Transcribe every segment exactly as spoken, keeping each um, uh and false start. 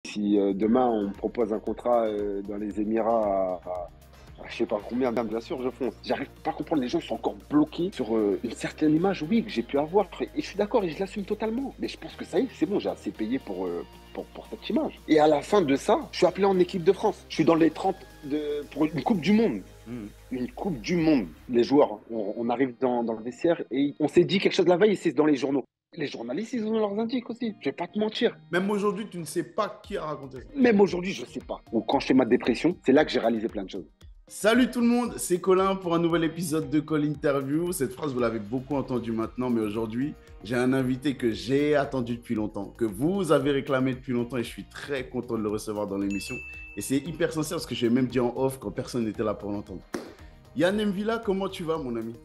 Si euh, demain on me propose un contrat euh, dans les Émirats à, à, à je sais pas combien, bien, bien sûr, je fonce. J'arrive pas à comprendre, les gens sont encore bloqués sur euh, une certaine image, oui, que j'ai pu avoir. Et, et je suis d'accord et je l'assume totalement. Mais je pense que ça y est, c'est bon, j'ai assez payé pour, euh, pour, pour cette image. Et à la fin de ça, je suis appelé en équipe de France. Je suis dans les trente de, pour une Coupe du Monde. Mhm. Une Coupe du Monde. Les joueurs, on, on arrive dans, dans le vestiaire et on s'est dit quelque chose la veille et c'est dans les journaux. Les journalistes, ils ont leurs indices aussi. Je vais pas te mentir. Même aujourd'hui, tu ne sais pas qui a raconté ça. Même aujourd'hui, je sais pas. Ou quand je fais ma dépression, c'est là que j'ai réalisé plein de choses. Salut tout le monde, c'est Colin pour un nouvel épisode de Call Interview. Cette phrase, vous l'avez beaucoup entendue maintenant, mais aujourd'hui, j'ai un invité que j'ai attendu depuis longtemps, que vous avez réclamé depuis longtemps et je suis très content de le recevoir dans l'émission. Et c'est hyper sincère parce que j'ai même dit en off quand personne n'était là pour l'entendre. Yann Mvila, comment tu vas, mon ami?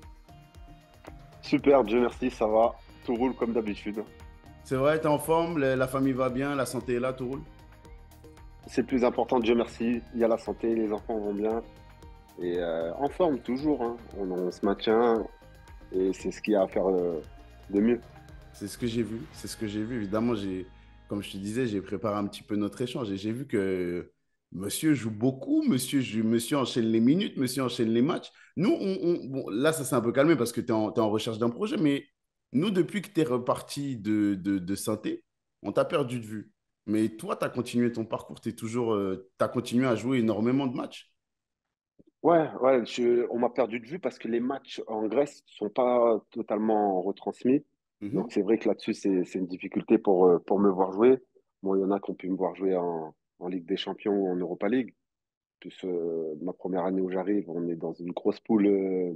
Super, Dieu merci, ça va. Tout roule comme d'habitude. C'est vrai, t'es en forme, la la famille va bien, la santé est là, tout roule? C'est le plus important, Dieu merci. Il y a la santé, les enfants vont bien. Et euh, en forme, toujours. Hein. On, on se maintient et c'est ce qu'il y a à faire euh, de mieux. C'est ce que j'ai vu, c'est ce que j'ai vu. Évidemment, j'ai, comme je te disais, j'ai préparé un petit peu notre échange et j'ai vu que monsieur joue beaucoup, monsieur, joue- monsieur enchaîne les minutes, monsieur enchaîne les matchs. Nous, on, on- bon, là, ça s'est un peu calmé parce que tu es en, t'es en recherche d'un projet, mais nous, depuis que tu es reparti de, de, de Saint-Étienne, on t'a perdu de vue. Mais toi, tu as continué ton parcours, tu toujours, tu as continué à jouer énormément de matchs. Ouais, ouais, je- on m'a perdu de vue parce que les matchs en Grèce sont pas totalement retransmis. Donc Mhm. c'est vrai que là-dessus, c'est, c'est une difficulté pour, euh, pour me voir jouer. Bon, il y en a qui ont pu me voir jouer en, en Ligue des Champions ou en Europa League. Plus euh, ma première année où j'arrive, on est dans une grosse poule euh,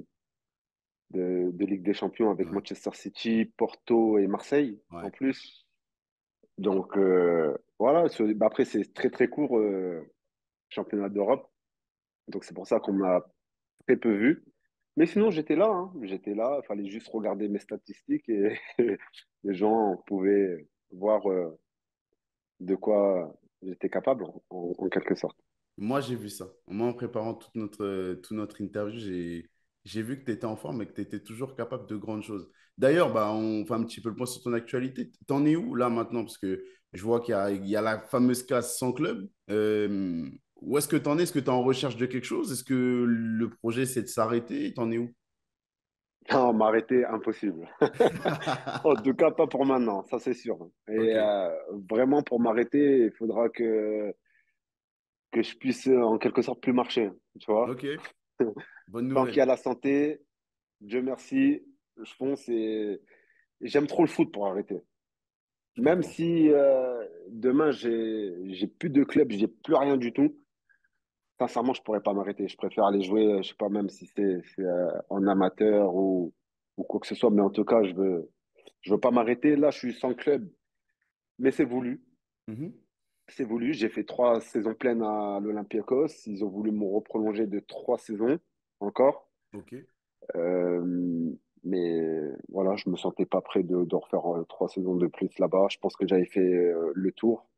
de, de Ligue des Champions avec Ouais, Manchester City, Porto et Marseille en ouais. plus. Donc euh, voilà, ce- bah, après c'est très très court, euh, championnat d'Europe. Donc c'est pour ça qu'on m'a très peu vu. Mais sinon j'étais là, hein. J'étais là, il fallait juste regarder mes statistiques et les gens pouvaient voir euh, de quoi j'étais capable en, en- en quelque sorte. Moi, j'ai vu ça. Moi, en préparant toute notre, euh, toute notre interview, j'ai, j'ai vu que tu étais en forme et que tu étais toujours capable de grandes choses. D'ailleurs, bah, on fait un petit peu le point sur ton actualité. T'en es où là maintenant? Parce que je vois qu'il y a, il y a la fameuse classe sans club. Euh, où est-ce que tu en es? Est-ce que tu es en recherche de quelque chose? Est-ce que le projet, c'est de s'arrêter? T'en es où? Non, m'arrêter, impossible. En tout cas, pas pour maintenant, ça c'est sûr. Et Ok, euh, vraiment, pour m'arrêter, il faudra que, que je puisse euh, en quelque sorte plus marcher, tu vois. ok. Bonne Tant qu'il y a nouvelle. la santé, Dieu merci, je fonce et, et j'aime trop le foot pour arrêter. Je Même comprends. si euh, demain j'ai j'ai plus de club, j'ai plus rien du tout, sincèrement, je pourrais pas m'arrêter. Je préfère aller jouer, euh, je sais pas même si c'est c'est, euh, en amateur ou, ou quoi que ce soit, mais en tout cas, je veux je veux pas m'arrêter. Là, je suis sans club, mais c'est voulu. Mhm. C'est voulu. J'ai fait trois saisons pleines à l'Olympiakos. Ils ont voulu me reprolonger de trois saisons encore. Ok. Euh, mais voilà, je me sentais pas prêt de, de refaire euh, trois saisons de plus là-bas. Je pense que j'avais fait euh, le tour.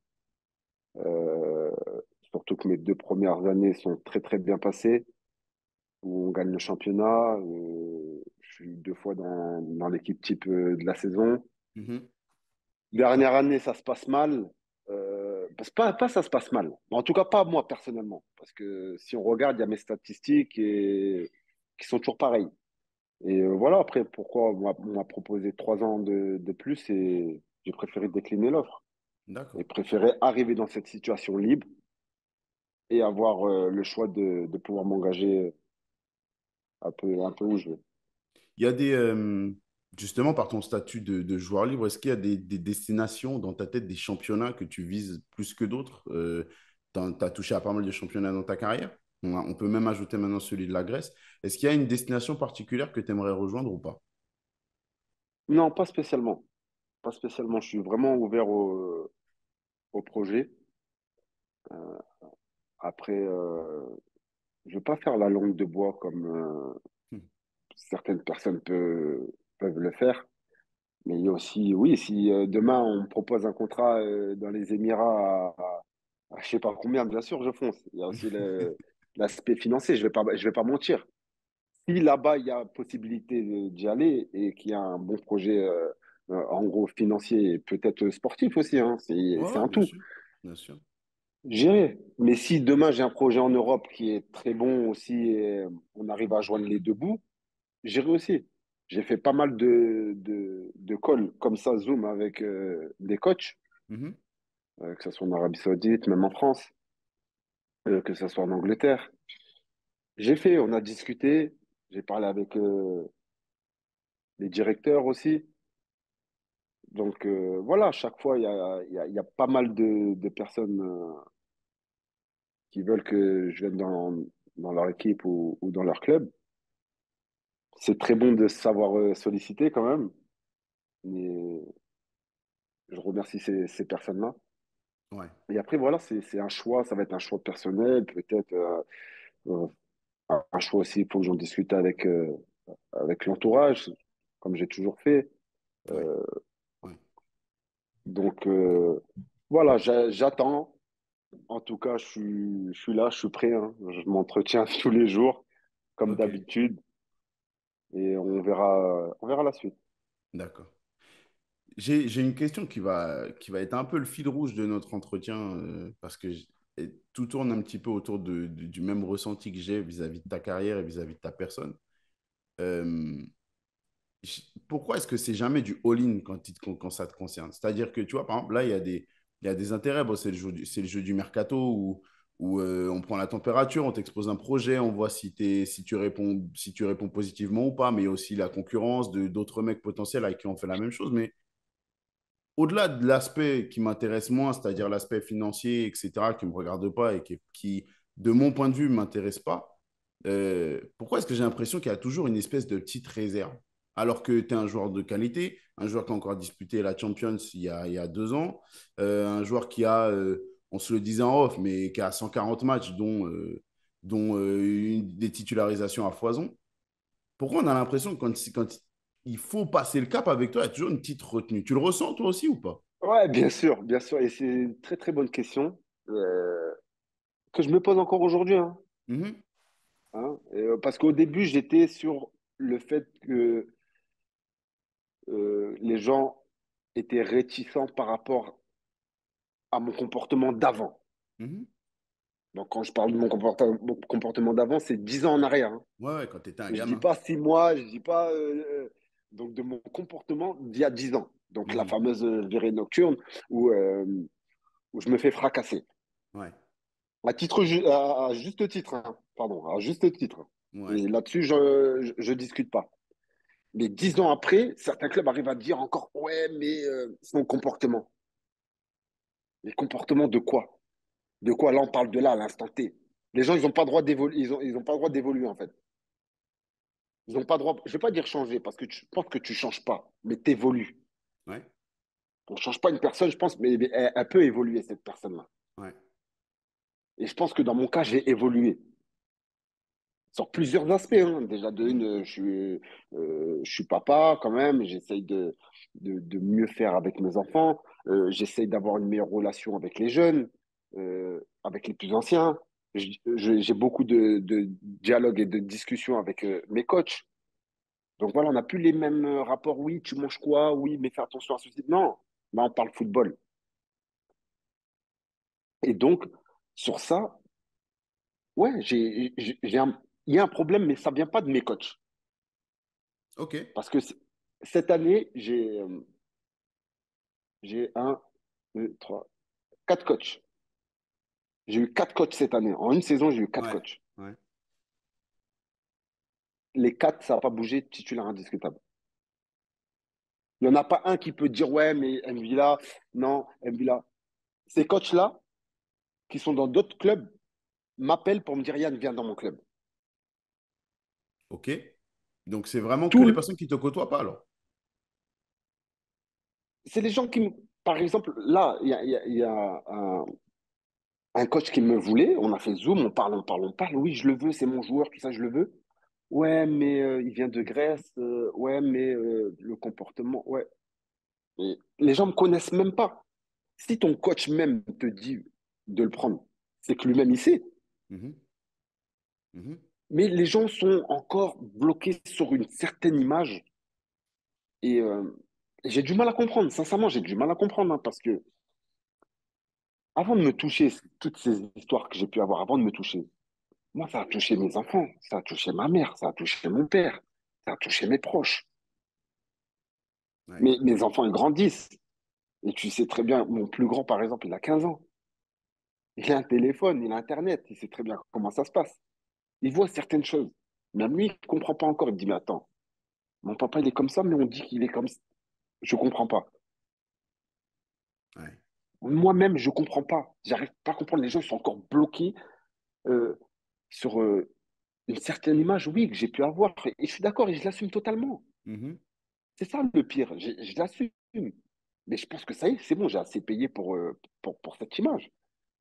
Euh, Surtout que mes deux premières années sont très très bien passées, où on gagne le championnat. Euh, je suis deux fois dans, dans l'équipe type euh, de la saison. Mhm. Dernière année, ça se passe mal. Euh, parce pas, pas ça se passe mal. En tout cas, pas moi personnellement. Parce que si on regarde, il y a mes statistiques et, qui sont toujours pareilles. Et euh, voilà, après, pourquoi on m'a on m'a proposé trois ans de, de plus et j'ai préféré décliner l'offre. Et D'accord. préféré arriver dans cette situation libre et avoir euh, le choix de, de pouvoir m'engager un peu, un peu où je veux. Il y a des, euh, justement, par ton statut de, de joueur libre, est-ce qu'il y a des, des destinations dans ta tête, des championnats que tu vises plus que d'autres? Euh, tu as touché à pas mal de championnats dans ta carrière. On, a- on peut même ajouter maintenant celui de la Grèce. Est-ce qu'il y a une destination particulière que tu aimerais rejoindre ou pas? Non, pas spécialement. Pas spécialement. Je suis vraiment ouvert au, au projet. Euh, Après, euh, je veux pas faire la langue de bois comme euh, Hmm. certaines personnes peut- peuvent le faire. Mais il y a aussi, oui, si euh, demain on me propose un contrat euh, dans les Émirats à, à, à je sais pas combien, bien sûr, je fonce. Il y a aussi le- l'aspect financier, je vais pas, je vais pas mentir. Si là-bas il y a possibilité de- d'y aller et qu'il y a un bon projet, euh, euh, en gros financier et peut-être sportif aussi, hein, c'est, Ouais, c'est ouais, un bien tout. sûr. Bien sûr. J'irai. Mais si demain j'ai un projet en Europe qui est très bon aussi et euh, on arrive à joindre les deux bouts, j'irai aussi. J'ai fait pas mal de, de, de calls comme ça, Zoom, avec euh, des coachs, Mhm. euh, que ce soit en Arabie Saoudite, même en France, euh, que ce soit en Angleterre. J'ai fait, on a discuté, j'ai parlé avec euh, les directeurs aussi. Donc euh, voilà, à chaque fois, il y a, il y a, il y a pas mal de, de personnes euh, qui veulent que je vienne dans, dans leur équipe ou, ou dans leur club. C'est très bon de se savoir euh, solliciter quand même. Mais je remercie ces, ces personnes-là. Ouais, Et après, voilà, c'est, c'est un choix, ça va être un choix personnel, peut-être euh, euh, un un choix aussi, il faut que j'en discute avec, euh, avec l'entourage, comme j'ai toujours fait. ouais, Euh, ouais. donc euh, voilà, j'a- j'attends. En tout cas, je suis, je suis là, je suis prêt, hein. Je m'entretiens tous les jours, comme Ok, d'habitude, et on verra, on verra la suite. d'accord. J'ai, j'ai une question qui va, qui va être un peu le fil rouge de notre entretien, euh, parce que j- et tout tourne un petit peu autour de, de- du même ressenti que j'ai vis-à-vis de ta carrière et vis-à-vis de ta personne. Euh, j- Pourquoi est-ce que c'est jamais du all-in quand, il te- quand, quand ça te concerne? C'est-à-dire que, tu vois, par exemple, là, il y a des, il y a des intérêts. Bon, c'est le jeu du, c'est le jeu du mercato où, où euh, on prend la température, on t'expose un projet, on voit si, t'es, si, tu réponds, si tu réponds positivement ou pas, mais il y a aussi la concurrence de d'autres mecs potentiels avec qui on fait la même chose. Mais au-delà de l'aspect qui m'intéresse moins, c'est-à-dire l'aspect financier, et cetera, qui ne me regarde pas et qui, qui, de mon point de vue, ne m'intéresse pas, euh, pourquoi est-ce que j'ai l'impression qu'il y a toujours une espèce de petite réserve? Alors que tu es un joueur de qualité, un joueur qui a encore disputé la Champions il y a, il y a deux ans, euh, un joueur qui a, euh, on se le disait en off, mais qui a cent quarante matchs, dont, euh, dont euh, une, des titularisations à foison. Pourquoi on a l'impression que quand, quand il faut passer le cap avec toi, il y a toujours une petite retenue? Tu le ressens toi aussi ou pas? Ouais, bien sûr, bien sûr, et c'est une très très bonne question euh, que je me pose encore aujourd'hui, hein, Mhm, hein. Et, euh, parce qu'au début, j'étais sur le fait que euh, les gens étaient réticents par rapport à mon comportement d'avant. mhm. Donc, quand je parle de mon comporta- mon comportement d'avant, c'est dix ans en arrière, hein. Ouais, ouais, quand tu étais un Je dis gamin. pas six mois, je dis pas euh, euh, donc de mon comportement d'il y a dix ans. Donc la Mhm. fameuse euh, virée nocturne où, euh, où je me fais fracasser. Ouais, À titre ju- à, à juste titre, hein. Pardon, à juste titre. ouais. Et là-dessus, je, je, je discute pas. Mais dix ans après, certains clubs arrivent à dire encore, ouais, mais euh, son comportement. Les comportements de quoi? De quoi? Là, on parle de là, à l'instant T. Les gens, ils n'ont pas droit d'évoluer, ils ont, ils ont pas le droit d'évoluer, en fait. Ils n'ont pas droit, je vais pas dire changer, parce que je pense que tu changes pas, mais tu évolues. Ouais, On ne change pas une personne, je pense, mais mais elle, elle peut évoluer, cette personne-là. ouais. Et je pense que dans mon cas, j'ai évolué sur plusieurs aspects, hein. Déjà, de une, Mhm. euh, je suis, euh, je suis papa quand même, j'essaye de, de, de mieux faire avec mes enfants. Euh, j'essaye d'avoir une meilleure relation avec les jeunes, euh, avec les plus anciens. Je- je- J'ai beaucoup de, de dialogues et de discussions avec euh, mes coachs. Donc voilà, on n'a plus les mêmes euh, rapports. Oui, tu manges quoi? Oui, mais fais attention à ceci. Non, là, on parle football. Et donc, sur ça, ouais, j'ai, j'ai, j'ai un, il y a un problème, mais ça vient pas de mes coachs. Ok, Parce que c- cette année, j'ai euh, j'ai un, deux, trois, quatre coachs. J'ai eu quatre coachs cette année. En une saison, j'ai eu quatre ouais, coachs. ouais. Les quatre, ça n'a pas bougé, titulaire indiscutable. Il n'y en a pas un qui peut dire, ouais, mais Mvila, non, Mvila. Ces coachs-là, qui sont dans d'autres clubs, m'appellent pour me dire, Yann, viens dans mon club. Ok. Donc, c'est vraiment que Tout, les le- personnes qui te côtoient pas, alors. c'est les gens qui, me- par exemple, là, il y a, il y a- il y a un, un coach qui me voulait, on a fait Zoom, on parle, on parle, on parle. Oui, je le veux, c'est mon joueur, tout ça, je le veux. Ouais, mais euh, il vient de Grèce. Euh, ouais, mais euh, le comportement. Ouais. Et les gens me connaissent même pas. Si ton coach même te dit de le prendre, c'est que lui-même il sait. Mhm, mhm. Mais les gens sont encore bloqués sur une certaine image et euh, j'ai du mal à comprendre. Sincèrement, j'ai du mal à comprendre, hein, parce que avant de me toucher, toutes ces histoires que j'ai pu avoir avant de me toucher, moi, ça a touché mes enfants, ça a touché ma mère, ça a touché mon père, ça a touché mes proches. Ouais. Mais mes enfants, ils grandissent. Et tu sais très bien, mon plus grand, par exemple, il a quinze ans. Il a un téléphone, il a Internet, il sait très bien comment ça se passe. Il voit certaines choses. Même lui, il ne comprend pas encore. Il me dit, mais attends, mon papa, il est comme ça, mais on dit qu'il est comme ça. Je ne comprends pas. Ouais. Moi-même, je ne comprends pas. J'arrive pas à comprendre. Les gens sont encore bloqués euh, sur euh, une certaine image, oui, que j'ai pu avoir. Et je suis d'accord et je l'assume totalement. Mhm. C'est ça le pire. Je, je l'assume. Mais je pense que ça y est, c'est bon, j'ai assez payé pour, euh, pour, pour cette image.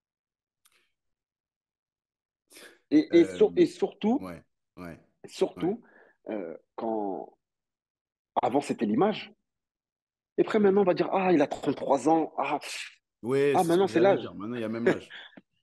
Et, et, Euh, sur- et surtout, ouais, ouais, ouais. surtout euh, quand avant c'était l'image. Et après maintenant on va dire, ah, il a trente-trois ans. Ah, pff, Oui, ah c'est ce maintenant que c'est j'allais l'âge. dire. Maintenant, il y a même l'âge.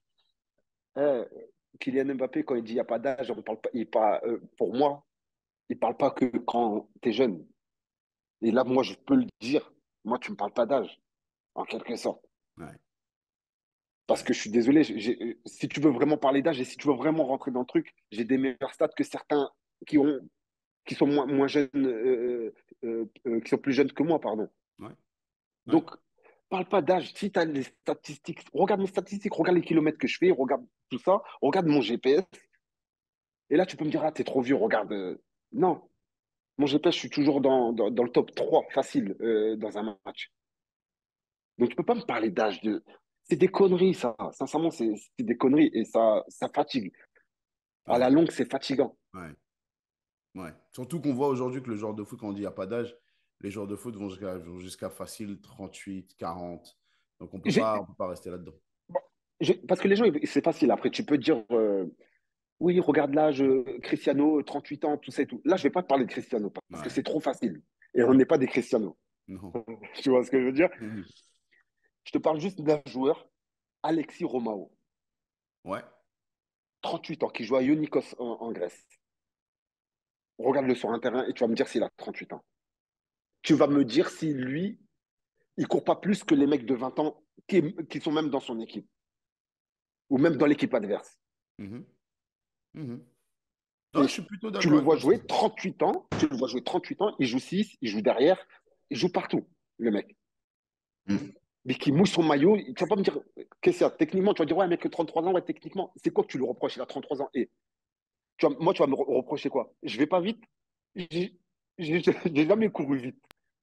Euh, Kylian Mbappé, quand il dit il n'y a pas d'âge, on parle pas, il parle, euh, pour moi, il parle pas que quand tu es jeune. Et là, moi, je peux le dire. Moi, tu me parles pas d'âge, en quelque sorte. Ouais, Parce ouais. que je suis désolé, j'ai- j'ai- si tu veux vraiment parler d'âge et si tu veux vraiment rentrer dans le truc, j'ai des meilleurs stats que certains qui ont, qui sont moins, moins jeunes, euh, euh, euh, qui sont plus jeunes que moi, pardon. Ouais, ouais. Donc, parle pas d'âge. Si tu as les statistiques, regarde mes statistiques, regarde les kilomètres que je fais, regarde tout ça, regarde mon G P S. Et là, tu peux me dire, ah, t'es trop vieux, regarde. euh. Non, mon G P S, je suis toujours dans, dans, dans le top trois facile euh, dans un match. Donc, tu peux pas me parler d'âge. De... C'est des conneries, ça. Sincèrement, c'est c'est des conneries et ça, ça fatigue. À la Ouais, longue, c'est fatigant. ouais, ouais. Surtout qu'on voit aujourd'hui que le joueur de foot, quand on dit il n'y a pas d'âge, les joueurs de foot vont jusqu'à vont jusqu'à facile trente-huit, quarante. Donc, on ne peut J'ai- pas, on peut pas rester là-dedans. bon, j'ai- parce que les gens, ils- c'est facile. Après, tu peux dire, euh, oui, regarde l'âge, euh, Cristiano, trente-huit ans, tout ça et tout. Là, je vais pas te parler de Cristiano parce que Ouais, c'est trop facile. Et on n'est pas des Cristiano. non. Tu vois ce que je veux dire? Mhm. Je te parle juste d'un joueur, Alexis Romao, Ouais, trente-huit ans, qui joue à Ionikos en, en Grèce. Regarde-le sur un terrain et tu vas me dire s'il a trente-huit ans. Tu vas me dire si lui, il court pas plus que les mecs de vingt ans qui, qui sont même dans son équipe ou même dans l'équipe adverse. mhm, mhm. Non, Et je suis plutôt tu d'accord le avec vois toi sur jouer ça. trente-huit ans, tu le vois jouer trente-huit ans, il joue six, il joue derrière, il joue partout, le mec. Mhm. Mais qui mouille son maillot, tu vas pas me dire, qu'est-ce qu'il y a? Techniquement, tu vas dire, ouais, mec, trente-trois ans, ouais, techniquement, c'est quoi que tu le reproches? Il a trente-trois ans. Et tu vas- moi, tu vas me re- reprocher quoi? Je vais pas vite. J'ai j'ai- j'ai jamais couru vite.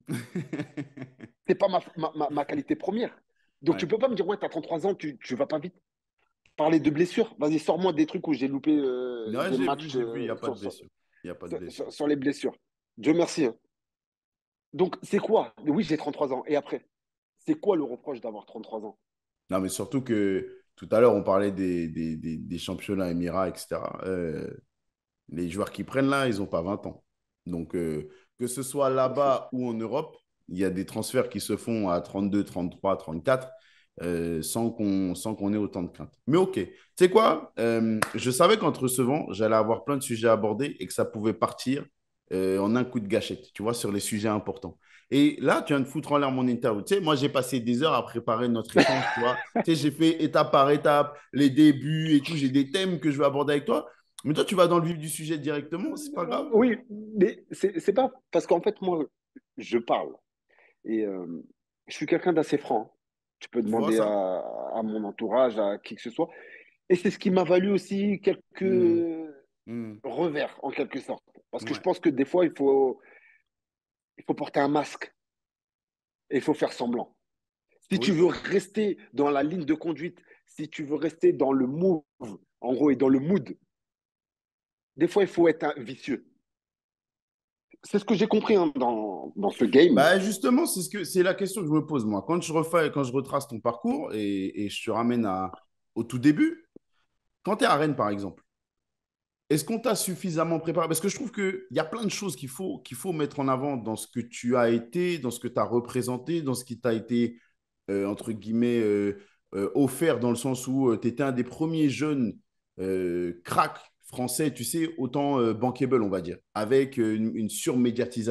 C'est pas ma, ma, ma, ma qualité première. Donc, tu Ouais. peux pas me dire, ouais, t'as trente-trois ans, tu, tu vas pas vite. Parler de blessures, vas-y, sors-moi des trucs où j'ai loupé euh, Ouais, des j'ai vu, matchs j'ai vu, il n'y a euh, pas de sur, sur, blessure. Il n'y a pas de sur- blessure. sur- sur les blessures. Dieu merci, hein. Donc, c'est quoi? Oui, j'ai trente-trois ans. Et après, c'est quoi le reproche d'avoir trente-trois ans? Non, mais surtout que tout à l'heure, on parlait des, des, des, des championnats Émirats, et cetera. Euh, les joueurs qui prennent là, ils n'ont pas vingt ans. Donc, euh, que ce soit Bien sûr. là-bas ou en Europe, il y a des transferts qui se font à trente-deux, trente-trois, trente-quatre, euh, sans qu'on sans qu'on ait autant de crainte. Mais OK. Tu sais quoi? Euh, je savais qu'en te recevant, j'allais avoir plein de sujets à aborder et que ça pouvait partir euh, en un coup de gâchette, tu vois, sur les sujets importants. Et là, tu viens de foutre en l'air mon interview. Tu sais, moi, j'ai passé des heures à préparer notre échange, tu vois. Tu sais, j'ai fait étape par étape, les débuts et tout. J'ai des thèmes que je veux aborder avec toi. Mais toi, tu vas dans le vif du sujet directement, c'est pas grave. Oui, mais c'est c'est pas parce qu'en fait, moi, je parle et euh, je suis quelqu'un d'assez franc. Tu peux Je vois demander à, ça. à mon entourage, à qui que ce soit. Et c'est ce qui m'a valu aussi Hmm, quelques hmm, revers, en quelque sorte. Parce que je ouais. pense que des fois, il faut, il faut porter un masque et il faut faire semblant. Si tu Oui. veux rester dans la ligne de conduite, si tu veux rester dans le move, en gros, et dans le mood, des fois, il faut être un vicieux. C'est ce que j'ai compris hein, dans, dans ce game. Bah justement, c'est ce que c'est la question que je me pose moi. Quand je refais, quand je retrace ton parcours et, et je te ramène à, au tout début, quand tu es à Rennes par exemple, est-ce qu'on t'a suffisamment préparé? Parce que je trouve qu'il y a plein de choses qu'il faut, qu'il faut mettre en avant dans ce que tu as été, dans ce que tu as représenté, dans ce qui t'a été, euh, entre guillemets, euh, euh, offert, dans le sens où tu étais un des premiers jeunes euh, cracks français, tu sais, autant euh, bankable, on va dire, avec euh, une, une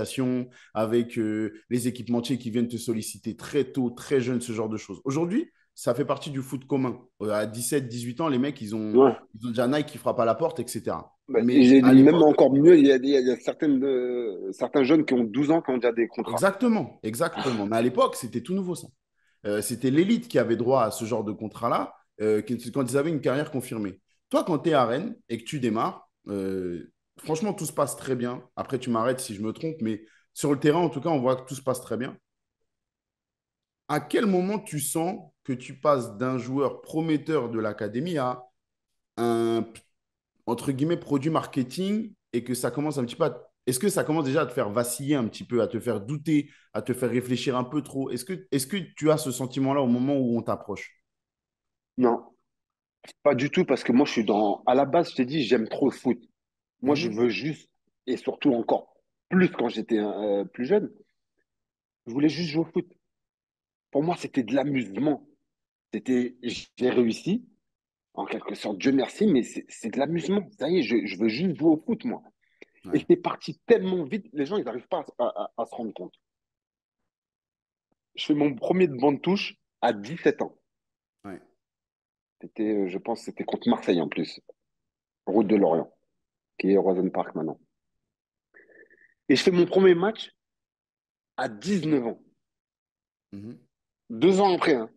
surmédiatisation, avec euh, les équipementiers qui viennent te solliciter très tôt, très jeune, ce genre de choses. Aujourd'hui, ça fait partie du foot commun. Euh, à dix-sept, dix-huit ans, les mecs, ils ont, Ouais. ils ont déjà Nike qui frappe à la porte, et cetera. Bah, et Mais j'ai à même l'époque, encore mieux, il y a, il y a- il y a certaines, euh, certains jeunes qui ont douze ans qui ont déjà des contrats. exactement, exactement. Mais à l'époque, c'était tout nouveau ça. Euh, c'était l'élite qui avait droit à ce genre de contrat-là euh, qui- quand ils avaient une carrière confirmée. Toi, quand tu es à Rennes et que tu démarres, euh, franchement, tout se passe très bien. Après, tu m'arrêtes si je me trompe, mais sur le terrain, en tout cas, on voit que tout se passe très bien. À quel moment tu sens que tu passes d'un joueur prometteur de l'académie à un, entre guillemets, produit marketing et que ça commence un petit peu à... Est-ce que ça commence déjà à te faire vaciller un petit peu, à te faire douter, à te faire réfléchir un peu trop? Est-ce que, est-ce que tu as ce sentiment-là au moment où on t'approche? Non, pas du tout, parce que moi, je suis dans. À la base, je t'ai dit, j'aime trop le foot. Moi, je Mhm. veux juste, et surtout encore plus quand j'étais euh, plus jeune, je voulais juste jouer au foot. Pour moi, c'était de l'amusement. C'était, j'ai réussi, en quelque sorte, Dieu merci, mais c'est c'est de l'amusement. Ça y est, je, je veux juste jouer au foot, moi. Et Ouais, c'est parti tellement vite, les gens, ils n'arrivent pas à, à- à se rendre compte. Je fais mon premier banc de touche à dix-sept ans. ouais. C'était, euh, je pense, c'était contre Marseille en plus, route de Lorient, qui est Roison Park maintenant. Et je fais mon premier match à dix-neuf ans, Mhm. deux ans après, hein.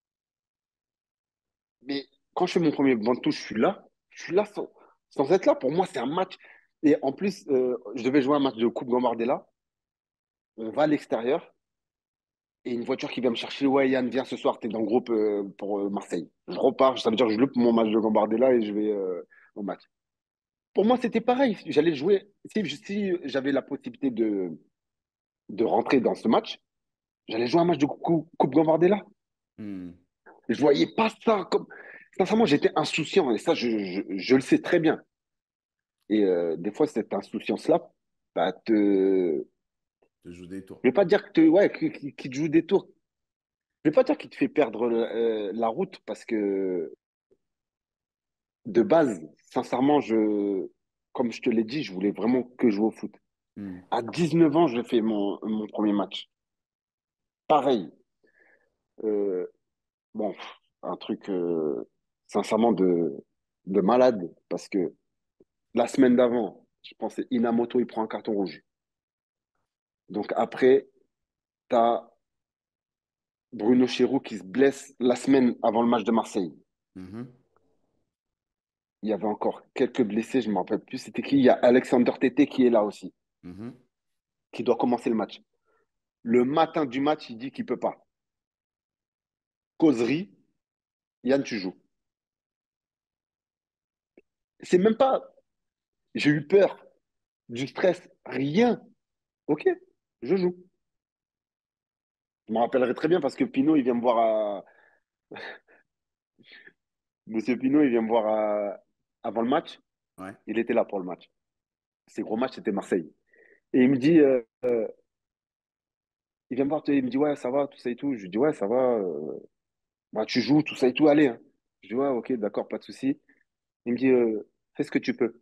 Mais quand je fais mon premier banc de touche, je suis là, je suis là sans, sans être là. Pour moi, c'est un match. Et en plus, euh, je devais jouer un match de Coupe Gambardella. On va à l'extérieur et une voiture qui vient me chercher. Ouais, Yann, viens ce soir, t'es dans le groupe euh, pour euh, Marseille. Je repars, ça veut dire que je loupe mon match de Gambardella et je vais euh, au match. Pour moi, c'était pareil. J'allais jouer. Si, si j'avais la possibilité de, de rentrer dans ce match, j'allais jouer un match de Coupe, coupe Gambardella. Mhm. Je voyais pas ça comme. Sincèrement, j'étais insouciant et ça, je, je, je le sais très bien. Et euh, des fois, cette insouciance-là, bah, te... Je joue des tours. je vais pas dire que te... ouais, qui, qui- qui te joue des tours. Je vais pas dire qu'il te fait perdre euh, la route parce que de base, sincèrement, je, comme je te l'ai dit, je voulais vraiment que jouer au foot. Mhm. À dix-neuf ans, je fais mon, mon premier match. Pareil. Euh, bon, pff, un truc euh, sincèrement de, de malade parce que la semaine d'avant, je pensais Inamoto, il prend un carton rouge. Donc après, tu as Bruno Chéroux qui se blesse la semaine avant le match de Marseille. Mhm. Il y avait encore quelques blessés, je ne me rappelle plus c'était qui. Il y a Alexander Tété qui est là aussi, Mhm. qui doit commencer le match. Le matin du match, il dit qu'il ne peut pas. Causerie, Yann, tu joues. C'est même pas, j'ai eu peur, du stress, rien. Ok, je joue. Je me rappellerai très bien parce que Pinot, il vient me voir à... Monsieur Pinot, il vient me voir à- avant le match. Ouais. Il était là pour le match. Ses gros matchs, c'était Marseille. Et il me dit, euh, euh, il vient me voir, il me dit, ouais, ça va, tout ça et tout. Je lui dis, ouais, ça va. euh, bah, tu joues, tout ça et tout, allez, hein. Je dis, ouais, ok, d'accord, pas de souci. Il me dit, euh, fais ce que tu peux.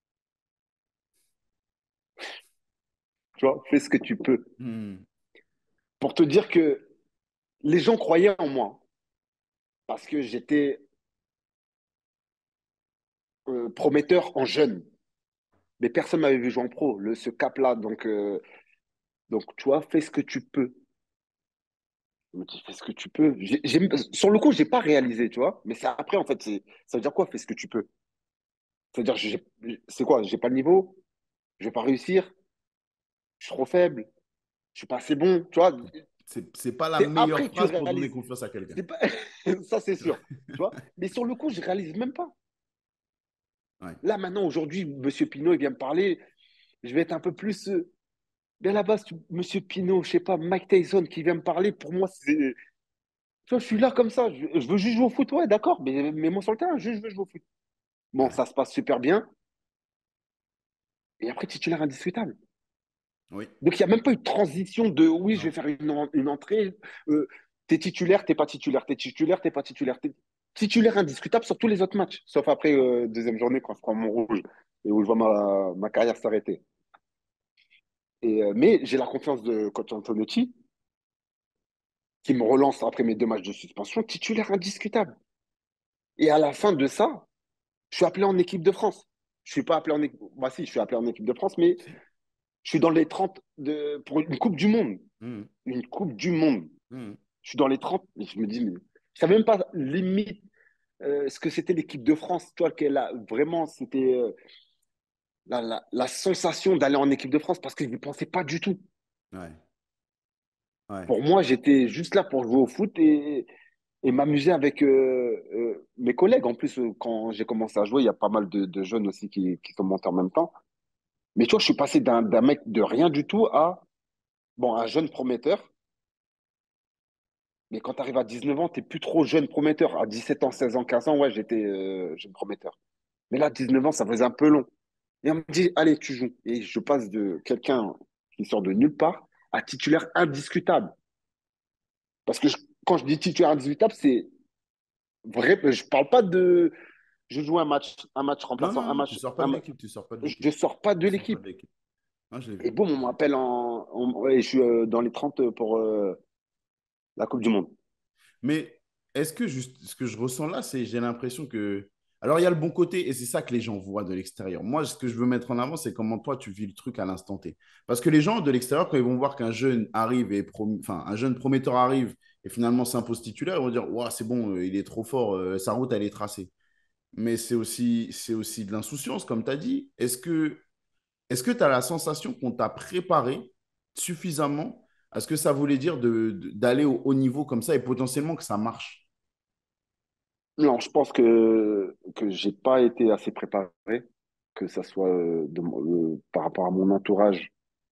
Tu vois, fais ce que tu peux. Mhm. Pour te dire que les gens croyaient en moi parce que j'étais euh, prometteur en jeune. Mais personne m'avait vu jouer en pro, le, ce cap-là. Donc, euh, donc, tu vois, fais ce que tu peux. Je me dis, fais ce que tu peux. J'ai- j'ai- sur le coup, j'ai pas réalisé, tu vois. Mais c'est après, en fait, c'est, ça veut dire quoi, fais ce que tu peux? Ça veut dire, j'ai- c'est quoi? J'ai pas le niveau? Je vais pas réussir? Je suis trop faible? Je suis pas assez bon? Tu vois? C'est, c'est pas la C'est meilleure après que tu phrase pour donner réalises. confiance à quelqu'un. C'est pas... Ça, c'est sûr. Tu vois? Mais sur le coup, je réalise même pas. Ouais. Là, maintenant, aujourd'hui, Monsieur Pinot, il vient me parler. Je vais être un peu plus. euh, Mais à la base, tu- Monsieur Pinot, je sais pas, Mike Tyson qui vient me parler, pour moi, c'est. Tu vois, je suis là comme ça. Je, je veux juste jouer au foot, ouais, d'accord. Mais, mais moi, sur le terrain, juste, je veux jouer au foot. Bon, Ouais. ça se passe super bien. Et après, titulaire indiscutable. Oui. Donc, il n'y a même pas eu de transition de oui, je vais Non. faire une, en- une entrée. Euh, t'es titulaire, t'es pas titulaire. T'es titulaire, t'es pas titulaire. T'es titulaire indiscutable sur tous les autres matchs. Sauf après, euh, deuxième journée, quand je prends mon rouge et où je vois ma, ma carrière s'arrêter. Et, euh, mais j'ai la confiance de coach Antonetti. qui me relance après mes deux matchs de suspension, titulaire indiscutable. Et à la fin de ça, je suis appelé en équipe de France. Je suis pas appelé en équipe. Bah si, je suis appelé en équipe de France, mais Si. je suis dans les trente de... pour une Coupe du Monde. Mhm. Une Coupe du Monde. Mhm. Je suis dans les trente et je me dis, mais je savais même pas limite euh, ce que c'était l'équipe de France. Toi, qu'elle a vraiment, c'était euh, la, la, la sensation d'aller en équipe de France parce que je ne pensais pas du tout. Ouais. Ouais. Pour moi, j'étais juste là pour jouer au foot et, et m'amuser avec euh, euh, mes collègues. En plus, euh, quand j'ai commencé à jouer, il y a pas mal de, de jeunes aussi qui, qui sont montés en même temps. Mais tu vois, je suis passé d'un d'un mec de rien du tout à bon, un jeune prometteur. Mais quand tu arrives à dix-neuf ans, tu n'es plus trop jeune prometteur. À dix-sept ans, seize ans, quinze ans, ouais, j'étais euh, jeune prometteur. Mais là, dix-neuf ans, ça faisait un peu long. Et on me dit, allez, tu joues. Et je passe de quelqu'un qui sort de nulle part à titulaire indiscutable. Parce que je- quand je dis titulaire indiscutable, c'est vrai. Je parle pas de. Je joue un match, un match Non, remplaçant, non, un non, tu match. sors pas Un de ma- l'équipe, tu sors pas de je l'équipe. ne sors pas de Tu sors pas l'équipe. de l'équipe. Ah, je l'ai Et vu. boum, on Je l'ai vu. m'appelle en. on- ouais, je suis euh, dans les trente pour euh, la Coupe du Monde. Mais est-ce que juste ce que je ressens là, c'est j'ai l'impression que. Alors, il y a le bon côté et c'est ça que les gens voient de l'extérieur. Moi, ce que je veux mettre en avant, c'est comment toi, tu vis le truc à l'instant T. Parce que les gens de l'extérieur, quand ils vont voir qu'un jeune arrive et prom- enfin, un jeune prometteur arrive et finalement s'impose titulaire, ils vont dire, ouais, c'est bon, euh, il est trop fort, euh, sa route, elle est tracée. Mais c'est aussi, c'est aussi de l'insouciance, comme tu as dit. Est-ce que est-ce que tu as la sensation qu'on t'a préparé suffisamment à ce que ça voulait dire de, de- d'aller au haut niveau comme ça et potentiellement que ça marche? Non, je pense que que j'ai pas été assez préparé, que ça soit euh, de mon- euh, par rapport à mon entourage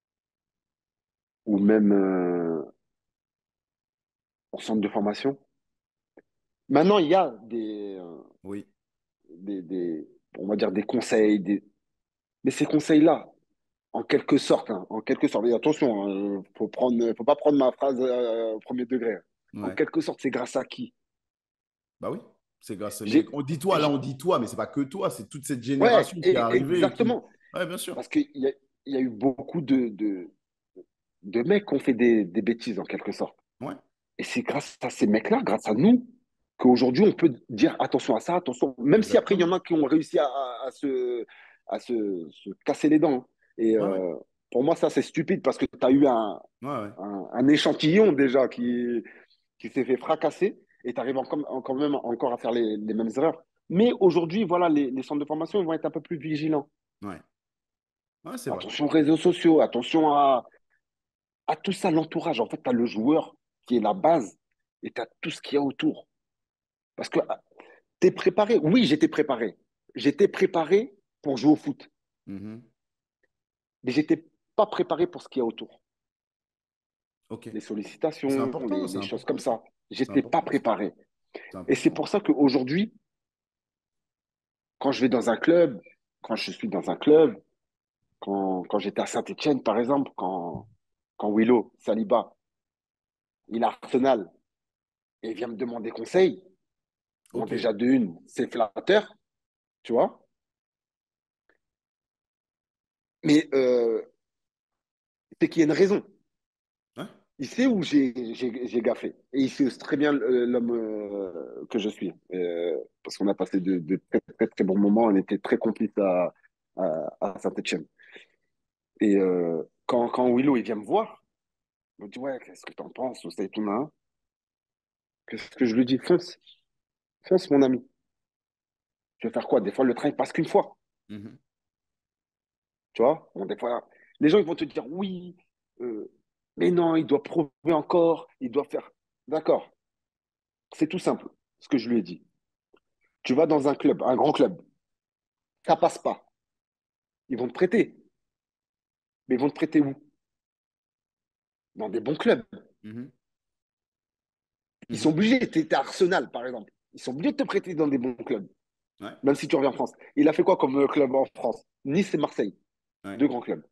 ou même euh, au centre de formation. Maintenant, il y a des, euh, Oui. des, des- on va dire des conseils, des... mais ces conseils-là, en quelque sorte, hein, en quelque sorte, et attention, hein, faut prendre, faut pas prendre ma phrase euh, au premier degré. En Ouais. quelque sorte, c'est grâce à qui? Bah oui. C'est grâce. Mais J'ai, on dit toi, là, on j'ai- dit toi, mais c'est pas que toi, c'est toute cette ouais, génération qui est e- arrivée et qui. exactement. Ouais, bien sûr. Parce qu'il y a, il y a eu beaucoup de, de, de mecs qui ont fait des, des bêtises, en quelque sorte. Ouais. Et c'est grâce à ces mecs-là, grâce à nous, qu'aujourd'hui, on peut dire attention à ça, attention. Même si après, il y en Exactement. a qui ont réussi à, à- à se, à se, se casser les dents. Et Ouais, ouais. euh, pour moi, ça, c'est stupide parce que tu as eu un, Ouais, ouais. un, un échantillon déjà qui, qui s'est fait fracasser et tu arrives encore, encore même encore à faire les, les mêmes erreurs. Mais aujourd'hui, voilà, les, les centres de formation ils vont être un peu plus vigilants. Ouais. Ouais, c'est vrai. Attention aux réseaux sociaux, attention à, à tout ça, l'entourage. En fait, tu as le joueur qui est la base et tu as tout ce qu'il y a autour. Parce que t'es préparé. Oui, j'étais préparé. J'étais préparé pour jouer au foot. Mhm. Mais j'étais pas préparé pour ce qu'il y a autour. Ok. Les C'est sollicitations, important, les, c'est les choses important, comme ça. ça. C'est J'étais pas important, ça. préparé. C'est Et c'est important. pour ça qu'aujourd'hui, quand je vais dans un club, quand je suis dans un club, quand, quand j'étais à Saint-Étienne, par exemple, quand, quand Willow Saliba, il a Arsenal et il vient me demander conseil, bon, Ok. déjà de une, c'est flatteur, tu vois. Mais euh, c'est qu'il y a une raison. Ouais. Il sait où j'ai j'ai- j'ai gaffé. Et il sait très bien euh, l'homme euh, que je suis. Euh, parce qu'on a passé de, de très, très, très bons moments. On était très complices à, à, à Saint-Etienne. Et euh, quand, quand Willow il vient me voir, il me dit, ouais, qu'est-ce que t'en penses? Tout ça et tout, là. Qu'est-ce que je lui dis? Fonce. Fonce, mon ami. Tu veux faire quoi? Des fois, le train, il passe qu'une fois. Mhm. Tu vois? Bon, des fois, les gens, ils vont te dire, oui, euh, mais non, il doit prouver encore. Il doit faire. D'accord. C'est tout simple, ce que je lui ai dit. Tu vas dans un club, un grand club. Ça passe pas. Ils vont te prêter. Mais ils vont te prêter où? Dans des bons clubs. Mhm. Ils sont Mhm. obligés. Tu es à Arsenal, par exemple. Ils sont obligés de te prêter dans des bons clubs, Ouais. même si tu reviens en France. Il a fait quoi comme euh, club en France? Nice et Marseille. Ouais. Deux grands clubs.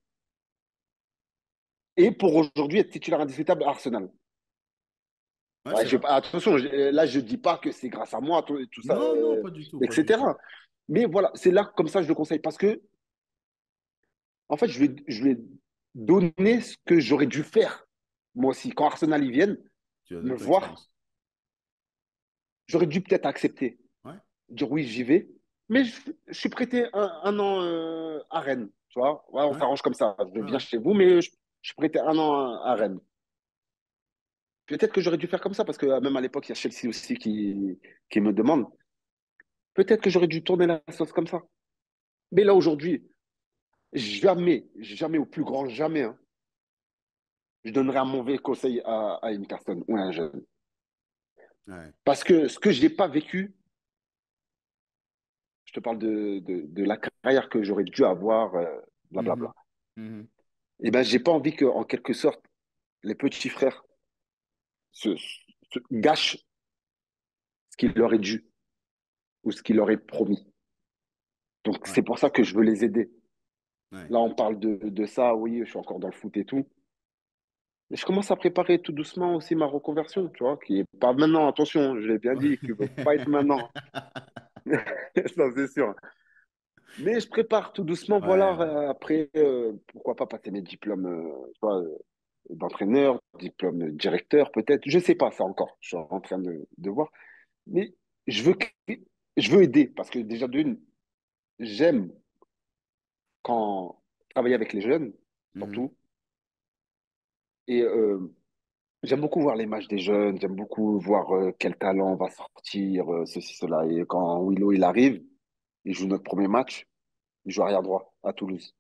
Et pour aujourd'hui être titulaire indiscutable à Arsenal. Ouais, Ouais, c'est je, vrai. attention, je, là, je dis pas que c'est grâce à moi, tout, tout ça, Non, non, euh, pas du tout, pas du tout. et cetera. Mais voilà, c'est là, comme ça, je le conseille. Parce que, en fait, je lui, ai- je lui ai donné ce que j'aurais dû faire, moi aussi. Quand Arsenal y viennent, Tu as de me ton voir, expérience. j'aurais dû peut-être accepter, Ouais, dire oui, j'y vais. Mais je, je suis prêté un, un an euh, à Rennes, tu vois. Ouais, on ouais, s'arrange comme ça. Je ouais, viens ouais. chez vous, mais je, je suis prêté un an à, à Rennes. Peut-être que j'aurais dû faire comme ça, parce que euh, même à l'époque, il y a Chelsea aussi qui, qui me demande. Peut-être que j'aurais dû tourner la sauce comme ça. Mais là, aujourd'hui, jamais, jamais, au plus grand jamais, hein, je donnerais un mauvais conseil à, à une personne ou à un jeune. Ouais. Parce que ce que je n'ai pas vécu, je te parle de, de, de la carrière que j'aurais dû avoir, euh, Mhm. blablabla. Mhm. Et ben, j'ai pas envie que, en quelque sorte, les petits frères se, se gâchent ce qu'il leur est dû ou ce qu'il leur est promis. Donc, Ouais, c'est pour ça que je veux les aider. ouais. Là, on parle de, de ça, oui, je suis encore dans le foot et tout. Mais je commence à préparer tout doucement aussi ma reconversion, tu vois, qui est pas maintenant, attention, je l'ai bien dit, qui ne veut pas être maintenant. Ça, c'est sûr. Mais je prépare tout doucement, voilà. Ouais, euh, Après, euh, pourquoi pas passer mes diplômes, euh, tu vois, euh, d'entraîneur, diplôme de directeur, peut-être. Je sais pas ça encore. Je suis en train de, de voir. Mais je veux, que- je veux aider parce que déjà d'une, j'aime quand travailler avec les jeunes, mhm. surtout. Et euh, j'aime beaucoup voir les matchs des jeunes. J'aime beaucoup voir euh, quel talent va sortir, euh, ceci, cela. Et quand Willow il arrive, il joue notre premier match. Il joue arrière droit à Toulouse.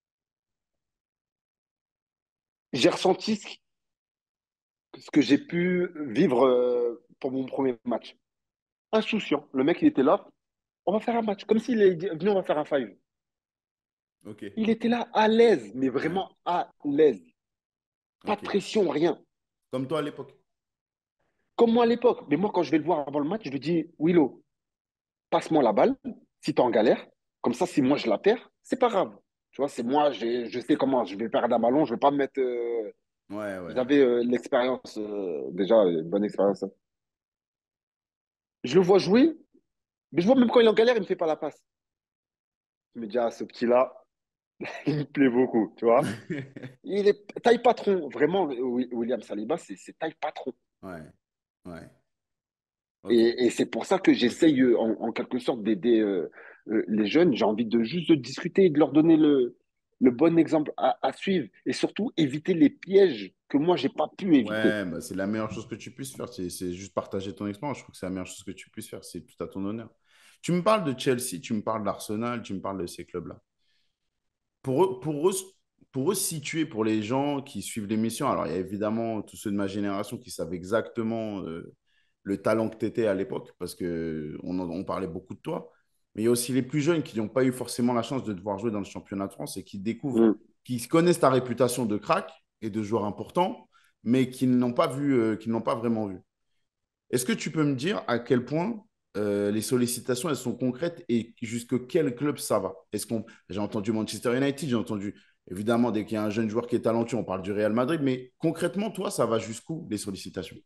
J'ai ressenti ce ce que j'ai pu vivre euh, pour mon premier match. Insouciant. Le mec, il était là. On va faire un match. Comme s'il est dit, venez, on va faire un five. Ok, Il était là à l'aise, mais ouais, vraiment à l'aise. Pas de ok. pression, rien. Comme toi à l'époque. Comme moi à l'époque. Mais moi, quand je vais le voir avant le match, je lui dis, Willow, passe-moi la balle si tu es en galère. Comme ça, si moi je la perds, c'est pas grave. Tu vois, c'est moi, j'ai- je sais comment je vais perdre un ballon. Je vais pas me mettre. euh, Ouais, ouais, ouais. J'avais euh, l'expérience, euh, déjà, une bonne expérience. Je le vois jouer, mais je vois même quand il est en galère, il me fait pas la passe. Je me dis, ah, ce petit-là, il me plaît beaucoup, tu vois. Il est taille patron, vraiment, Wi- William Saliba, c'est c'est taille patron. Ouais, ouais. Ok, Et, et c'est pour ça que ok. j'essaye euh, en, en quelque sorte d'aider euh, euh, les jeunes. J'ai envie de juste de discuter et de leur donner le, le bon exemple à, à suivre et surtout éviter les pièges que moi, j'ai pas pu éviter. Ouais, bah, c'est la meilleure chose que tu puisses faire. C'est c'est juste partager ton expérience. Je trouve que c'est la meilleure chose que tu puisses faire. C'est tout à ton honneur. Tu me parles de Chelsea, tu me parles d'Arsenal, tu me parles de ces clubs-là. Pour eux, pour eux, pour eux situer, pour les gens qui suivent l'émission, alors il y a évidemment tous ceux de ma génération qui savent exactement euh, le talent que tu étais à l'époque, parce qu'on on parlait beaucoup de toi. Mais il y a aussi les plus jeunes qui n'ont pas eu forcément la chance de te voir jouer dans le championnat de France et qui découvrent, Mm. qui connaissent ta réputation de crack et de joueur important, mais qui ne l'ont pas vu, euh, qui ne l'ont pas vraiment vu. Est-ce que tu peux me dire à quel point euh, les sollicitations elles sont concrètes et jusque quel club ça va? Est-ce qu'on J'ai entendu Manchester United, j'ai entendu évidemment dès qu'il y a un jeune joueur qui est talentueux, on parle du Real Madrid, mais concrètement toi ça va jusqu'où les sollicitations?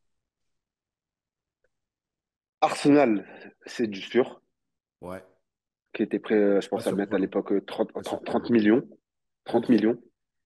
Arsenal, c'est du sûr, Ouais, qui était prêt, euh, je pas pense, à mettre à surprenant, l'époque euh, trente, pas trente surprenant. trente millions. trente Ok. millions.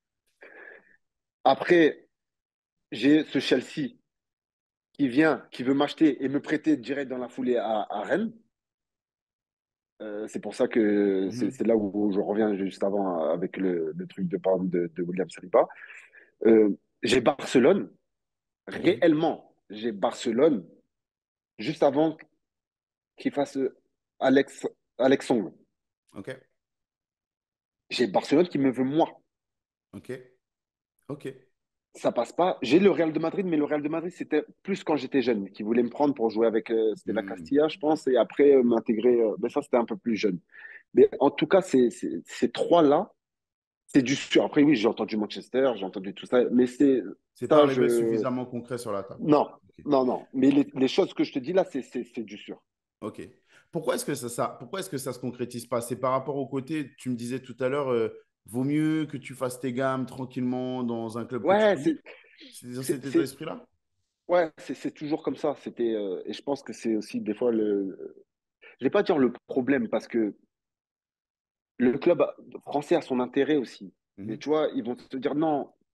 Après, j'ai ce Chelsea qui vient, qui veut m'acheter et me prêter direct dans la foulée à, à Rennes. Euh, c'est pour ça que c'est Mhm. c'est là où je reviens juste avant avec le, le truc de, par exemple, de, de William Saliba. Euh, j'ai Barcelone, Ok, réellement, j'ai Barcelone juste avant qu'il fasse Alex, Alex Song. ok, J'ai Barcelone qui me veut moi. ok, ok. Ça passe pas. J'ai le Real de Madrid, mais le Real de Madrid, c'était plus quand j'étais jeune, qui voulait me prendre pour jouer avec, euh, c'était la Hmm. Castilla, je pense, et après euh, m'intégrer. Euh, mais ça, c'était un peu plus jeune. Mais en tout cas, c'est, c'est- ces trois-là, c'est du sûr. Après, oui, j'ai entendu Manchester, j'ai entendu tout ça, mais c'est C'est pas ça, arrivé je. suffisamment concret sur la table. Non, Ok. non, non. Mais les, les choses que je te dis là, c'est c'est- c'est du sûr. Ok. Pourquoi est-ce que ça, ça, pourquoi est-ce que ça se concrétise pas? C'est par rapport au côté, tu me disais tout à l'heure, euh, vaut mieux que tu fasses tes gammes tranquillement dans un club que tu Ouais, connais. c'est, C'est dans c'est, cet état c'est- d'esprit-là? ouais, c'est c'est toujours comme ça. C'était, euh, et je pense que c'est aussi des fois le. Je vais pas dire le problème parce que le club français a son intérêt aussi. Mais Mhm. tu vois, ils vont te dire non.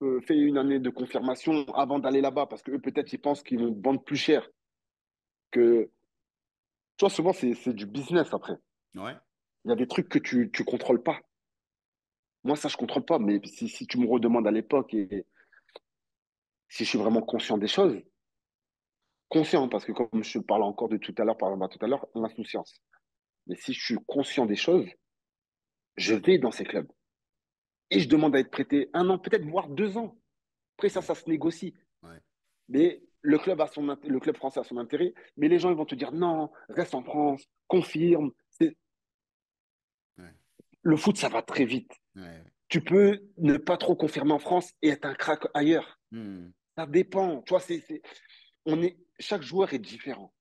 euh, fais une année de confirmation avant d'aller là-bas, parce que eux, peut-être, ils pensent qu'ils vont vendre plus cher. Que, tu vois, souvent, c'est, c'est du business après. Ouais. Il y a des trucs que tu, tu contrôles pas. Moi, ça, je contrôle pas, mais si, si tu me redemandes à l'époque et si je suis vraiment conscient des choses, conscient, parce que comme je parle encore de tout à l'heure, par exemple, à tout à l'heure, l'insouciance. Mais si je suis conscient des choses, je vais dans ces clubs. Et je demande à être prêté un an, peut-être, voire deux ans. Après, ça, Ouais. ça se négocie. Ouais. Mais le club, a son, int- le club français a son intérêt. Mais les gens, ils vont te dire non, reste en France, confirme. C'est- Ouais. Le foot, ça va très vite. Ouais. Tu peux ne pas trop confirmer en France et être un crack ailleurs. Hmm. Ça dépend. Tu vois, c'est, c'est- on est, chaque joueur est différent.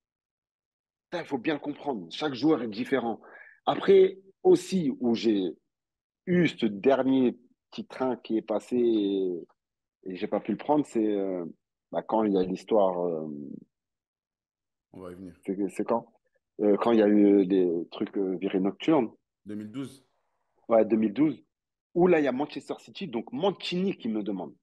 Ça, il faut bien le comprendre. Chaque joueur est différent. Après, aussi, où j'ai eu ce dernier petit train qui est passé et, et j'ai pas pu le prendre, c'est euh, bah, quand il y a l'histoire. euh, On va y venir. c'est c'est quand? Euh, quand il y a eu les trucs euh, virées nocturnes, deux mille douze. ouais, deux mille douze, où là, il y a Manchester City, donc Mancini qui me demande.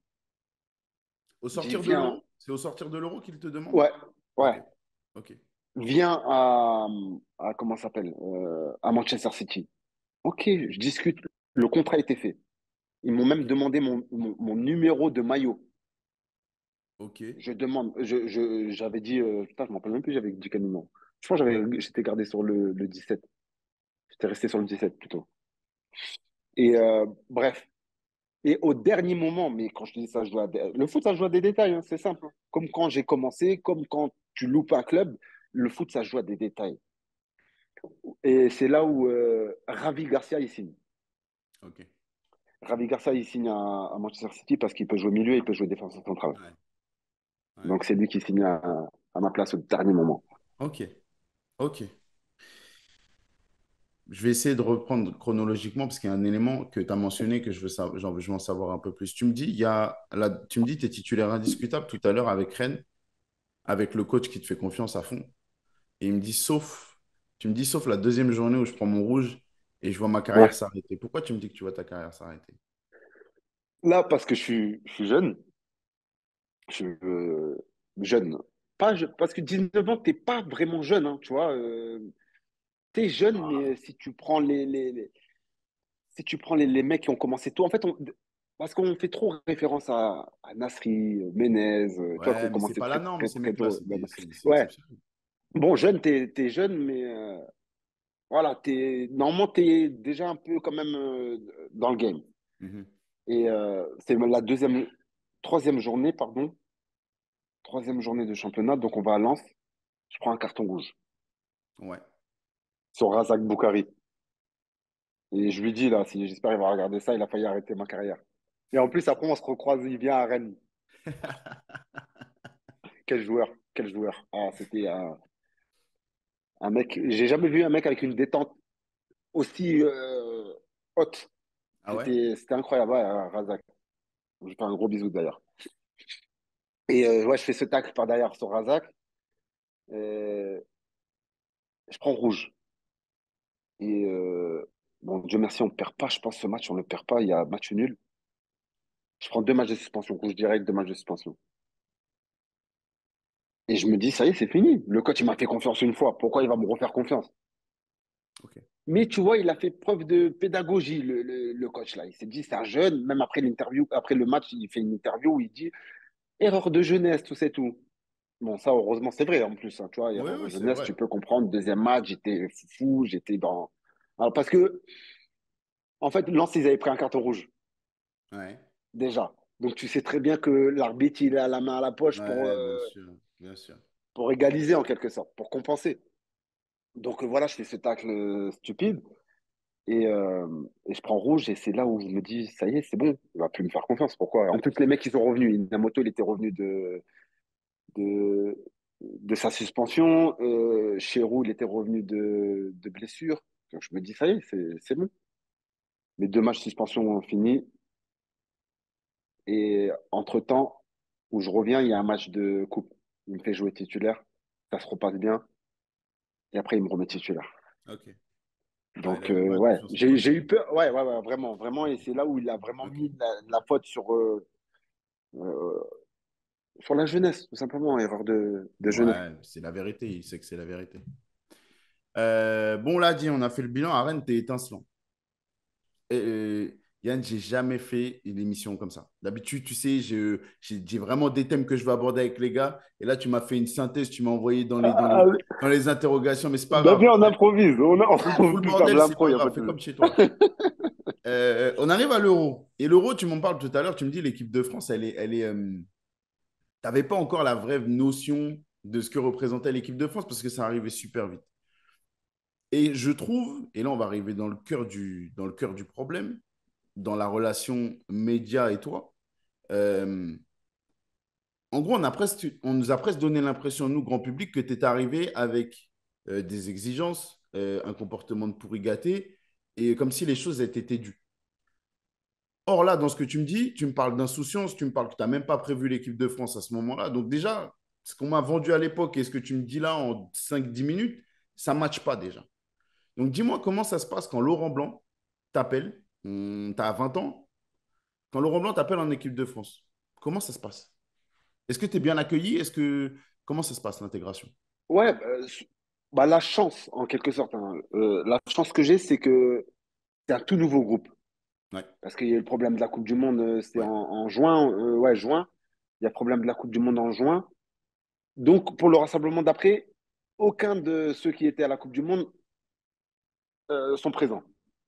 Au J'y sortir de viens, l'euro? C'est au sortir de l'euro qu'il te demande? ouais, Ok. ouais, Ok. viens à, à comment ça s'appelle, euh, à Manchester City. Ok, je discute. Le contrat a été fait. Ils m'ont même Ok. demandé mon, mon, mon numéro de maillot. Ok. Je demande, je, je, j'avais dit, euh, putain, je m'en rappelle même plus, j'avais dit quel numéro. Je pense que j'avais, j'étais gardé sur le, le dix-sept. J'étais resté sur le dix-sept plutôt. Et euh, bref. Et au dernier moment, mais quand je te dis ça, je dois, le foot, ça joue à des détails, hein, c'est simple, hein. Comme quand j'ai commencé, comme quand tu loupes un club, le foot, ça joue à des détails. Et c'est là où euh, Ravi Garcia, il signe. Ok. Ravi Garcia, il signe à, à Manchester City parce qu'il peut jouer milieu, il peut jouer défenseur central. Ouais. Ouais. Donc c'est lui qui signe à, à ma place au dernier moment. Ok. Ok. Je vais essayer de reprendre chronologiquement parce qu'il y a un élément que tu as mentionné que je veux, sa- j'en- je veux en savoir un peu plus. Tu me dis, il y a la- tu me dis, tu es titulaire indiscutable tout à l'heure avec Rennes, avec le coach qui te fait confiance à fond. Et il me dit, sauf, tu me dis, sauf la deuxième journée où je prends mon rouge et je vois ma carrière Ouais. s'arrêter. Pourquoi tu me dis que tu vois ta carrière s'arrêter? Là, parce que je suis, je suis jeune, je suis euh, jeune. Pas je- parce que dix-neuf ans, t'es pas vraiment jeune, hein, tu vois. Euh, t'es jeune, mais si tu prends les, les, les- si tu prends les, les mecs qui ont commencé tôt, en fait, on- parce qu'on fait trop référence à, à Nasri, Menez, euh, tu vois, qui ont Ouais, mais c'est commencé pas la très, norme, très, ces très mecs-là, tôt. c'est des- c'est- c'est Ouais. exceptionnel. Bon, jeune, t'es, t'es jeune, mais euh, voilà, t'es, normalement, t'es déjà un peu quand même euh, dans le game. Mhm. Et euh, c'est la deuxième, troisième journée, pardon, troisième journée de championnat, donc on va à Lens, je prends un carton rouge Ouais. sur Razak Boukari. Et je lui dis, là, si j'espère qu'il va regarder ça, il a failli arrêter ma carrière. Et en plus, après, on se recroise, il vient à Rennes. Quel joueur, quel joueur. Ah, c'était un, un mec, j'ai jamais vu un mec avec une détente aussi euh, haute. Ah ouais? C'était, c'était incroyable, ouais, Razak. Je lui fais un gros bisou d'ailleurs. Et euh, ouais, je fais ce tacle par derrière sur Razak. Euh, je prends rouge. Et euh, bon, Dieu merci, on ne perd pas, je pense, ce match, on ne le perd pas. Il y a match nul. Je prends deux matchs de suspension, rouge direct, deux matchs de suspension. Et je me dis, ça y est, c'est fini. Le coach, il m'a fait confiance une fois. Pourquoi il va me refaire confiance? Ok. Mais tu vois, il a fait preuve de pédagogie, le, le, le coach là. Il s'est dit, c'est un jeune, même après l'interview, après le match, il fait une interview où il dit, erreur de jeunesse, tout c'est tout. Bon, ça, heureusement, c'est vrai en plus, hein, tu vois, Oui, erreur de oui, c'est jeunesse, vrai. tu peux comprendre. Deuxième match, j'étais fou, j'étais dans. Alors, parce que, en fait, Lens, ils avaient pris un carton rouge, Ouais. déjà. Donc, tu sais très bien que l'arbitre, il a la main à la poche pour, Ouais, bien euh, sûr, bien sûr. pour égaliser en quelque sorte, pour compenser. Donc, euh, voilà, je fais ce tacle euh, stupide. Et, euh, et je prends rouge et c'est là où je me dis, ça y est, c'est bon, il va plus me faire confiance. Pourquoi? En plus, les mecs, ils sont revenus. Inamoto, il était revenu de, de, de sa suspension. Euh, Chérou, il était revenu de, de blessure. Donc je me dis, ça y est, c'est, c'est bon. Mes deux matchs de suspension finis. Et entre-temps, où je reviens, il y a un match de coupe. Il me fait jouer titulaire. Ça se repasse bien. Et après, il me remet titulaire. Ok. Ouais, il Donc, avait euh, mal ouais, sur son j'ai, j'ai côté. eu peur. Ouais, ouais, ouais, vraiment, vraiment. Et c'est là où il a vraiment Ok. mis la, la faute sur, euh, euh, sur la jeunesse, tout simplement, erreur de, de jeunesse. Ouais, c'est la vérité. Il sait que c'est la vérité. Euh, bon, là, dit, on a fait le bilan. Arène, t'es étincelant. Et, euh, Yann, j'ai jamais fait une émission comme ça. D'habitude, tu sais, je- j'ai j'ai vraiment des thèmes que je veux aborder avec les gars. Et là, tu m'as fait une synthèse, tu m'as envoyé dans les, dans Ah, les, dans les interrogations, mais c'est pas bah grave. bien, on improvise. On, a- Fout, on fout le peut faire de bordel, c'est l'impro, pas il n'y a pas grave. de Fais souci. comme chez toi. Euh, on arrive à l'euro. Et l'euro, tu m'en parles tout à l'heure. Tu me dis l'équipe de France, elle est, elle est, euh, t'avais pas encore la vraie notion de ce que représentait l'équipe de France parce que ça arrivait super vite. Et je trouve, et là on va arriver dans le cœur du, dans le cœur du problème, dans la relation média et toi. Euh, En gros, on, a presque, on nous a presque donné l'impression, nous, grand public, que tu es arrivé avec euh, des exigences, euh, un comportement de pourri gâté, et comme si les choses étaient été dues. Or là, dans ce que tu me dis, tu me parles d'insouciance, tu me parles que tu n'as même pas prévu l'équipe de France à ce moment-là. Donc déjà, ce qu'on m'a vendu à l'époque et ce que tu me dis là en cinq dix minutes, ça ne matche pas déjà. Donc dis-moi comment ça se passe quand Laurent Blanc t'appelle, tu as vingt ans, quand Laurent Blanc t'appelle en équipe de France. Comment ça se passe? Est-ce que tu es bien accueilli? Est-ce que Comment ça se passe l'intégration? Ouais, bah, su- bah, la chance, en quelque sorte, hein. Euh, la chance que j'ai, c'est que c'est un tout nouveau groupe. Ouais, Parce qu'il y a eu le problème de la Coupe du Monde, euh, c'était en, ouais. en juin. Euh, ouais, juin. Il y a le problème de la Coupe du Monde en juin. Donc, pour le rassemblement d'après, aucun de ceux qui étaient à la Coupe du Monde euh, sont présents.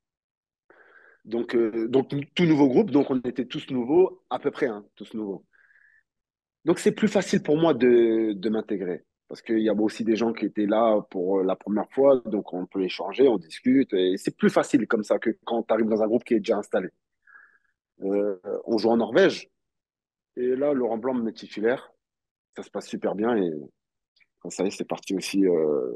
Donc, euh, donc, tout nouveau groupe. Donc, on était tous nouveaux, à peu près, hein, tous nouveaux. Donc, c'est plus facile pour moi de, de m'intégrer. Parce qu'il y a aussi des gens qui étaient là pour euh, la première fois. Donc, on peut échanger, on discute. Et c'est plus facile comme ça que quand tu arrives dans un groupe qui est déjà installé. Euh, on joue en Norvège. Et là, Laurent Blanc me met titulaire. Ça se passe super bien. Et ça y est, c'est parti aussi euh,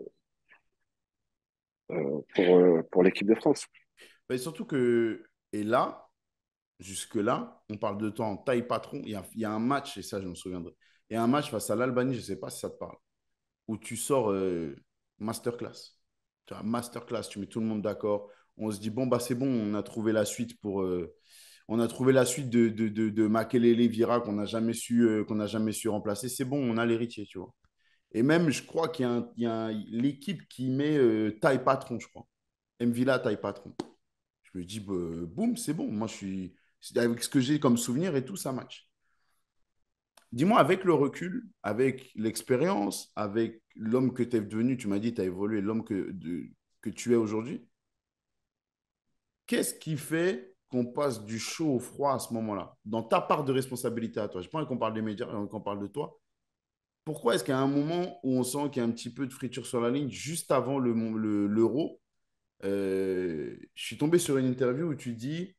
euh, pour, euh, pour l'équipe de France. Mais surtout que, et là, jusque-là, on parle de toi en taille patron. Il y a, il y a un match, et ça, je me souviendrai. Il y a un match face à l'Albanie, je ne sais pas si ça te parle, où tu sors euh, masterclass. Tu as masterclass, tu mets tout le monde d'accord. On se dit, bon, bah, c'est bon, on a trouvé la suite pour. Euh, on a trouvé la suite de, de, de, de Makelele Vira qu'on n'a jamais, su, euh, qu'on n'a jamais su remplacer. C'est bon, on a l'héritier, tu vois. Et même, je crois qu'il y a, un- il y a un- l'équipe qui met euh, taille patron, je crois. Mvila taille patron. Je me dis, bah, boum, c'est bon. Moi, je suis. Avec ce que j'ai comme souvenir et tout, ça match. Dis-moi, avec le recul, avec l'expérience, avec l'homme que tu es devenu, tu m'as dit, tu as évolué, l'homme que, de- que tu es aujourd'hui, qu'est-ce qui fait qu'on passe du chaud au froid à ce moment-là, dans ta part de responsabilité à toi? Je ne pas qu'on parle des médias, qu'on parle de toi. Pourquoi est-ce qu'il y a un moment où on sent qu'il y a un petit peu de friture sur la ligne juste avant le, le- l'euro? Euh, je suis tombé sur une interview où tu dis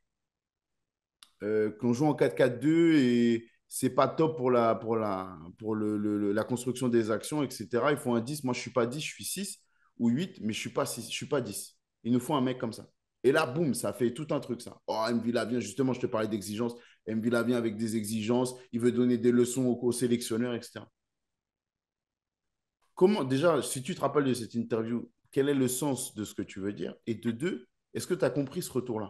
euh, qu'on joue en quatre quatre deux et c'est pas top pour la, pour la, pour le, le- la construction des actions, et cetera. Il faut un dix. Moi, je suis pas dix, je suis six ou huit, mais je suis pas six, je suis pas dix. Il nous faut un mec comme ça. Et là, boum, ça fait tout un truc, ça. Oh, Mvila vient, justement, je te parlais d'exigences. Mvila vient avec des exigences, il veut donner des leçons aux, aux sélectionneurs, et cetera. Comment, déjà, si tu te rappelles de cette interview, quel est le sens de ce que tu veux dire? Et de deux, est-ce que tu as compris ce retour-là?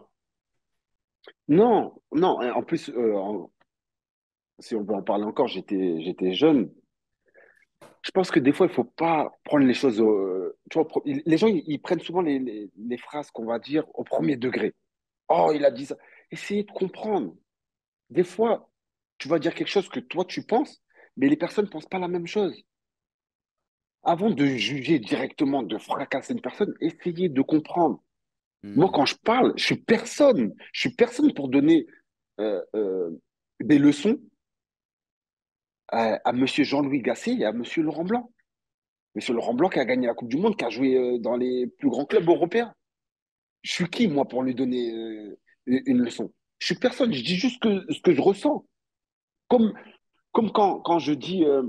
Non, non. En plus, euh, en- si on veut en parler encore, j'étais, j'étais jeune. Je pense que des fois, il faut pas prendre les choses au, tu vois, pro- les gens, ils, ils prennent souvent les, les, les phrases qu'on va dire au premier degré. Oh, il a dit ça. Essayez de comprendre. Des fois, tu vas dire quelque chose que toi, tu penses, mais les personnes ne pensent pas la même chose. Avant de juger directement, de fracasser une personne, essayez de comprendre. Moi, Hmm. quand je parle, je suis personne. Je suis personne pour donner euh, euh, des leçons à, à Monsieur Jean-Louis Gasset et à Monsieur Laurent Blanc. Monsieur Laurent Blanc qui a gagné la Coupe du Monde, qui a joué euh, dans les plus grands clubs européens. Je suis qui, moi, pour lui donner euh, une leçon? Je suis personne. Je dis juste que, ce que je ressens. Comme, comme quand, quand je dis euh,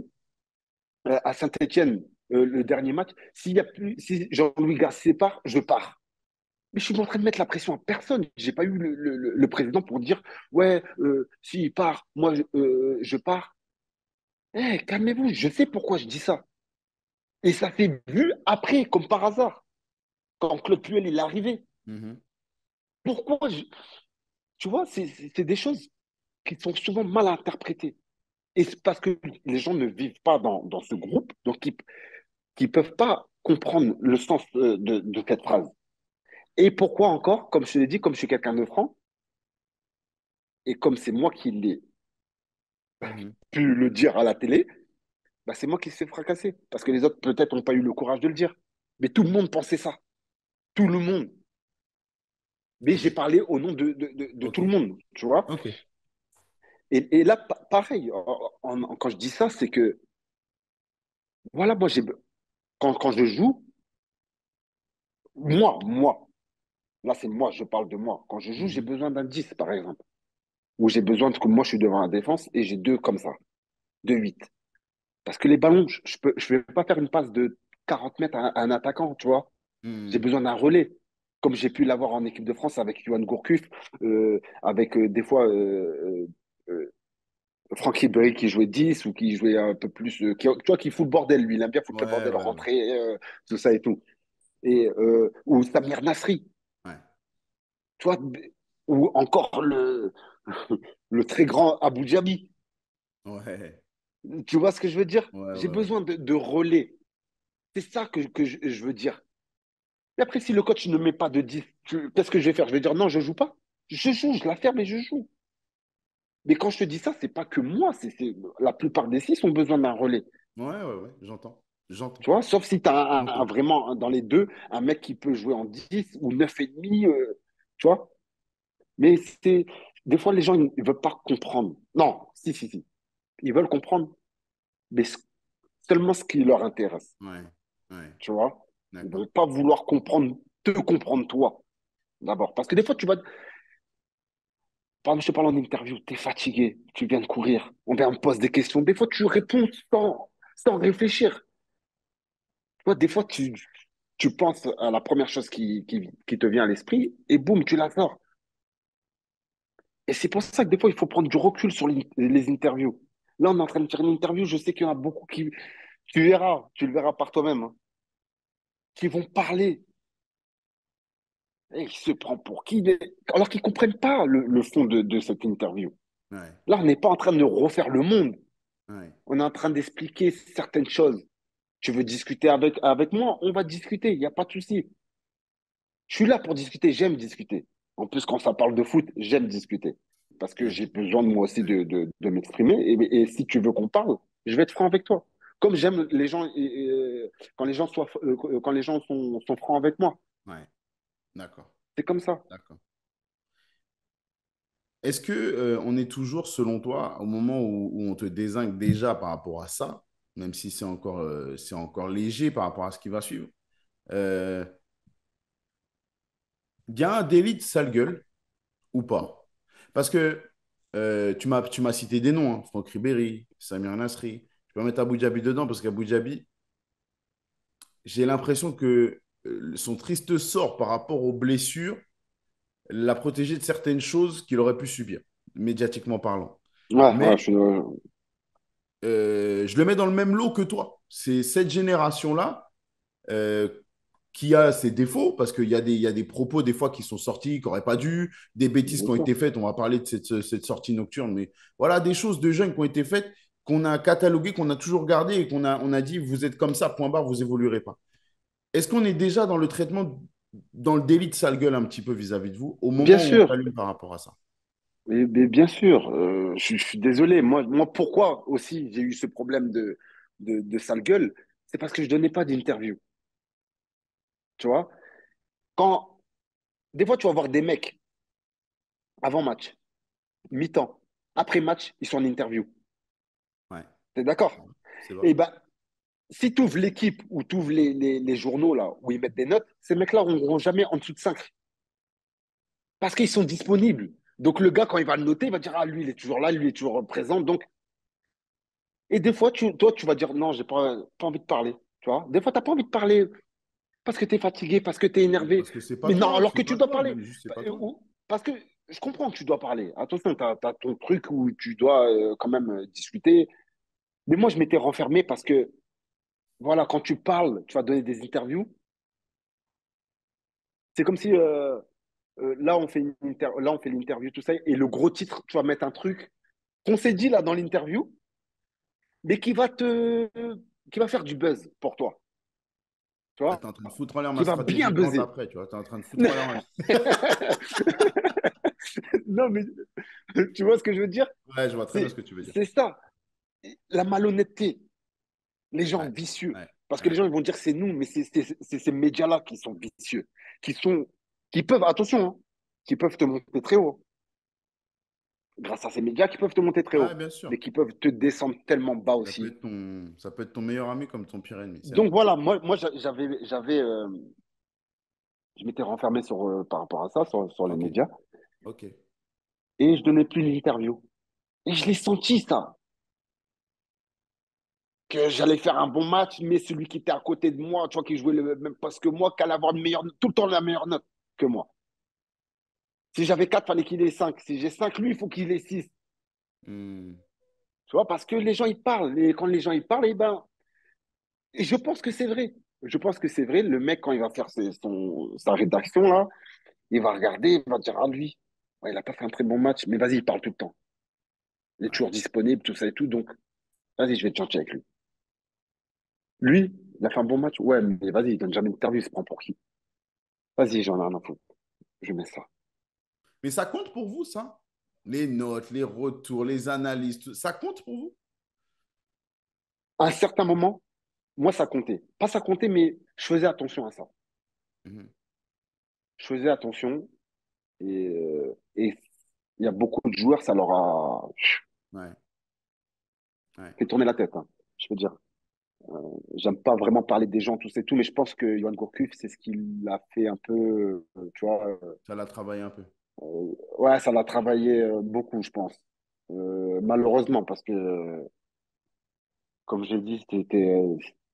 à Saint-Étienne, euh, le dernier match, s'il y a plus, si Jean-Louis Gasset part, je pars. Mais je suis pas en train de mettre la pression à personne. J'ai pas eu le, le- le président pour dire, ouais, euh, s'il part, moi, je, euh, je pars. Eh, calmez-vous, je sais pourquoi je dis ça. Et ça s'est vu après, comme par hasard. quand Claude Puel il est arrivé. Mhm. Pourquoi je- Tu vois, c'est c'est- c'est des choses qui sont souvent mal interprétées. Et c'est parce que les gens ne vivent pas dans, dans ce groupe, donc ils ne peuvent pas comprendre le sens euh, de, de cette phrase. Et pourquoi encore, comme je te l'ai dit, comme je suis quelqu'un de franc, et comme c'est moi qui l'ai Mhm. pu le dire à la télé, bah c'est moi qui se fait fracasser. Parce que les autres, peut-être, n'ont pas eu le courage de le dire. Mais tout le monde pensait ça. Tout le monde. Mais j'ai Ok. parlé au nom de, de, de, de Ok. tout le monde, tu vois. Ok. Et, et là, pa- pareil, en- en- quand je dis ça, c'est que, voilà, moi, j'ai, quand, quand je joue, moi, moi, là, c'est moi, je parle de moi. Quand je joue, j'ai Mhm. besoin d'un dix par exemple. Ou j'ai besoin de que moi, je suis devant la défense et j'ai deux comme ça, deux huit. Parce que les ballons, je je peux, je vais pas faire une passe de quarante mètres à, à un attaquant, tu vois. J'ai Mhm. besoin d'un relais, comme j'ai pu l'avoir en équipe de France avec Johan Gourcuff, euh, avec euh, des fois euh, euh, euh, Franck Ribéry qui jouait dix ou qui jouait un peu plus, euh, qui, tu vois, qui fout le bordel, lui, il aime bien foutre le Ouais, bordel, ouais, ouais. rentrer, euh, tout ça et tout. Et, euh, ou Samir Nasri, Ouais. tu vois, ou encore le, le très grand Abu Dhabi. Ouais. Tu vois ce que je veux dire? Ouais, J'ai ouais, ouais. besoin de, de relais. C'est ça que, que je, je veux dire. Et après, si le coach ne met pas de dix, tu- qu'est-ce que je vais faire? Je vais dire non, je joue pas. Je joue, je la ferme et je joue. Mais quand je te dis ça, c'est pas que moi, c'est c'est- la plupart des six ont besoin d'un relais. Ouais, ouais, ouais. J'entends. J'entends. Tu vois, sauf si tu as un, un- J'entends. vraiment un- dans les deux, un mec qui peut jouer en dix ou neuf et demi, euh, tu vois. Mais c'est des fois les gens ils, ils veulent pas comprendre. Non, si si si, ils veulent comprendre, mais s- seulement ce qui leur intéresse, Ouais. Ouais. tu vois. Ils D'accord. vont pas vouloir comprendre, te comprendre toi d'abord, parce que des fois tu vas, par exemple, je te parle en interview, tu es fatigué, tu viens de courir, on vient me pose des questions, des fois tu réponds sans, sans réfléchir. Tu vois, des fois tu, tu penses à la première chose qui, qui, qui te vient à l'esprit et boum, tu la sors. Et c'est pour ça que des fois, il faut prendre du recul sur les, les interviews. Là, on est en train de faire une interview, je sais qu'il y en a beaucoup qui, tu verras, tu le verras par toi-même, hein, qui vont parler. Et il se prend pour qui? Mais- alors qu'ils ne comprennent pas le, le fond de, de cette interview. Ouais. Là, on n'est pas en train de refaire le monde. Ouais. On est en train d'expliquer certaines choses. Tu veux discuter avec, avec moi? On va discuter, il n'y a pas de souci. Je suis là pour discuter, j'aime discuter. En plus, quand ça parle de foot, j'aime discuter. Parce que Ouais. j'ai besoin de moi aussi Ouais. de, de, de m'exprimer. Et, et si tu veux qu'on parle, je vais être franc avec toi. Comme j'aime les gens, et- et- quand les gens, soient, euh, quand les gens sont, sont francs avec moi. Ouais. D'accord. C'est comme ça. D'accord. Est-ce que euh, on est toujours, selon toi, au moment où, où on te dézingue déjà par rapport à ça, même si c'est encore, euh, c'est encore léger par rapport à ce qui va suivre, euh, il y a un délit de sale gueule ou pas? Parce que euh, tu m'as, tu m'as cité des noms, hein, Franck Ribéry, Samir Nasri. Je peux mettre Abu Dhabi dedans parce qu'Abu Dhabi, j'ai l'impression que euh, son triste sort par rapport aux blessures l'a protégé de certaines choses qu'il aurait pu subir, médiatiquement parlant. Ouais, ouais, Mais je suis, euh, euh, je le mets dans le même lot que toi. C'est cette génération-là euh, qui a ses défauts, parce qu'il y, a des- il y a des propos des fois qui sont sortis, qui n'auraient pas dû, des bêtises bien qui ont sûr. été faites, on va parler de cette, cette sortie nocturne, mais voilà, des choses de jeunes qui ont été faites, qu'on a cataloguées, qu'on a toujours gardées et qu'on a, on a dit, vous êtes comme ça, point barre, vous évoluerez pas. Est-ce qu'on est déjà dans le traitement, dans le délit de sale gueule un petit peu vis-à-vis de vous, au Bien moment où on sûr. s'allume par rapport à ça? Mais, mais bien sûr. Euh, je, je suis désolé. Moi, moi, pourquoi aussi j'ai eu ce problème de, de, de sale gueule? C'est parce que je donnais pas d'interview. Tu vois? Quand, des fois, tu vas voir des mecs avant match, mi-temps, après match, ils sont en interview. Ouais, T'es d'accord? c'est vrai. Et ben, si tu ouvres l'équipe ou tu ouvres les, les, les journaux là, où ils mettent des notes, ces mecs-là n'auront jamais en dessous de cinq parce qu'ils sont disponibles. Donc le gars, quand il va le noter, il va dire, ah, lui, il est toujours là, lui, il est toujours présent. Donc, et des fois, tu, toi, tu vas dire, non, j'ai pas, pas envie de parler. Tu vois? Des fois, tu n'as pas envie de parler parce que tu es fatigué, parce que tu es énervé. Parce que c'est pas Mais non, toi, alors c'est que tu pas dois toi, parler. même juste c'est Pa- pas euh, toi. ou- Parce que je comprends que tu dois parler. Attention, tu as, ton truc où tu dois euh, quand même euh, discuter. Mais moi, je m'étais renfermé parce que, voilà, quand tu parles, tu vas donner des interviews. C'est comme si euh, euh, là, on fait une inter- là, on fait l'interview, tout ça, et le gros titre, tu vas mettre un truc qu'on s'est dit là dans l'interview, mais qui va te, qui va faire du buzz pour toi, tu Tu vois, es en train de foutre en l'air qui ma va bien stratégie de vente buzzer. après, tu vois. Tu es en train de foutre en l'air ma... Non, mais tu vois ce que je veux dire? Ouais, je vois très bien ce C'est, que tu veux dire. c'est ça, la malhonnêteté, les gens Ouais, vicieux. ouais, Parce que les ouais. gens ils vont dire c'est nous, mais c'est c'est- c'est ces médias-là qui sont vicieux, qui sont, qui peuvent, attention, hein, qui peuvent te monter très haut. Grâce à ces médias qui peuvent te monter très Ouais, haut, bien sûr. mais qui peuvent te descendre tellement bas Ça peut aussi. être ton, ça peut être ton meilleur ami comme ton pire ennemi, c'est Donc vrai. voilà, moi, moi j'a- j'avais, j'avais, euh, je m'étais renfermé sur, euh, par rapport à ça, sur, sur les Ok, médias, ok. et je donnais plus l'interview. Et je l'ai senti, ça, que j'allais faire un bon match, mais celui qui était à côté de moi, tu vois, qui jouait le même poste que moi, qu'allait avoir une meilleure, tout le temps la meilleure note que moi. Si j'avais quatre, fallait qu'il ait cinq. Si j'ai cinq, lui, il faut qu'il ait six. Hmm, Tu vois, parce que les gens, ils parlent. Et quand les gens, ils parlent, eh ben, et je pense que c'est vrai. Je pense que c'est vrai. Le mec, quand il va faire ses- son, sa rédaction, là, il va regarder, il va dire, ah, lui, ouais, il n'a pas fait un très bon match, mais vas-y, il parle tout le temps. Il est ouais. toujours disponible, tout ça et tout. Donc, vas-y, je vais te chanter avec lui. Lui, il a fait un bon match. Ouais, mais vas-y, il donne jamais d'interview, il se prend pour qui? Vas-y, j'en ai rien à foutre. Je mets ça. Mais ça compte pour vous, ça? Les notes, les retours, les analyses, tout- ça compte pour vous? À un certain moment, moi, ça comptait. Pas ça comptait, mais je faisais attention à ça. Mhm. Je faisais attention et, euh, et il y a beaucoup de joueurs, ça leur a Ouais, ouais. fait tourner la tête, hein, je veux dire. J'aime pas vraiment parler des gens, tout c'est tout, mais je pense que Johan Gourcuff, c'est ce qui l'a fait un peu, euh, tu vois. Ça l'a travaillé un peu. Euh, ouais, ça l'a travaillé euh, beaucoup, je pense. Euh, malheureusement, parce que, euh, comme j'ai dit, c'était, euh,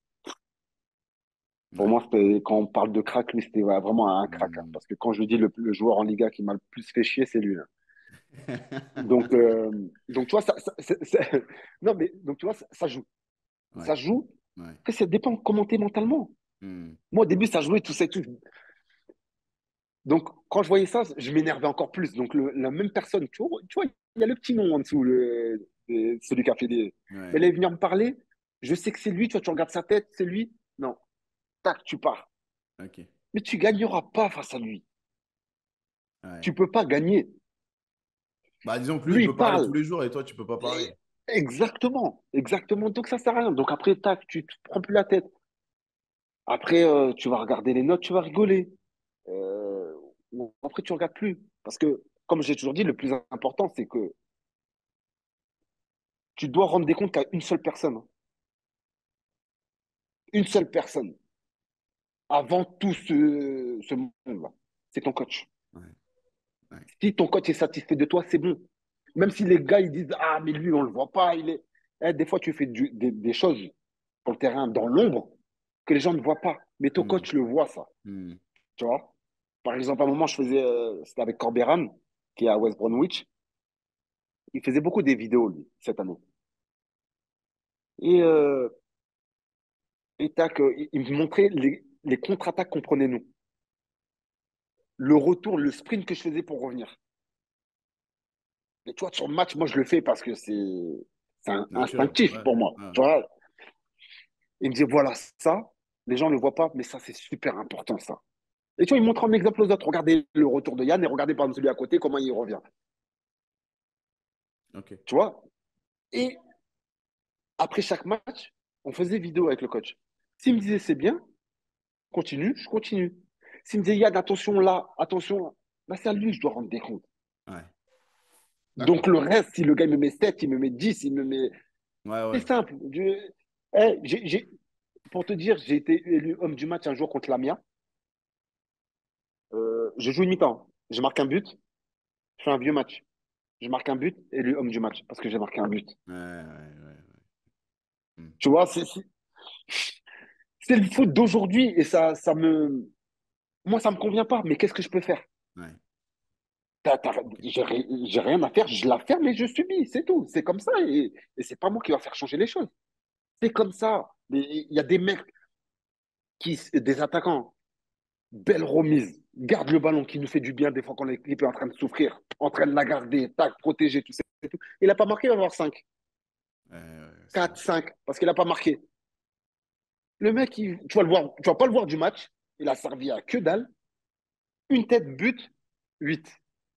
pour Ouais. moi, c'était, quand on parle de crack, lui, c'était ouais, vraiment un crack, hein, Hmm. parce que quand je dis le, le joueur en Liga qui m'a le plus fait chier, c'est lui, hein. Donc, euh, donc, tu vois, ça, ça- c'est- c'est- non, mais, donc, tu vois, ça, ça joue. Ouais, Ça joue. ouais. Après, ça dépend comment t'es mentalement. Hmm. Moi, au début, ça jouait, tout ça et tout. Donc, quand je voyais ça, je m'énervais encore plus. Donc, le- la même personne, tu vois, tu vois, il y a le petit nom en dessous, le, de- celui qui a fait des. Mais Ouais, là, il vient me parler. Je sais que c'est lui, tu vois, tu regardes sa tête, c'est lui. Non, tac, tu pars. ok. Mais tu gagneras pas face à lui. Ouais. Tu peux pas gagner. Bah, disons que lui, il Lui, peut il parler tous parle. les jours et toi, tu peux pas parler. Et- Exactement, exactement. Donc, ça sert à rien. Donc, après, tac, tu te prends plus la tête. Après, euh, tu vas regarder les notes, tu vas rigoler. Euh, ou après, tu regardes plus. Parce que, comme j'ai toujours dit, le plus important, c'est que tu dois rendre des comptes qu'à une seule personne, hein. Une seule personne avant tout ce, ce monde-là. C'est ton coach. Ouais, ouais. Si ton coach est satisfait de toi, c'est bon. Même si les gars ils disent ah mais lui on le voit pas, il est. Eh, des fois tu fais du- des, des choses sur le terrain dans l'ombre que les gens ne voient pas, mais ton Hmm, coach le voit ça. hmm. Tu vois. Par exemple à un moment je faisais euh, c'était avec Corberan qui est à West Bromwich. Il faisait beaucoup des vidéos lui cette année. Et euh, et tac, euh, il il me montrait les, les contre-attaques qu'on prenait nous, le retour, le sprint que je faisais pour revenir. Mais tu vois, sur le match, moi, je le fais parce que c'est c'est un- Naturel. instinctif Ouais, pour moi. ouais. Tu vois, il me dit, voilà, ça, les gens ne le voient pas, mais ça, c'est super important, ça. Et tu vois, il montre un exemple aux autres. Regardez le retour de Yann et regardez par exemple celui à côté, comment il revient. Ok. Tu vois? Et après chaque match, on faisait vidéo avec le coach. S'il me disait, c'est bien, continue, je continue. S'il me disait, Yann, attention là, attention, là, c'est à lui, je dois rendre des comptes. Ouais. Donc, D'accord. le reste, si le gars il me met sept, il me met dix, il me met. Ouais, ouais. C'est simple. Je- Eh, j'ai, j'ai- Pour te dire, j'ai été élu homme du match un jour contre l'Amiens. Euh, je joue une mi-temps. Je marque un but. Je fais un vieux match. Je marque un but, élu homme du match parce que j'ai marqué un but. Ouais, ouais, ouais, ouais. Hmm. Tu vois, c'est c'est- c'est le foot d'aujourd'hui et ça, ça me. Moi, ça me convient pas. Mais qu'est-ce que je peux faire? Ouais. T'as- t'as- Ok. J'ai ri- j'ai rien à faire. Je la ferme et je subis. C'est tout. C'est comme ça. Et, et c'est pas moi qui va faire changer les choses. C'est comme ça. Mais il y a des mecs qui, des attaquants. belle remise, garde le ballon qui nous fait du bien des fois quand l'équipe est en train de souffrir, en train de la garder, tac, protéger, tout ça. Tout. Il n'a pas marqué, il va avoir cinq, Euh, c'est- quatre, cinq, parce qu'il n'a pas marqué. Le mec, il, tu vas le voir, tu vas pas le voir du match, il a servi à que dalle, une tête, but, huit.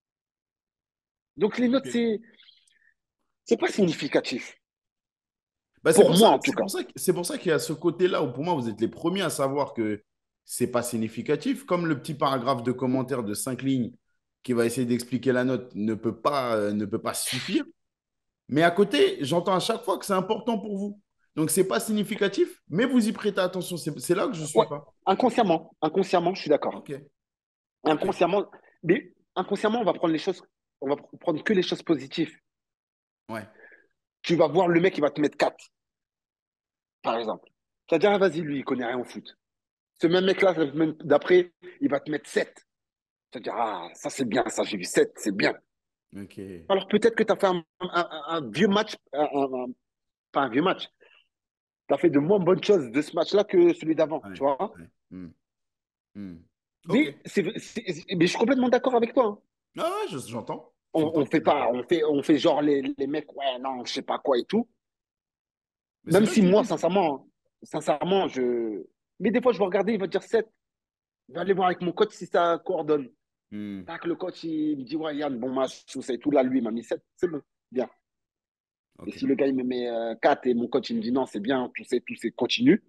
Donc les notes, ok. c'est, c'est pas significatif. Bah, c'est Pour pour moi, ça, en tout c'est cas. pour ça, que- c'est pour ça qu'il y a ce côté-là où pour moi, vous êtes les premiers à savoir que c'est pas significatif. Comme le petit paragraphe de commentaire de cinq lignes qui va essayer d'expliquer la note ne peut pas, euh, ne peut pas suffire. Mais à côté, j'entends à chaque fois que c'est important pour vous. Donc, c'est pas significatif, mais vous y prêtez attention. C'est c'est là que je suis Ouais, pas. inconsciemment, inconsciemment, je suis d'accord. Ok, ok. Inconsciemment, mais inconsciemment, on va prendre les choses, on va prendre que les choses positives. Ouais. Tu vas voir le mec, il va te mettre quatre, par exemple. Tu vas dire, ah, vas-y, lui, il connaît rien au foot. Ce même mec-là, la semaine d'après, il va te mettre sept. Tu vas dire, ah, ça c'est bien, ça j'ai vu sept, c'est bien. Ok. Alors peut-être que tu as fait un, un- un vieux match, un- un- un- pas un vieux match, tu as fait de moins bonnes choses de ce match-là que celui d'avant, Ouais. tu vois. Ouais. Hmm. Hmm. Ok. Mais, c'est, c'est- mais je suis complètement d'accord avec toi, hein. Ah ouais, je- j'entends. On, J'entends on que tu fait es pas, d'accord. on fait, on fait genre les, les mecs, ouais, non, je sais pas quoi et tout. Mais c'est Même bien que si tu le moi, dises. sincèrement, sincèrement, je. Mais des fois, je vais regarder, il va dire sept. Je vais aller voir avec mon coach si ça coordonne. Hmm. Tac, le coach, il me dit, ouais, Yann, bon match, tout ça et tout. Là, lui, il m'a mis sept. C'est bon, bien. Et Ok. si le gars, il me met euh, quatre et mon coach, il me dit, non, c'est bien, tout c'est, tout c'est, continue.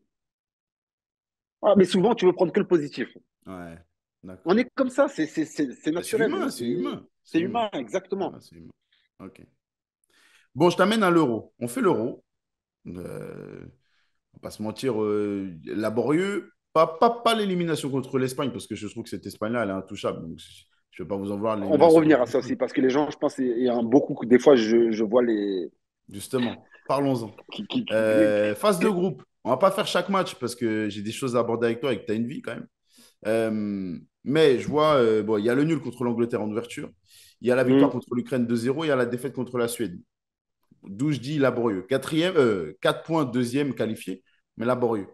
Ah, mais souvent, tu veux prendre que le positif. Ouais. On D'accord. est comme ça, c'est c'est- c'est- c'est Bah, c'est naturel. humain, c'est C'est humain. C'est c'est humain. humain, exactement. Ah, c'est humain. Ok. Bon, je t'amène à l'euro. On fait l'euro. Euh, on va pas se mentir, euh, laborieux. Pas, pas, pas l'élimination contre l'Espagne, parce que je trouve que cette Espagne-là, elle est intouchable. Donc, je ne vais pas vous en voir On va l'élimination revenir contre à ça l'Espagne. aussi, parce que les gens, je pense, il y a un- beaucoup, des fois, je, je vois les. Justement, parlons-en. Qui, qui, qui- Euh, phase de que- groupe. On va pas faire chaque match parce que j'ai des choses à aborder avec toi et que tu as une vie quand même. Euh, mais je vois, euh, bon, il y a le nul contre l'Angleterre en ouverture. Il y a la victoire Hmm. contre l'Ukraine deux zéro. Il y a la défaite contre la Suède. D'où je dis laborieux. Quatrième, euh, quatre points, deuxième qualifié, mais laborieux.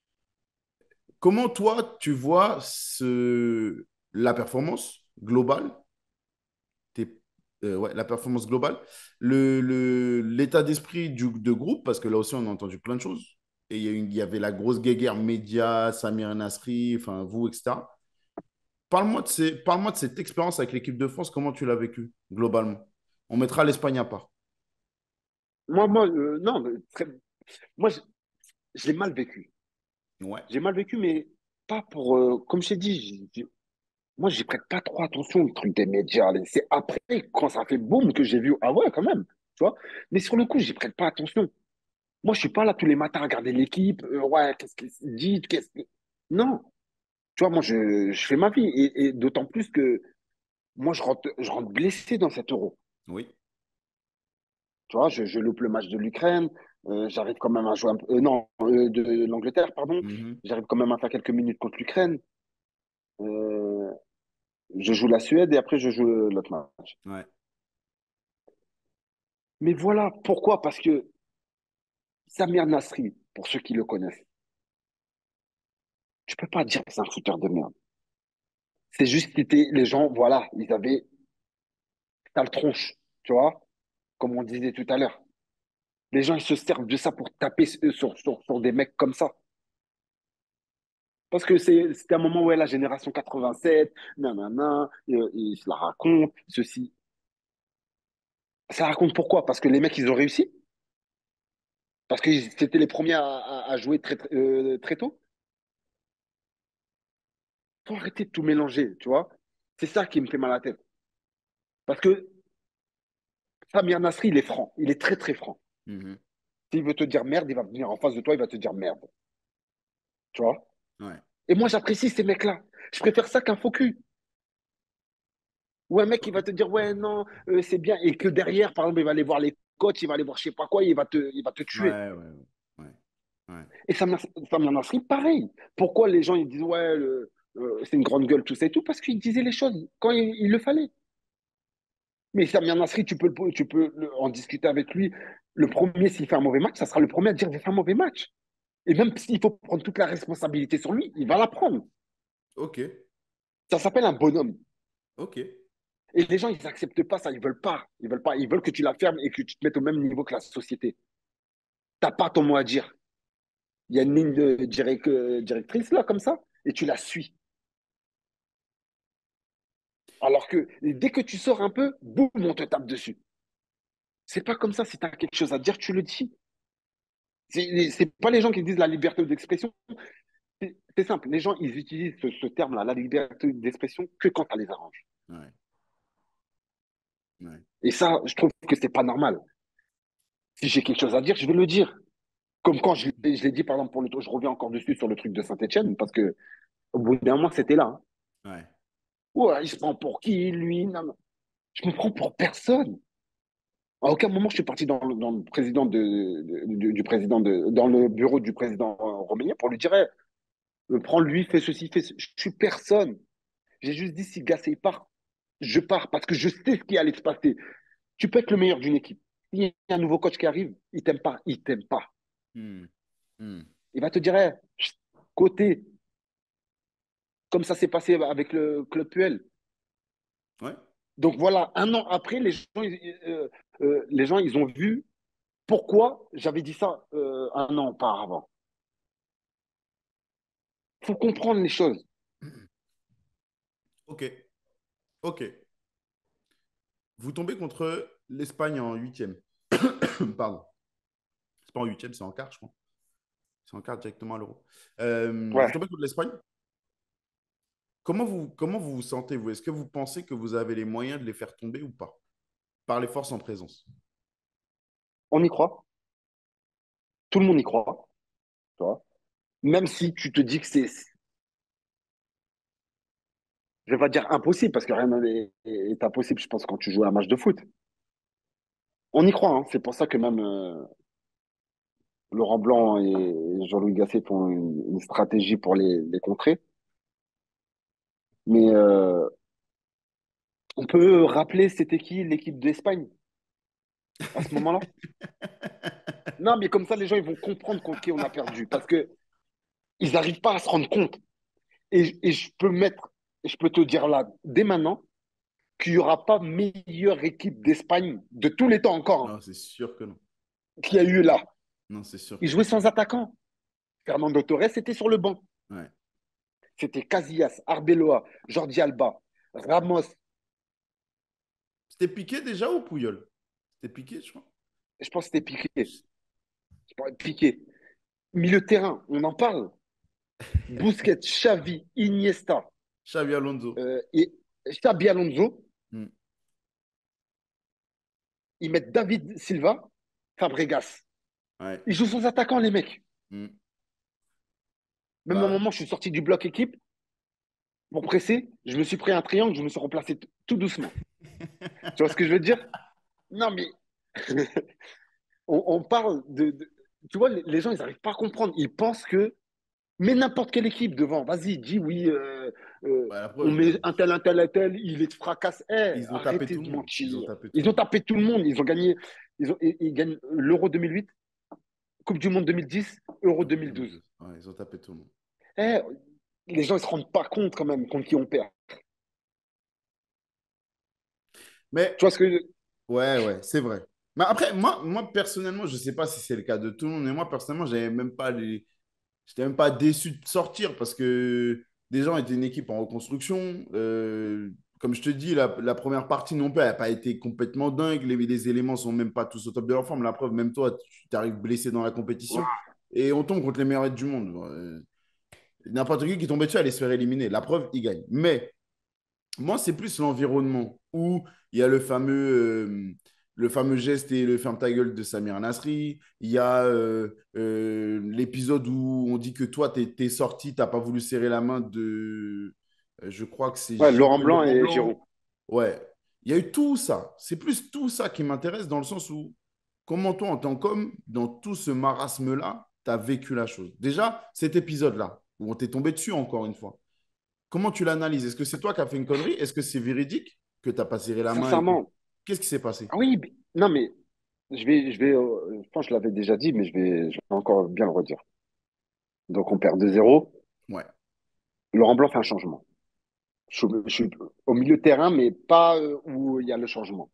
Comment toi, tu vois ce... la performance globale, t'es- euh, ouais, la performance globale, le, le- l'état d'esprit du, de groupe, parce que là aussi, on a entendu plein de choses. Et il y, a une- il y avait la grosse guéguerre média, Samir Nasri, enfin, vous, et cetera. Parle-moi de, ces, parle-moi de cette expérience avec l'équipe de France, comment tu l'as vécu globalement? On mettra l'Espagne à part. Moi, moi euh, non, mais très- moi, je, je l'ai mal vécu. Ouais. J'ai mal vécu, mais pas pour. Euh, comme je t'ai dit, j'ai- j'ai- moi, j'y prête pas trop attention au truc des médias. Là. C'est après, quand ça fait boum, que j'ai vu. Ah ouais, quand même. Tu vois? Mais sur le coup, j'y prête pas attention. Moi, je suis pas là tous les matins à regarder l'équipe. Euh, ouais, qu'est-ce qu'ils se dit? Qu'est-ce que... Non. Tu vois, moi, je, je fais ma vie. Et, et d'autant plus que moi, je rentre, je rentre blessé dans cet euro. Oui. Tu vois, je, je loupe le match de l'Ukraine. Euh, j'arrive quand même à jouer un peu. Euh, non, euh, de l'Angleterre, pardon. Mhm. J'arrive quand même à faire quelques minutes contre l'Ukraine. Euh, je joue la Suède et après, je joue l'autre match. Ouais. Mais voilà, pourquoi? Parce que Samir Nasri, pour ceux qui le connaissent, tu peux pas dire que c'est un fouteur de merde. C'est juste que les gens, voilà, ils avaient t'as le tronche, tu vois, comme on disait tout à l'heure. Les gens, ils se servent de ça pour taper sur, sur, sur des mecs comme ça. Parce que c'est, c'était un moment où est la génération quatre-vingt-sept, nanana, euh, ils se la racontent, ceci. Ça raconte pourquoi? Parce que les mecs, ils ont réussi. Parce que c'était les premiers à, à- à jouer très, très, euh, très tôt. Faut arrêter de tout mélanger, tu vois. C'est ça qui me fait mal à la tête. Parce que Samir Nasri, il est franc. Il est très, très franc. Mhm. S'il veut te dire merde, il va venir en face de toi, il va te dire merde. Tu vois? Ouais. Et moi, j'apprécie ces mecs-là. Je préfère ça qu'un faux cul. Ou un mec qui va te dire, ouais, non, euh, c'est bien. Et que derrière, par exemple, il va aller voir les coachs, il va aller voir je sais pas quoi, il va te, il va te tuer. Ouais, ouais, ouais. Ouais. Ouais. Et Samir Samir Nasri, pareil. Pourquoi les gens, ils disent, ouais, le- euh, c'est une grande gueule, tout ça et tout? Parce qu'il disait les choses quand il, il le fallait. Mais Samir Nasri, tu peux, le- tu peux le- en discuter avec lui. Le premier, s'il fait un mauvais match, ça sera le premier à dire, j'ai fait un mauvais match. Et même s'il faut prendre toute la responsabilité sur lui, il va la prendre. Ok, Ça s'appelle un bonhomme. ok. Et les gens, ils n'acceptent pas ça. Ils veulent pas. Ils veulent pas. Ils veulent que tu la fermes et que tu te mettes au même niveau que la société. T'as pas ton mot à dire. Il y a une ligne de direct- euh, directrice là, comme ça, et tu la suis. Alors que dès que tu sors un peu, boum, on te tape dessus. C'est pas comme ça. Si tu as quelque chose à dire, tu le dis. C'est c'est pas les gens qui disent la liberté d'expression. C'est c'est simple. Les gens, ils utilisent ce, ce terme-là, la liberté d'expression, que quand ça les arrange. Ouais, ouais. Et ça, je trouve que c'est pas normal. Si j'ai quelque chose à dire, je vais le dire. Comme quand je l'ai je l'ai dit, par exemple, pour le je reviens encore dessus sur le truc de Saint-Etienne, parce que au bout d'un moment, c'était là. Hein. Ouais. Ouais, il se prend pour qui, lui? Non, non. Je me prends pour personne. À aucun moment, je suis parti dans le, dans le président de, de- du, du président de, dans le bureau du président euh, roménien pour lui dire, hey, euh, prends-lui, fais ceci, fais ce. Je suis personne. J'ai juste dit, si Gasset part, je pars parce que je sais ce qui allait se passer. Tu peux être le meilleur d'une équipe. S'il y a un nouveau coach qui arrive, il t'aime pas, il t'aime pas. Hmm, hmm. Il va te dire, hey, chut, côté, comme ça s'est passé avec le club Puel. Ouais, Donc voilà, un an après, les gens, ils- euh, euh, les gens, ils ont vu pourquoi j'avais dit ça euh, un an auparavant. Il faut comprendre les choses. ok, ok. Vous tombez contre l'Espagne en huitième. Pardon. C'est pas en huitième, c'est en quart, je crois. C'est en quart directement à l'Euro. Euh, vous Ouais, tombez contre l'Espagne. Comment vous, comment vous vous sentez, vous? Est-ce que vous pensez que vous avez les moyens de les faire tomber ou pas? Par les forces en présence. on y croit. Tout le monde y croit. Tu vois. Même si tu te dis que c'est, je vais pas dire impossible, parce que rien n'est est impossible, je pense, quand tu joues à un match de foot. On y croit, hein. C'est pour ça que même euh, Laurent Blanc et Jean-Louis Gasset font une, une stratégie pour les, les contrer. Mais euh, on peut rappeler, c'était qui l'équipe d'Espagne à ce moment-là? Non, mais comme ça, les gens ils vont comprendre contre qui on a perdu. Parce que ils n'arrivent pas à se rendre compte. Et, et je peux mettre, je peux te dire là, dès maintenant, qu'il n'y aura pas meilleure équipe d'Espagne de tous les temps encore hein, Non, c'est sûr que non. qu'il y a eu là. Non, c'est sûr Ils que jouaient non. sans attaquant. Fernando Torres était sur le banc. Ouais. C'était Casillas, Arbeloa, Jordi Alba, Ramos. C'était Piqué déjà ou Pouyol? C'était Piqué, je crois. Je pense que c'était Piqué. Je pense Piqué. Milieu de terrain, on en parle. Busquets, Xavi, Iniesta, Xavi Alonso. euh, et Xabi Alonso. Hmm. Ils mettent David Silva, Fabregas. Ouais. Ils jouent sans attaquant, les mecs. Hmm. Même à un Bah, moment, je suis sorti du bloc équipe pour presser. Je me suis pris un triangle, je me suis replacé t- tout doucement. Tu vois ce que je veux dire? Non, mais on, on parle de, de- Tu vois, les, les gens, ils n'arrivent pas à comprendre. Ils pensent que. Mais n'importe quelle équipe devant, vas-y, dis oui, euh, euh, bah, la on preuve, met euh, un tel, un tel, un tel, il est fracasse. Eh, ils ont tapé arrêtez tout le de monde. Ils ont mentir. tapé tout Ils le ont monde. tapé tout le monde. Ils ont gagné. Ils, ont, ils, ils gagnent l'Euro deux mille huit, Coupe du Monde deux mille dix, Euro Euro deux mille douze. deux mille douze. Ouais, ils ont tapé tout le monde. Eh, les gens, ils se rendent pas compte quand même contre qui on perd. Mais Tu vois ce que. ouais, ouais, c'est vrai. Mais après, moi, moi personnellement, je ne sais pas si c'est le cas de tout le monde, mais moi, personnellement, j'avais même pas les... j'étais même pas déçu de sortir parce que des gens étaient une équipe en reconstruction. Euh, comme je te dis, la, la première partie non plus, elle n'a pas été complètement dingue. Les, les éléments sont même pas tous au top de leur forme. La preuve, même toi, tu t'arrives blessé dans la compétition et on tombe contre les meilleurs du monde. Euh, N'importe qui qui tombait dessus allait se faire éliminer. La preuve, il gagne. Mais moi, c'est plus l'environnement où il y a le fameux, euh, le fameux geste et le ferme ta gueule de Samir Nasri. Il y a euh, euh, l'épisode où on dit que toi, tu es, sorti, tu n'as pas voulu serrer la main de. euh, je crois que c'est Ouais, Giroud Laurent et Blanc Laurent et Giroud. Blanc. Ouais. Il y a eu tout ça. C'est plus tout ça qui m'intéresse dans le sens où, comment toi, en tant qu'homme, dans tout ce marasme-là, tu as vécu la chose. Déjà, cet épisode-là, où on t'est tombé dessus encore une fois. Comment tu l'analyses? Est-ce que c'est toi qui as fait une connerie? Est-ce que c'est véridique que tu n'as pas serré la main et que... Sincèrement, Qu'est-ce qui s'est passé? ah oui, mais- non, mais je vais, je vais, euh, je pense que je l'avais déjà dit, mais je vais, je vais encore bien le redire. Donc, on perd deux zéro. Ouais. Laurent Blanc fait un changement. Je, suis je suis au milieu de terrain, mais pas euh, où il y a le changement.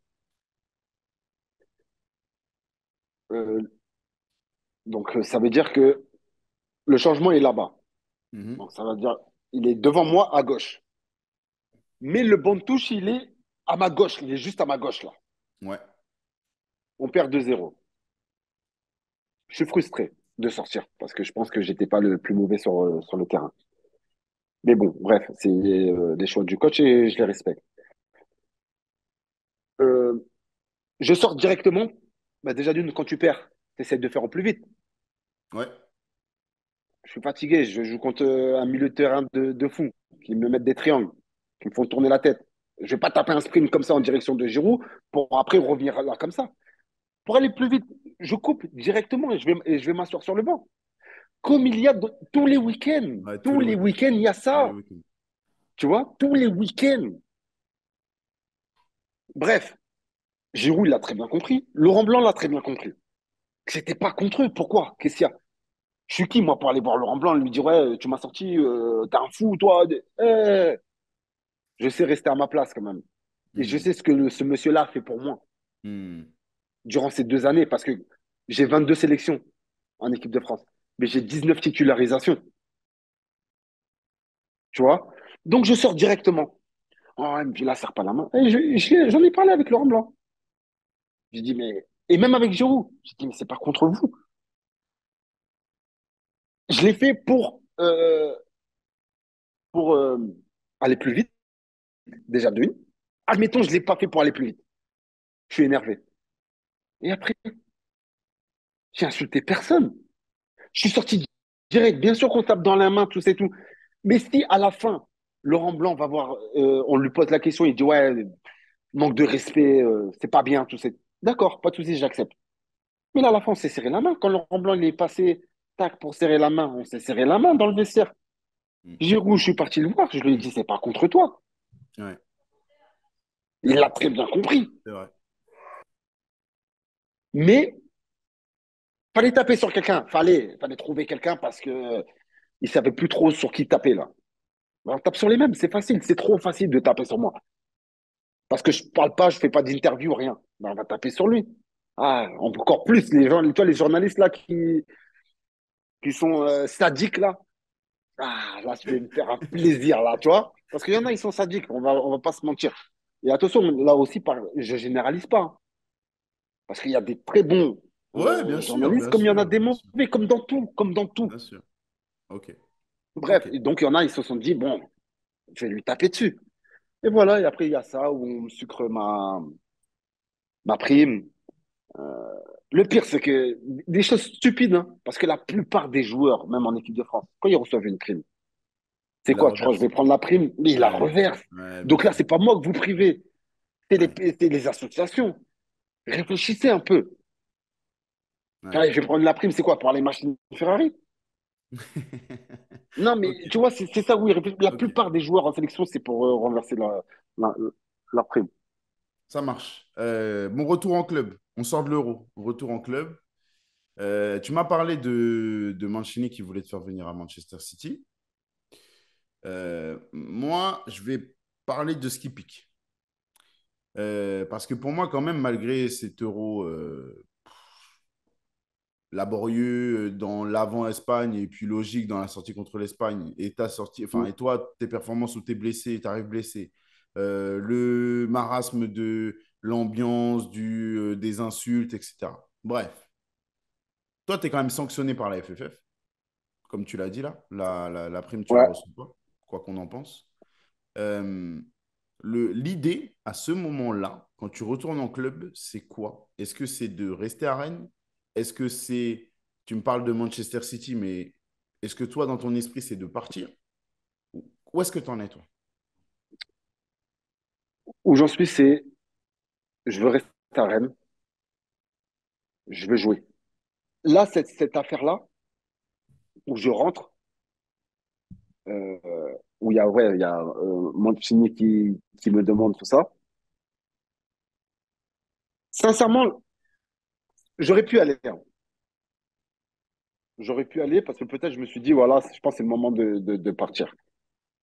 Euh, donc, euh, ça veut dire que le changement est là-bas. Mhm. Donc, ça veut dire il est devant moi à gauche. Mais le bon de touche, il est à ma gauche. Il est juste à ma gauche, là. Ouais. On perd deux zéro. Je suis frustré de sortir parce que je pense que j'étais pas le plus mauvais sur, euh, sur le terrain. Mais bon, bref, c'est euh, les choix du coach et je les respecte. Euh, je sors directement. Bah, déjà, d'une, quand tu perds, tu essaies de faire au plus vite. Ouais. Je suis fatigué. Je joue contre euh, un milieu de terrain de, de fou qui me mettent des triangles, qui me font tourner la tête. Je vais pas taper un sprint comme ça en direction de Giroud pour après revenir là comme ça. Pour aller plus vite, je coupe directement et je vais, et je vais m'asseoir sur le banc. Comme il y a de- tous les week-ends. Ouais, tous Tous les les week-ends. week-ends, il y a Tous les ça. week-ends. Tu vois, tous les week-ends. Bref, Giroud, il l'a très bien compris. Laurent Blanc l'a très bien compris. Que c'était pas contre eux. Pourquoi? Qu'est-ce qu'il y a? Je suis qui, moi, pour aller voir Laurent Blanc et lui dire, ouais, tu m'as sorti, euh, t'es un fou, toi. Eh, je sais rester à ma place quand même. Et je Mhm. sais ce que le- ce monsieur-là a fait pour moi Mhm. durant ces deux années parce que j'ai vingt-deux sélections en équipe de France, mais j'ai dix-neuf titularisations, tu vois. Donc, je sors directement. Oh, et puis là, serre pas la main. Et je- je- j'en ai parlé avec Laurent Blanc. J'ai dit, mais. Et même avec Giroud. J'ai dit, mais c'est pas contre vous. Je l'ai fait pour, euh, pour euh, aller plus vite, déjà d'une. Admettons, je l'ai pas fait pour aller plus vite. Je suis énervé. Et après, j'ai insulté personne. Je suis sorti direct. Bien sûr qu'on tape dans la main, tout c'est tout. Mais si à la fin, Laurent Blanc va voir, euh, on lui pose la question, il dit ouais, manque de respect, euh, c'est pas bien, tout c'est. D'accord, pas de souci, j'accepte. Mais là, à la fin, on s'est serré la main. Quand Laurent Blanc il est passé, tac, pour serrer la main, on s'est serré la main dans le vestiaire. Mhm. Giroud, je suis parti le voir, je lui ai dit, c'est pas contre toi. Ouais, c'est Il vrai. l'a très bien compris. C'est vrai. Mais fallait taper sur quelqu'un, fallait, fallait trouver quelqu'un parce que euh, il savait plus trop sur qui taper là. Ben, on tape sur les mêmes, c'est facile, c'est trop facile de taper sur moi. Parce que je parle pas, je fais pas d'interview, rien. Ben, on va taper sur lui. Ah, encore plus les gens, toi, les journalistes là qui, qui sont euh, sadiques là. Ah, là, je vais me faire un plaisir là, tu vois. Parce qu'il y en a, ils sont sadiques, on va, on va pas se mentir. Et attention, là aussi, par, je généralise pas, hein. Parce qu'il y a des très bons Ouais, bien euh, sûr, journalistes, bien comme il y en a sûr, des bien sûr, mauvais, comme dans tout, comme dans tout. bien sûr. Ok, Bref, ok. et donc il y en a, ils se sont dit, bon, je vais lui taper dessus. Et voilà, et après, il y a ça où on me sucre ma, ma prime. Le pire, c'est que des choses stupides, hein, parce que la plupart des joueurs, même en équipe de France, quand ils reçoivent une prime, c'est Il la quoi? Tu crois que je reverse. vais prendre la prime, mais ils la Ouais, reversent. ouais, bien Donc là, sûr. c'est pas moi que vous privez, c'est les, Ouais, c'est les associations. Réfléchissez un peu. ouais. Allez, je vais prendre la prime, c'est quoi? Pour les machines Ferrari? Non, mais Ok, tu vois, c'est c'est ça, oui. réfléch- La ok. plupart des joueurs en sélection, c'est pour euh, renverser la, la, la prime. Ça marche. Euh, mon retour en club. On sort de l'Euro. Retour en club. Euh, tu m'as parlé de, de Mancini qui voulait te faire venir à Manchester City. Euh, moi, je vais parler de ce qui pique. Euh, parce que pour moi, quand même, malgré cet Euro euh, laborieux dans l'avant-Espagne et puis logique dans la sortie contre l'Espagne, et ta sortie, enfin, Mm. et toi, tes performances où tu es blessé, tu arrives blessé, euh, le marasme de l'ambiance, du, euh, des insultes, et cetera. Bref, toi, tu es quand même sanctionné par la F F F, comme tu l'as dit là. La, la, la prime, tu la Ouais. reçois pas, quoi qu'on en pense. Euh, le, l'idée, à ce moment-là, quand tu retournes en club, c'est quoi? Est-ce que c'est de rester à Rennes? Est-ce que c'est, tu me parles de Manchester City, mais est-ce que toi, dans ton esprit, c'est de partir? Où est-ce que tu en es, toi? Où j'en suis, c'est je veux rester à Rennes, je veux jouer. Là, cette, cette affaire-là, où je rentre, euh, où il y a, ouais, il y a euh, Mancini qui, qui me demande tout ça. Sincèrement, j'aurais pu aller, hein. J'aurais pu aller parce que peut-être je me suis dit, voilà, je pense que c'est le moment de, de, de partir.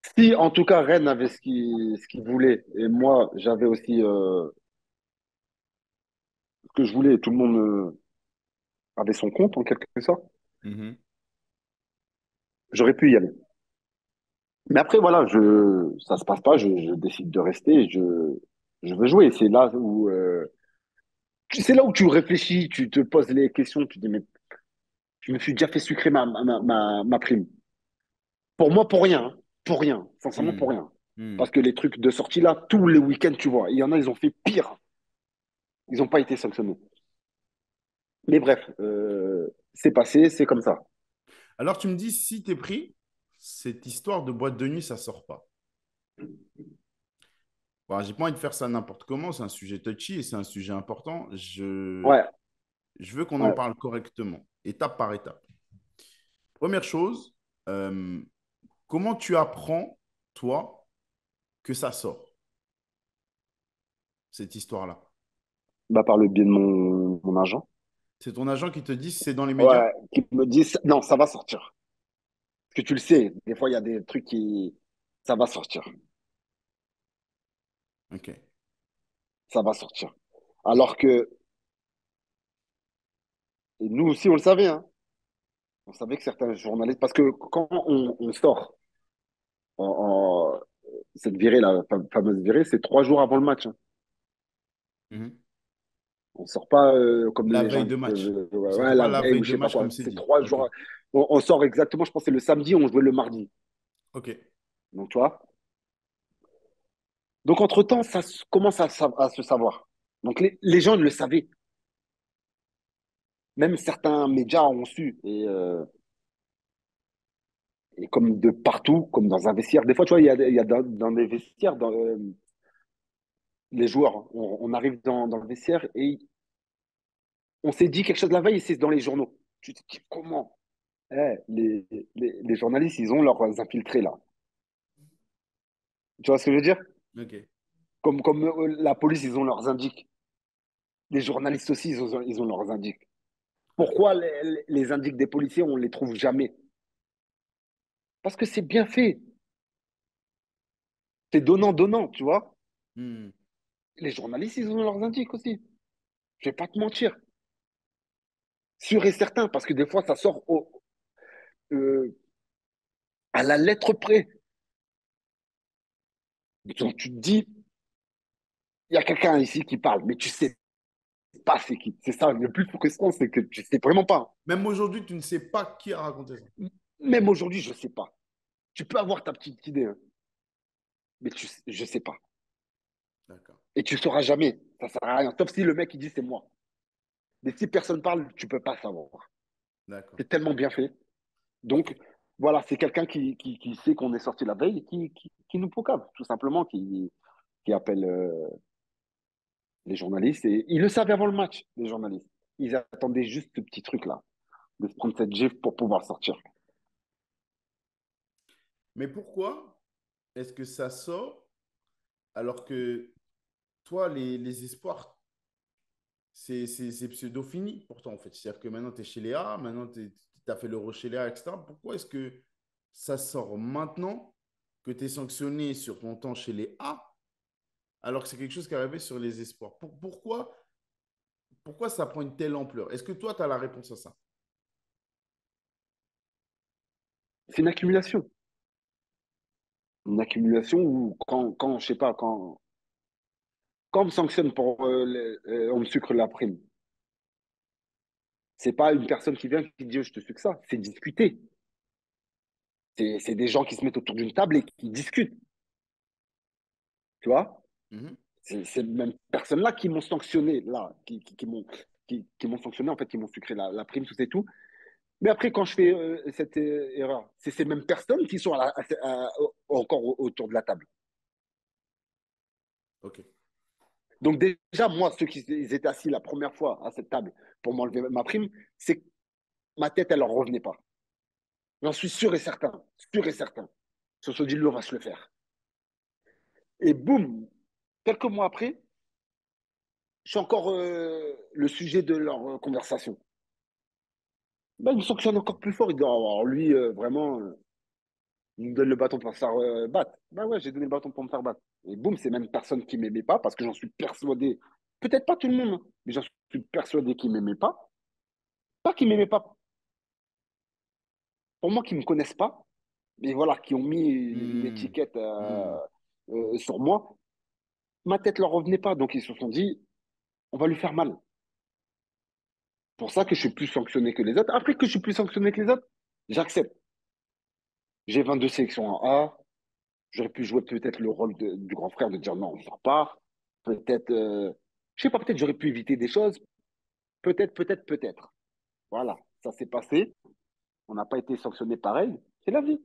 Si, en tout cas, Rennes avait ce qu'il ce qu'il voulait, et moi, j'avais aussi euh, ce que je voulais, et tout le monde euh, avait son compte, en quelque sorte, Mhm. j'aurais pu y aller. Mais après, voilà, je, ça se passe pas, je, je décide de rester, et je, je veux jouer. C'est là où, euh, c'est là où tu réfléchis, tu te poses les questions, tu te dis, mais je me suis déjà fait sucrer ma, ma, ma, ma prime. Pour moi, pour rien, hein. Pour rien, sincèrement, pour Mhm. rien. Mhm. Parce que les trucs de sortie là, tous les week-ends, tu vois, il y en a, ils ont fait pire. Ils n'ont pas été sanctionnés. Mais bref, euh, c'est passé, c'est comme ça. Alors, tu me dis, si tu es pris, cette histoire de boîte de nuit, ça sort pas. Bon, j'ai pas envie de faire ça n'importe comment, c'est un sujet touchy et c'est un sujet important. Je, Ouais, je veux qu'on en ouais. parle correctement, étape par étape. Première chose, euh, comment tu apprends, toi, que ça sort, cette histoire-là? Bah, par le biais de mon, mon agent. C'est ton agent qui te dit c'est dans les médias? Ouais, qui me dit, non, ça va sortir. Parce que tu le sais, des fois, il y a des trucs qui, ça va sortir. Ok. Ça va sortir. Alors que, et nous aussi, on le savait, hein. On savait que certains journalistes, parce que quand on, on sort en, en- cette virée, la fam- fameuse virée, c'est trois jours avant le match, hein. Mhm. On sort pas euh, comme La les veille gens de ils peuvent, match. euh, Vous ouais, ouais, sortez pas la la veille veille ou de je sais pas match quoi. comme c'est C'est dit. trois Ok. jours. On, on sort exactement, je pense que c'est le samedi, on jouait le mardi. Ok. Donc, tu vois. Donc, entre-temps, ça se- commence à, sa- à se savoir. Donc, les, les gens le savaient. Même certains médias ont su. Et, euh, et comme de partout, comme dans un vestiaire. Des fois, tu vois, il y a, il y a dans, dans des vestiaires, dans, euh, les joueurs, on, on arrive dans, dans le vestiaire et on s'est dit quelque chose la veille et c'est dans les journaux. Tu te dis comment? Eh, les, les, les journalistes, ils ont leurs infiltrés là. Tu vois ce que je veux dire? Ok. Comme, comme euh, la police, ils ont leurs indices. Les journalistes aussi, ils ont, ils ont leurs indices. Ok. Pourquoi les, les indices des policiers, on ne les trouve jamais? Parce que c'est bien fait. C'est donnant-donnant, tu vois? Hmm. Les journalistes, ils ont leurs indices aussi. Je vais pas te mentir. Sûr et certain, parce que des fois, ça sort au, euh, à la lettre près. Donc, tu te dis, il y a quelqu'un ici qui parle, mais tu sais pas c'est qui. C'est ça, le plus frustrant, c'est que tu sais vraiment pas. Même aujourd'hui, tu ne sais pas qui a raconté ça. Même aujourd'hui, je sais pas. Tu peux avoir ta petite idée, hein, mais tu, je sais pas. D'accord. Et tu sauras jamais. Ça sert à rien. Sauf si le mec, il dit c'est moi. Mais si personne parle, tu peux pas savoir. D'accord. C'est tellement bien fait. Ok. Donc, voilà, c'est quelqu'un qui, qui, qui sait qu'on est sorti la veille et qui, qui, qui nous procave, tout simplement, qui, qui appelle euh, les journalistes. Et ils le savaient avant le match, les journalistes. Ils attendaient juste ce petit truc-là, de se prendre cette gifle pour pouvoir sortir. Mais pourquoi est-ce que ça sort alors que toi, les, les espoirs, c'est c'est- c'est pseudo-fini pour toi, en fait. C'est-à-dire que maintenant, tu es chez les A, maintenant, tu as fait l'Euro chez les A, et cetera. Pourquoi est-ce que ça sort maintenant que tu es sanctionné sur ton temps chez les A, alors que c'est quelque chose qui est arrivé sur les espoirs? Pour- pourquoi, pourquoi ça prend une telle ampleur? Est-ce que toi, tu as la réponse à ça? C'est une accumulation. Une accumulation où, quand, quand je sais pas, quand, quand on me sanctionne pour, euh, le- euh, on me sucre la prime, c'est pas une personne qui vient qui dit oh, je te sucre ça, c'est discuter. C'est c'est des gens qui se mettent autour d'une table et qui discutent, tu vois. Mhm. C'est ces mêmes personnes-là qui m'ont sanctionné, là, qui, qui, qui m'ont qui, qui m'ont sanctionné, en fait, qui m'ont sucré la, la prime, tout et tout. Mais après, quand je fais euh, cette euh, erreur, c'est ces mêmes personnes qui sont à la- à- à- encore au- autour de la table. Ok. Donc déjà, moi, ceux qui ils étaient assis la première fois à cette table pour m'enlever ma prime, c'est que ma tête, elle leur revenait pas. J'en suis sûr et certain, sûr et certain. Ils se sont dit, lui, on va se le faire. Et boum, quelques mois après, je suis encore euh, le sujet de leur euh, conversation. Ben, ils me sanctionnent encore plus fort. Ils disent, oh, alors lui, euh, vraiment, euh, il me donne le bâton pour se faire euh, battre. Bah ouais, j'ai donné le bâton pour me faire battre. Et boum, c'est même personne qui m'aimait pas parce que j'en suis persuadé. Peut-être pas tout le monde, hein, mais j'en suis persuadé qu'ils m'aimaient pas. Pas qu'ils m'aimaient pas, pour moi, qu'ils me connaissent pas, mais voilà, qui ont mis une Hmm. étiquette Hmm. euh, euh, sur moi. Ma tête leur revenait pas, donc ils se sont dit, on va lui faire mal. Pour ça que je suis plus sanctionné que les autres. Après que je suis plus sanctionné que les autres, j'accepte. J'ai vingt-deux sélections en A. J'aurais pu jouer peut-être le rôle de- du grand frère de dire non, on ne sort pas. Peut-être, euh, je sais pas, peut-être j'aurais pu éviter des choses. Peut-être, peut-être, peut-être. Voilà, ça s'est passé. On n'a pas été sanctionné pareil. C'est la vie.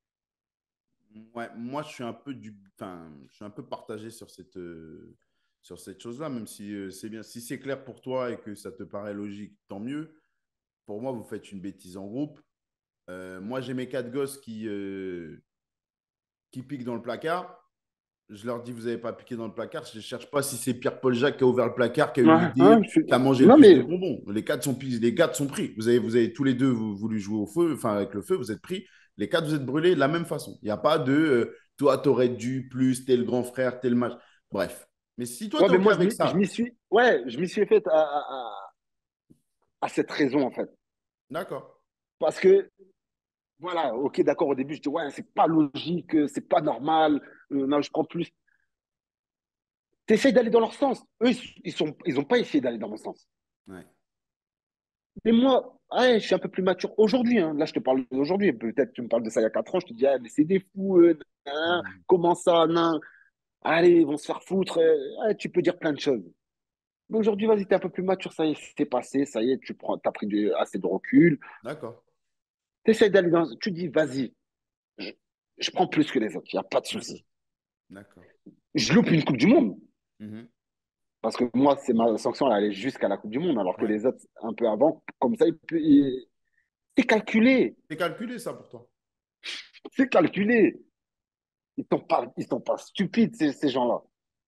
Ouais, moi, je suis un peu du, enfin, je suis un peu partagé sur cette, euh, sur cette chose-là, même si euh, c'est bien. Si c'est clair pour toi et que ça te paraît logique, tant mieux. Pour moi, vous faites une bêtise en groupe. Euh, moi, j'ai mes quatre gosses qui, euh, qui piquent dans le placard. Je leur dis, vous n'avez pas piqué dans le placard. Je ne cherche pas si c'est Pierre-Paul Jacques qui a ouvert le placard, qui a eu Ouais, l'idée, ouais, je suis- qui a mangé le Non, plus de mais, bonbons. Les quatre sont, les quatre sont pris. Vous avez, vous avez tous les deux voulu jouer au feu, enfin avec le feu, vous êtes pris. Les quatre, vous êtes brûlés de la même façon. Il n'y a pas de euh, toi, tu aurais dû plus, t'es le grand frère, t'es le match. Bref. Mais si toi, ouais, tu es mais OK moi, je avec m'y je m'y ça, suis, ouais, je m'y suis fait à, à, à- à cette raison, en fait. d'accord. Parce que, voilà, ok, d'accord, au début, je dis, ouais, c'est pas logique, euh, c'est pas normal, euh, non, je prends plus. T'essayes d'aller dans leur sens. Eux, ils, ils sont, ils ont pas essayé d'aller dans mon sens. Ouais. Mais moi, ouais, je suis un peu plus mature aujourd'hui, hein. Là, je te parle d'aujourd'hui. Peut-être tu me parles de ça il y a quatre ans, je te dis, ah, mais c'est des fous, euh, nan, Hmm. comment ça, nan. Allez, ils vont se faire foutre. euh, ouais, tu peux dire plein de choses. Mais aujourd'hui, vas-y, t'es un peu plus mature, ça y est, c'est passé, ça y est, tu prends, t'as pris du- assez de recul. D'accord. T'essayes d'aller dans, tu dis, vas-y, je, je prends plus que les autres, il n'y a pas de D'accord. souci. D'accord. Je loupe une Coupe du Monde. Mhm. Parce que moi, c'est ma sanction, elle allait jusqu'à la Coupe du Monde, alors que Ouais. les autres, un peu avant, comme ça, il peut- il- c'est calculé. C'est calculé, ça, pour toi. C'est calculé. Ils sont pas, ils sont pas stupides, ces, ces gens-là.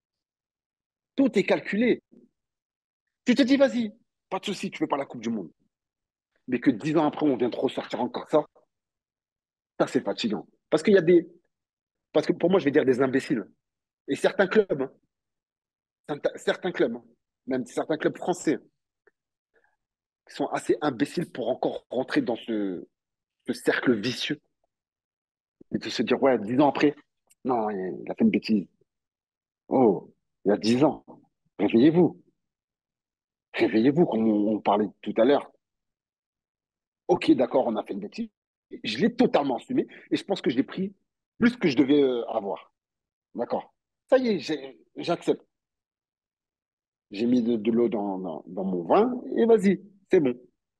Tout est calculé. Tu te dis, vas-y, pas de souci, tu fais pas la Coupe du Monde. Mais que dix ans après, on vient de ressortir encore ça, ça, c'est fatigant. Parce qu'il y a des, parce que pour moi, je vais dire des imbéciles. Et certains clubs, hein, certains certains clubs, hein, même certains clubs français, qui sont assez imbéciles pour encore rentrer dans ce, ce cercle vicieux et de se dire, ouais, dix ans après, non, il a fait une bêtise. Oh, il y a dix ans. Réveillez-vous. Réveillez-vous, comme on, on parlait tout à l'heure. Ok, d'accord, on a fait une bêtise. Je l'ai totalement assumé et je pense que je l'ai pris plus que je devais euh, avoir. D'accord. Ça y est, j'ai- j'accepte. J'ai mis de, de l'eau dans, dans, dans mon vin et vas-y, c'est bon.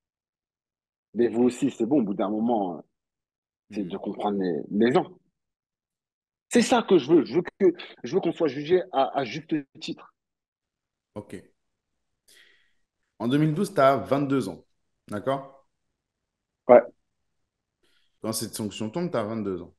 Mais vous aussi, c'est bon, au bout d'un moment, euh, c'est de Hmm. comprendre les, les gens. C'est ça que je veux. Je veux que je veux qu'on soit jugé à, à juste titre. OK. En deux mille douze, tu as vingt-deux ans. D'accord? Ouais. Quand cette sanction tombe, tu as vingt-deux ans.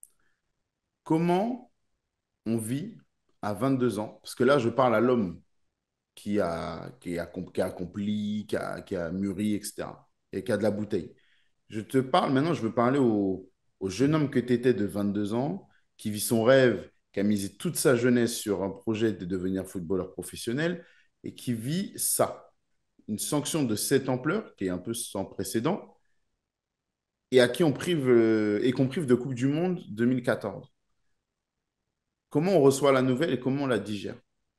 Comment on vit à vingt-deux ans? Parce que là, je parle à l'homme qui a, qui a, qui a accompli, qui a, qui a mûri, et cetera. Et qui a de la bouteille. Je te parle, maintenant, je veux parler au, au jeune homme que tu étais de vingt-deux ans, qui vit son rêve, qui a misé toute sa jeunesse sur un projet de devenir footballeur professionnel et qui vit ça. Une sanction de cette ampleur, qui est un peu sans précédent, et à qui on prive, euh, et qu'on prive de Coupe du Monde deux mille quatorze. Comment on reçoit la nouvelle et comment on la digère?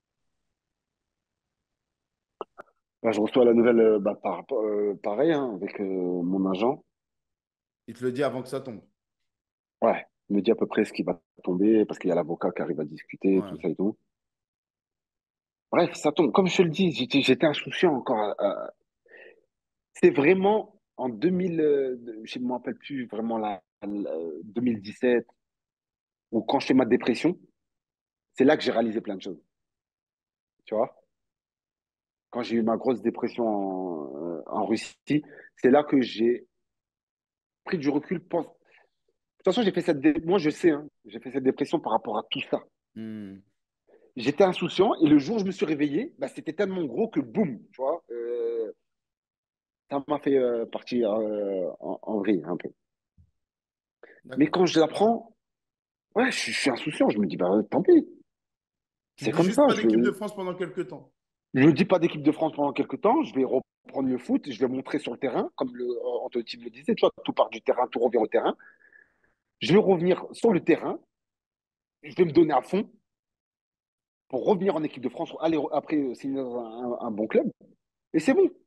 Bah, je reçois la nouvelle euh, bah, par, euh, pareil hein, avec euh, mon agent. Il te le dit avant que ça tombe. Ouais, il me dit à peu près ce qui va tomber parce qu'il y a l'avocat qui arrive à discuter, tout Ouais. ça et tout. Bref, ça tombe. Comme je te le dis, j'étais j'étais insouciant encore. euh, c'est vraiment en deux mille, euh, je ne me rappelle plus vraiment la, la- deux mille dix-sept, ou quand je fais ma dépression, c'est là que j'ai réalisé plein de choses. Tu vois? Quand j'ai eu ma grosse dépression en, euh, en Russie, c'est là que j'ai pris du recul. Pense- De toute façon, j'ai fait cette dé- moi je sais, hein, j'ai fait cette dépression par rapport à tout ça. Hmm. J'étais insouciant et le jour où je me suis réveillé, bah, c'était tellement gros que boum, tu vois, euh, ça m'a fait euh, partir euh, en, en vrille un peu. Mais D'accord. quand je l'apprends, ouais, je, suis je suis insouciant. Je me dis, bah, tant pis. Tu C'est dis comme juste ça. pas Je d'équipe de ne France pendant quelques temps. dis pas d'équipe de France pendant quelques temps. Je vais reprendre le foot. Je vais montrer sur le terrain, comme le, Antoine me disait. Tu vois, tout part du terrain, tout revient au terrain. Je vais revenir sur le terrain. Je vais me donner à fond pour revenir en équipe de France. Aller après euh, signer dans un, un- un bon club. Et c'est bon.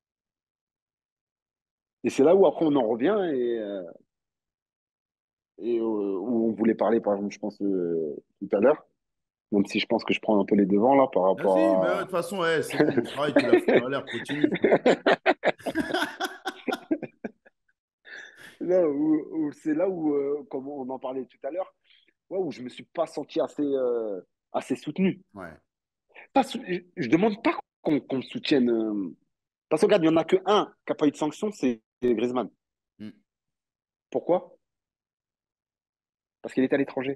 Et c'est là où après on en revient et, euh, et euh, où on voulait parler, par exemple, je pense, euh, tout à l'heure. Même si je pense que je prends un peu les devants là par Vas-y, mais euh, de rapport toute façon, ouais, à. c'est ton travail, tu l'as foutu en l'air, continue, frère. Non, où- où c'est là où, euh, comme on en parlait tout à l'heure, ouais, où je me suis pas senti assez, euh, assez soutenu. Ouais. Pas sou- je, je demande pas qu'on qu'on me soutienne. euh, Parce que regarde, il y en a que un qui n'a pas eu de sanction, c'est Griezmann. Mm. Pourquoi? Parce qu'il est à l'étranger.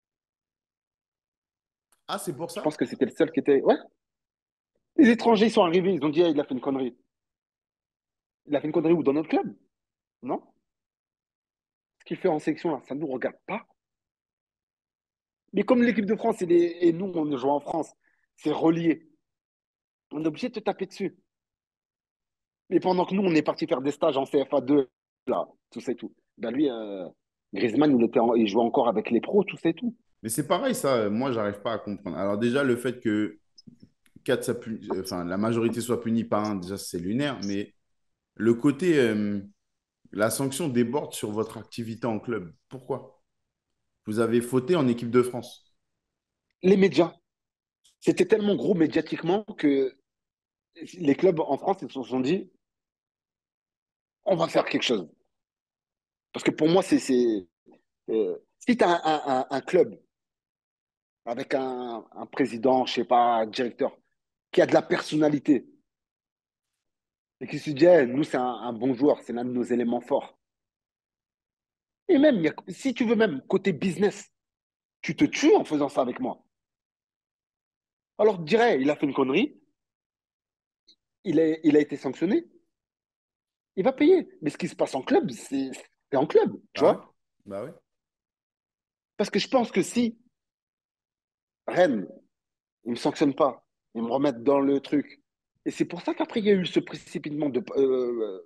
Ah, c'est pour Je ça? pense que c'était le seul qui était. Ouais. Les étrangers ils sont arrivés, ils ont dit, ah, il a fait une connerie. Il a fait une connerie ou dans notre club? Non? Ce qu'il fait en sélection, là, ça ne nous regarde pas. Mais comme l'équipe de France et, les- et nous, on joue en France, c'est relié. On est obligé de te taper dessus. Mais pendant que nous, on est parti faire des stages en C F A deux, là, tout ça et tout. Ben lui, euh, Griezmann, il, était en- il jouait encore avec les pros, tout ça et tout. Mais c'est pareil, ça, euh, moi, j'arrive pas à comprendre. Alors, déjà, le fait que quatre, ça pu- euh, enfin, la majorité soit punie par un, déjà, c'est lunaire, mais le côté, euh, la sanction déborde sur votre activité en club. Pourquoi? Vous avez fauté en équipe de France. Les médias, c'était tellement gros médiatiquement que les clubs en France, ils se sont dit, on va faire quelque chose. Parce que pour moi, c'est, c'est, euh, si tu as un, un- un club avec un, un président, je sais pas, un directeur, qui a de la personnalité et qui se dit, eh, nous, c'est un, un bon joueur, c'est l'un de nos éléments forts. Et même, il y a- si tu veux même, côté business, tu te tues en faisant ça avec moi. Alors, je dirais, il a fait une connerie, il a, il a été sanctionné, il va payer. Mais ce qui se passe en club, c'est c'est en club, tu Bah ouais, vois. bah ouais. Parce que je pense que si Rennes, ils me sanctionnent pas, ils me remettent dans le truc. Et c'est pour ça qu'après, il y a eu ce précipitement de, euh,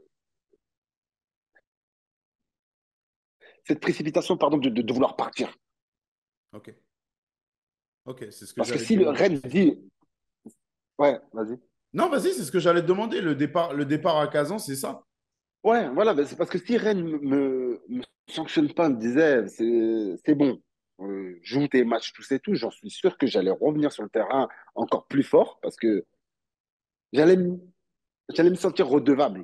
cette précipitation, pardon, de, de, de vouloir partir. Ok, ok, c'est ce que Parce que j'allais te si le demander Rennes aussi. dit, ouais, vas-y. Non, vas-y, c'est ce que j'allais te demander. Le départ, le départ à Kazan, c'est ça. Ouais, voilà, ben, c'est parce que si Rennes me, me, me sanctionne pas, me disait, c'est c'est bon, euh, joue tes matchs, tout c'est tout, j'en suis sûr que j'allais revenir sur le terrain encore plus fort parce que j'allais me- j'allais me sentir redevable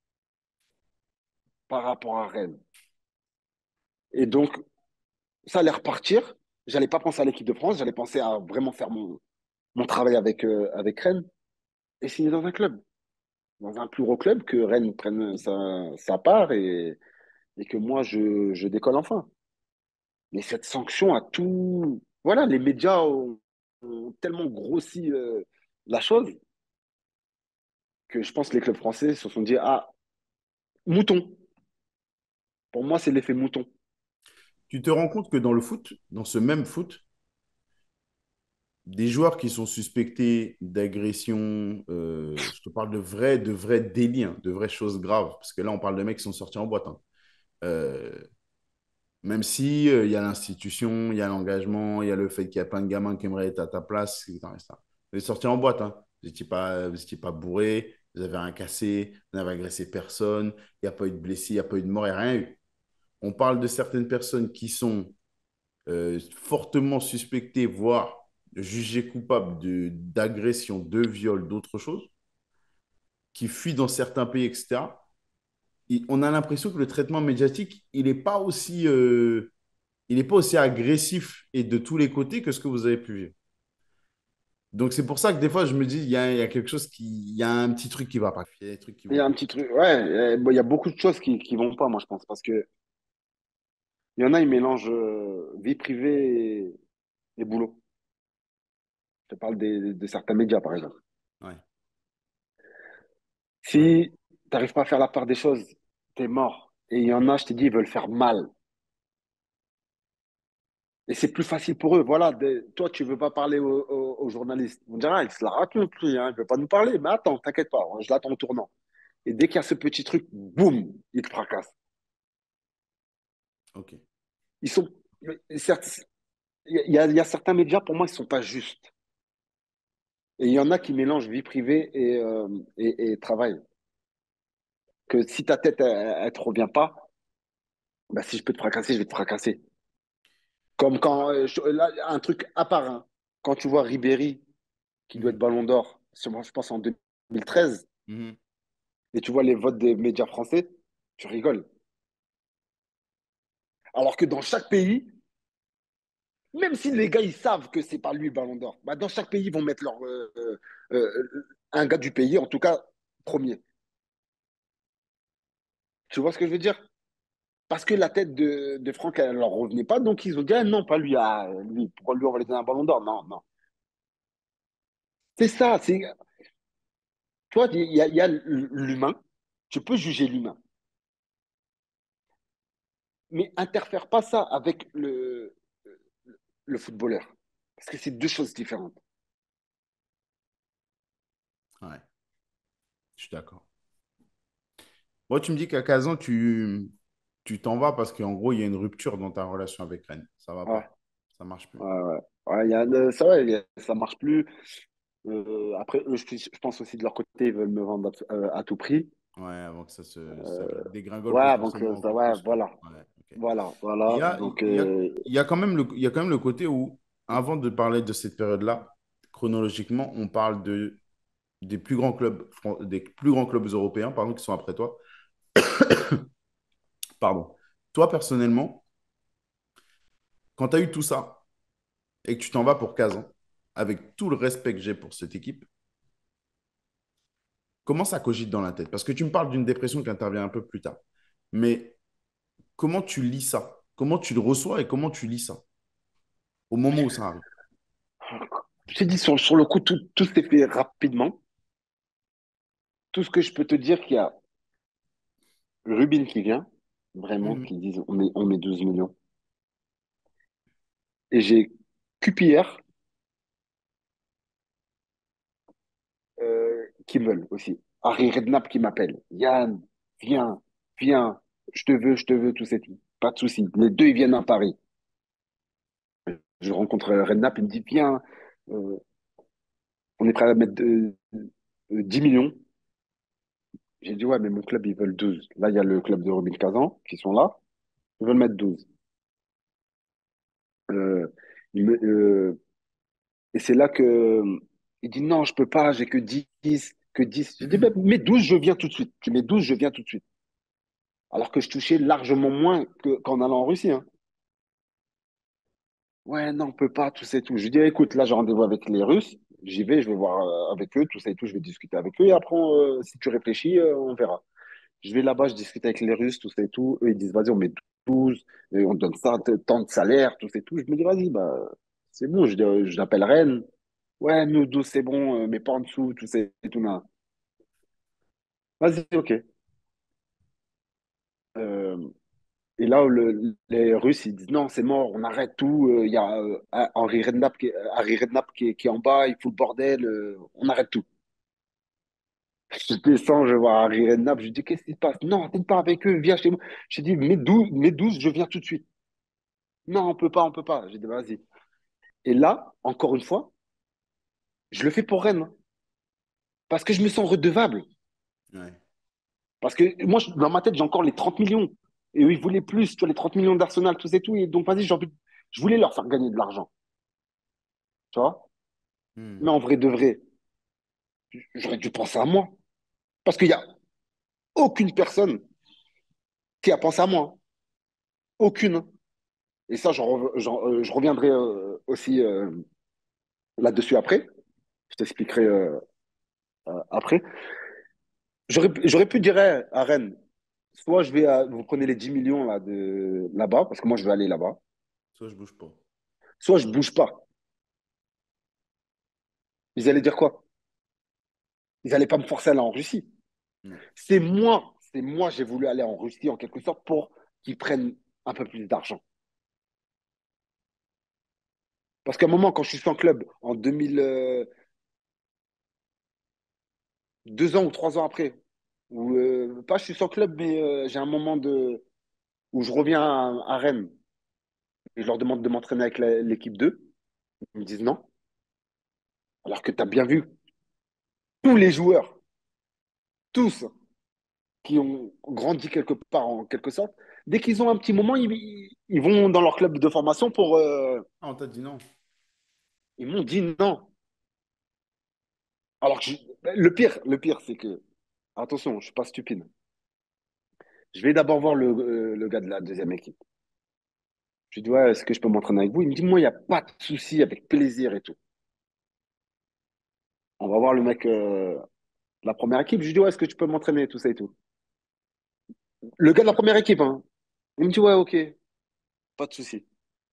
par rapport à Rennes. Et donc, ça allait repartir. J'allais pas penser à l'équipe de France, j'allais penser à vraiment faire mon, mon travail avec, euh, avec Rennes et signer dans un club, dans un plus gros club, que Rennes prenne sa, sa part et, et que moi, je, je décolle enfin. Mais cette sanction a tout. Voilà, les médias ont, ont tellement grossi euh, la chose que je pense que les clubs français se sont dit, ah, mouton. Pour moi, c'est l'effet mouton. Tu te rends compte que dans le foot, dans ce même foot, des joueurs qui sont suspectés d'agression, euh, je te parle de vrais, de vrais délits, hein, de vraies choses graves, parce que là, on parle de mecs qui sont sortis en boîte, hein. Euh, Même si euh, il y a l'institution, il y a l'engagement, il y a le fait qu'il y a plein de gamins qui aimeraient être à ta place, et cetera et cetera. Vous êtes sortis en boîte, hein. Vous n'étiez pas, vous étiez pas bourré, vous n'avez rien cassé, vous n'avez agressé personne, il n'y a pas eu de blessés, il n'y a pas eu de mort, il n'y a rien eu. On parle de certaines personnes qui sont euh, fortement suspectées, voire jugées coupables de, d'agression, de viol, d'autres choses, qui fuient dans certains pays, et cetera. Et on a l'impression que le traitement médiatique, il n'est pas aussi, euh, il n'est pas aussi agressif et de tous les côtés que ce que vous avez pu vivre. Donc c'est pour ça que des fois, je me dis, il y a, il y a quelque chose qui, il y a un petit truc qui va pas. Il y a des trucs qui Il y vont a un pas. petit truc. Ouais, euh, bon, il y a beaucoup de choses qui qui vont pas, moi, je pense. Parce que il y en a, ils mélangent euh, vie privée et, et boulot. Je te parle des, de certains médias, par exemple. Ouais, ouais. Si tu n'arrives pas à faire la part des choses, t'es mort. Et il y en a, je te dis, ils veulent faire mal. Et c'est plus facile pour eux. Voilà, de- toi, tu veux pas parler aux, aux- aux journalistes. On dirait, ah, il se la raconte, lui, hein, il veut pas nous parler. Mais attends, t'inquiète pas, je l'attends au tournant. Et dès qu'il y a ce petit truc, boum, il te fracasse. Ok. Ils sont, mais certes, il y a, il y a certains médias, pour moi, ils sont pas justes. Et il y en a qui mélangent vie privée et, euh, et, et travail. Que si ta tête, elle, elle te revient pas, bah, si je peux te fracasser, je vais te fracasser. Comme quand, euh, je- là, un truc à part, hein. Quand tu vois Ribéry, qui doit être Mhm. ballon d'or, sûrement, je pense en deux mille treize, Mhm. et tu vois les votes des médias français, tu rigoles. Alors que dans chaque pays, même si les gars ils savent que c'est pas lui ballon d'or, bah, dans chaque pays ils vont mettre leur, euh, euh, euh, un gars du pays, en tout cas premier. Tu vois ce que je veux dire? Parce que la tête de, de Franck, elle leur revenait pas, donc ils ont dit ah, non, pas lui, ah, lui, pourquoi lui on va lui donner un ballon d'or? Non, non. C'est ça, c'est, toi, il y a, il y a l'humain, tu peux juger l'humain, mais interfère pas ça avec le, le footballeur. Parce que c'est deux choses différentes. Ouais, je suis d'accord. Moi, tu me dis qu'à Kazan, tu tu t'en vas parce qu'en gros, il y a une rupture dans ta relation avec Rennes. Ça va Ouais, pas. Ça marche plus. ouais, ouais. Ouais, il y a, le- c'est vrai, il y a- ça marche plus. Euh, après, eux, je, je pense aussi de leur côté, ils veulent me vendre à, euh, à tout prix. Ouais, avant que ça se ça Euh, dégringole ouais, donc euh, potentiellement ça, encore ouais, plus, quoi. voilà. Ouais, ok. Voilà, Il y voilà. a, Donc, il y a, euh, il y a quand même le, il y a quand même le côté où, avant de parler de cette période-là, chronologiquement, on parle de, des plus grands clubs, fran- des plus grands clubs européens, pardon, qui sont après toi. Pardon. Toi, personnellement, quand tu as eu tout ça et que tu t'en vas pour quinze ans, avec tout le respect que j'ai pour cette équipe, comment ça cogite dans la tête? Parce que tu me parles d'une dépression qui intervient un peu plus tard. Mais comment tu lis ça? Comment tu le reçois et comment tu lis ça au moment où ça arrive? je t'ai dit, sur, sur le coup, tout, tout s'est fait rapidement. Tout ce que je peux te dire, qu'il y a Rubin qui vient, vraiment, Mhm. qui disent on met, on met douze millions. Et j'ai Q P R euh, qui me veulent aussi. Harry Redknapp qui m'appelle. Yann, viens, viens, je te veux, je te veux, tout c'est tout. Pas de souci. Les deux, ils viennent à Paris. Je rencontre euh, Redknapp, il me dit, viens, euh, on est prêt à mettre euh, euh, dix millions. J'ai dit, ouais, mais mon club, ils veulent douze. Là, il y a le club de Robin Kazan qui sont là. Ils veulent mettre douze. Euh, il me- euh, et c'est là que euh, il dit, non, je peux pas, j'ai que dix que dix. J'ai dit, ben, mets douze, je viens tout de suite. Tu mets douze, je viens tout de suite. Alors que je touchais largement moins que, qu'en allant en Russie, hein. Ouais, non, on peut pas, tout ça et tout. Je lui dis, écoute, là, j'ai rendez-vous avec les Russes. J'y vais, je vais voir euh, avec eux, tout ça et tout. Je vais discuter avec eux. Et après, on, euh, si tu réfléchis, euh, on verra. Je vais là-bas, je discute avec les Russes, tout ça et tout. Eux, ils disent, vas-y, on met douze, et on donne ça, t- tant de salaire, tout ça et tout. Je me dis, vas-y, bah, c'est bon. Je dis, euh, je l'appelle Rennes. Ouais, nous, douze, c'est bon, euh, mais pas en dessous, tout ça et tout. Nan. Vas-y, ok. Euh, Et là, le- les Russes, ils disent non, c'est mort, on arrête tout. euh, Il y a euh, Henri Redknapp, qui, est- Harry Redknapp qui, est qui est en bas, il fout le bordel, euh, on arrête tout. Je descends, je vois Harry Redknapp, je lui dis qu'est-ce qui se passe? Non, t'es pas avec eux, viens chez moi. Je dis mets douze, mets douze, je viens tout de suite. Non, on peut pas, on peut pas. J'ai dit vas-y. Et là, encore une fois, je le fais pour Rennes, hein, parce que je me sens redevable. Ouais. Parce que moi, je- dans ma tête, j'ai encore les trente millions. Et eux, ils voulaient plus, tu vois, les trente millions d'Arsenal, tout et tout. Et donc, vas-y, j'ai envie de- je voulais leur faire gagner de l'argent, tu vois. Mais Mhm. en vrai de vrai, j'aurais dû penser à moi. Parce qu'il n'y a aucune personne qui a pensé à moi. Aucune. Et ça, j'en j'en- euh, je reviendrai euh, aussi euh, là-dessus après. Je t'expliquerai euh, euh, après. J'aurais, j'aurais pu dire eh, à Rennes, soit je vais à- vous prenez les dix millions là, de, là-bas, parce que moi je vais aller là-bas, Ça, je bouge pas. soit je bouge pas. Ils allaient dire quoi? Ils n'allaient pas me forcer à aller en Russie. Non. C'est moi, c'est moi, j'ai voulu aller en Russie en quelque sorte pour qu'ils prennent un peu plus d'argent. Parce qu'à un moment, quand je suis sans club, en deux mille, euh, deux ans ou trois ans après, ou euh, pas, je suis sans club, mais euh, j'ai un moment de où je reviens à, à Rennes et je leur demande de m'entraîner avec la- l'équipe deux. Ils me disent non. Alors que tu as bien vu tous les joueurs, tous qui ont grandi quelque part en quelque sorte, dès qu'ils ont un petit moment, ils, ils- ils vont dans leur club de formation pour. euh, Ah, on t'a dit non. ils m'ont dit non. Alors que je- le pire, le pire, c'est que, attention, je suis pas stupide. Je vais d'abord voir le, euh, le gars de la deuxième équipe. Je lui dis, ouais, est-ce que je peux m'entraîner avec vous? Il me dit, moi, il n'y a pas de souci, avec plaisir et tout. On va voir le mec euh, de la première équipe. Je lui dis, ouais, est-ce que tu peux m'entraîner, tout ça et tout. Le gars de la première équipe, hein. Il me dit, ouais, ok, pas de souci.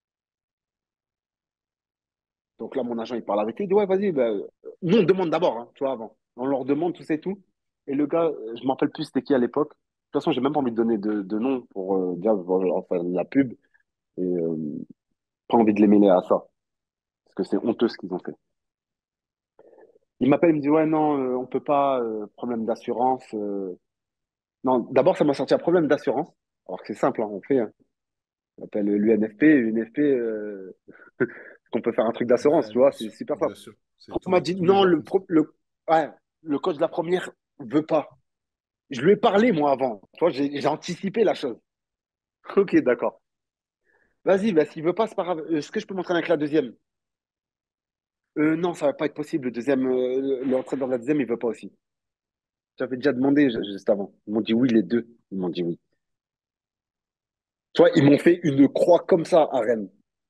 Donc là, mon agent, il parle avec lui. Il dit, ouais, vas-y, bah, euh, nous, on demande d'abord, hein, tu vois, avant. On leur demande, tout ça et tout. Et le gars, euh, je ne me rappelle plus c'était qui à l'époque. De toute façon, j'ai même pas envie de donner de, de nom pour euh, dire, voilà, enfin, la pub. Et euh, pas envie de les mêler à ça. Parce que c'est honteux ce qu'ils ont fait. Il m'appelle, il me dit, ouais, non, euh, on peut pas, euh, problème d'assurance. euh. Non, d'abord, ça m'a sorti un problème d'assurance. Alors que c'est simple, hein, on fait, hein. On appelle l'U N F P, l'U N F P, euh, qu'on peut faire un truc d'assurance, Ouais, tu vois, bien c'est sûr, super bien simple. sûr. C'est On tous m'a les, dit, tous les non, joueurs le, font ça. pro- le, ouais, le coach de la première veut pas. Je lui ai parlé, moi, avant. Tu vois, j'ai j'ai anticipé la chose. Ok, d'accord. Vas-y, bah, s'il veut pas, c'est pas grave. Est-ce que je peux m'entraîner avec la deuxième? Euh, non, ça va pas être possible. Le deuxième, euh, l'entraîneur de la deuxième, il veut pas aussi. J'avais déjà demandé ju- juste avant. Ils m'ont dit oui, les deux. Ils m'ont dit oui. Tu vois, ils m'ont fait une croix comme ça à Rennes.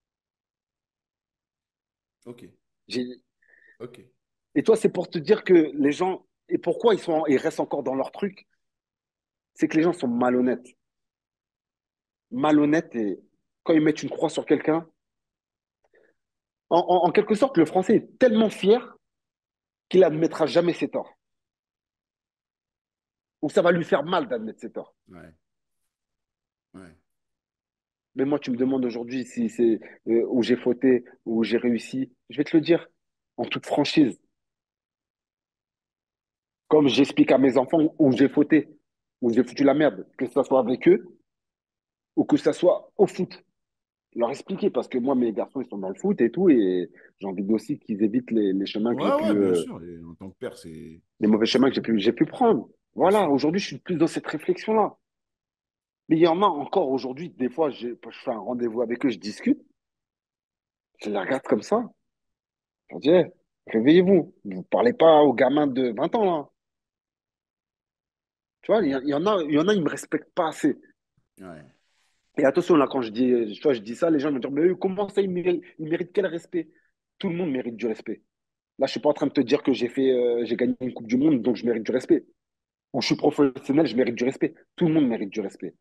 Ok, J'ai- ok. Et toi, c'est pour te dire que les gens, et pourquoi ils sont, ils restent encore dans leur truc, c'est que les gens sont malhonnêtes. Malhonnêtes et quand ils mettent une croix sur quelqu'un, en, en- en quelque sorte, le Français est tellement fier qu'il admettra jamais ses torts. Ou ça va lui faire mal d'admettre ses torts. Ouais, ouais. Mais moi, tu me demandes aujourd'hui si c'est euh, où j'ai fauté, où j'ai réussi. Je vais te le dire en toute franchise. Comme j'explique à mes enfants où j'ai fauté, où j'ai foutu la merde, que ce soit avec eux ou que ce soit au foot. Leur expliquer parce que moi, mes garçons, ils sont dans le foot et tout, et j'ai envie aussi qu'ils évitent les, les chemins que j'ai Ouais, ouais, pu, bien euh, sûr. Et en tant que père, c'est, les c'est, mauvais chemins que j'ai c'est- pu, j'ai pu prendre. bien Voilà, sûr. aujourd'hui, je suis plus dans cette réflexion-là. Mais il y en a encore aujourd'hui, des fois, j'ai- je fais un rendez-vous avec eux, je discute, je les regarde comme ça, je leur dis, hey, réveillez-vous, vous ne parlez pas aux gamins de vingt ans, là. Tu vois, il y, Ouais, il y en a, il y en a, ils ne me respectent pas assez. ouais, Et attention, là, quand je dis, tu vois, je dis ça, les gens me disent, mais eux, comment ça, ils méritent, ils méritent quel respect? Tout le monde mérite du respect. Là, je suis pas en train de te dire que j'ai fait, euh, j'ai gagné une Coupe du Monde, donc je mérite du respect. Ou je suis professionnel, je mérite du respect. Tout le monde mérite du respect.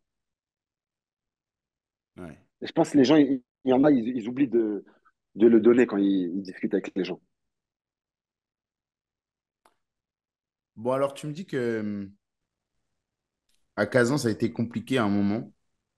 ouais. Et je pense que les gens, il, il y en a, ils, ils oublient de, de le donner quand ils, ils discutent avec les gens. Bon, alors, tu me dis que hum, à Kazan, ça a été compliqué à un moment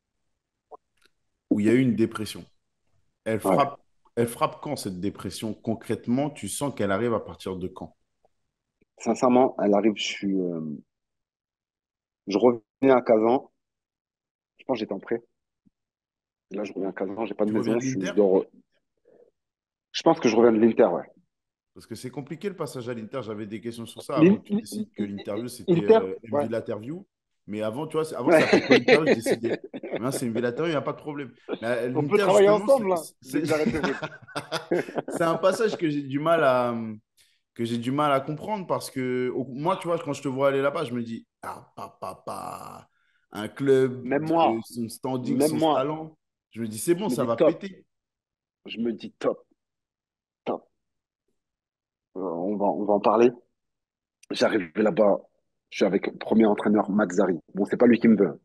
où il y a eu une dépression. Elle Ouais. frappe, elle frappe quand cette dépression? Concrètement, tu sens qu'elle arrive à partir de quand? Sincèrement, elle arrive, je suis, euh, je revenais à Kazan. Je pense que j'étais en prêt. Là, je reviens à Kazan, j'ai pas de Tu reviens maison, de je, suis- l'Inter? je dors. Je pense que je reviens de l'Inter, ouais. Parce que c'est compliqué le passage à l'Inter. J'avais des questions sur ça avant L'In- que tu l'In- décides que l'interview, c'était Inter, euh, ouais. M V l'interview. Mais avant, tu vois, c'est- avant, ça s'appelait Call Interview, je Ouais. décidais. Maintenant, c'est M V l'interview, il n'y a pas de problème. Mais euh, On peut l'Inter, travailler justement, c'est ensemble, là, dès c'est- que j'arrête le foot. c'est un passage que j'ai du mal à, que j'ai du mal à comprendre parce que au- moi, tu vois, quand je te vois aller là-bas, je me dis, ah, papa, papa, un club Même de moi, son standing, même son moi, talent. Je me dis, c'est bon, je me ça dis va top. péter. Je me dis top, top. Euh, on va, on va en parler. J'arrive là-bas, je suis avec le premier entraîneur, Mazzari. Bon, c'est pas lui qui me veut.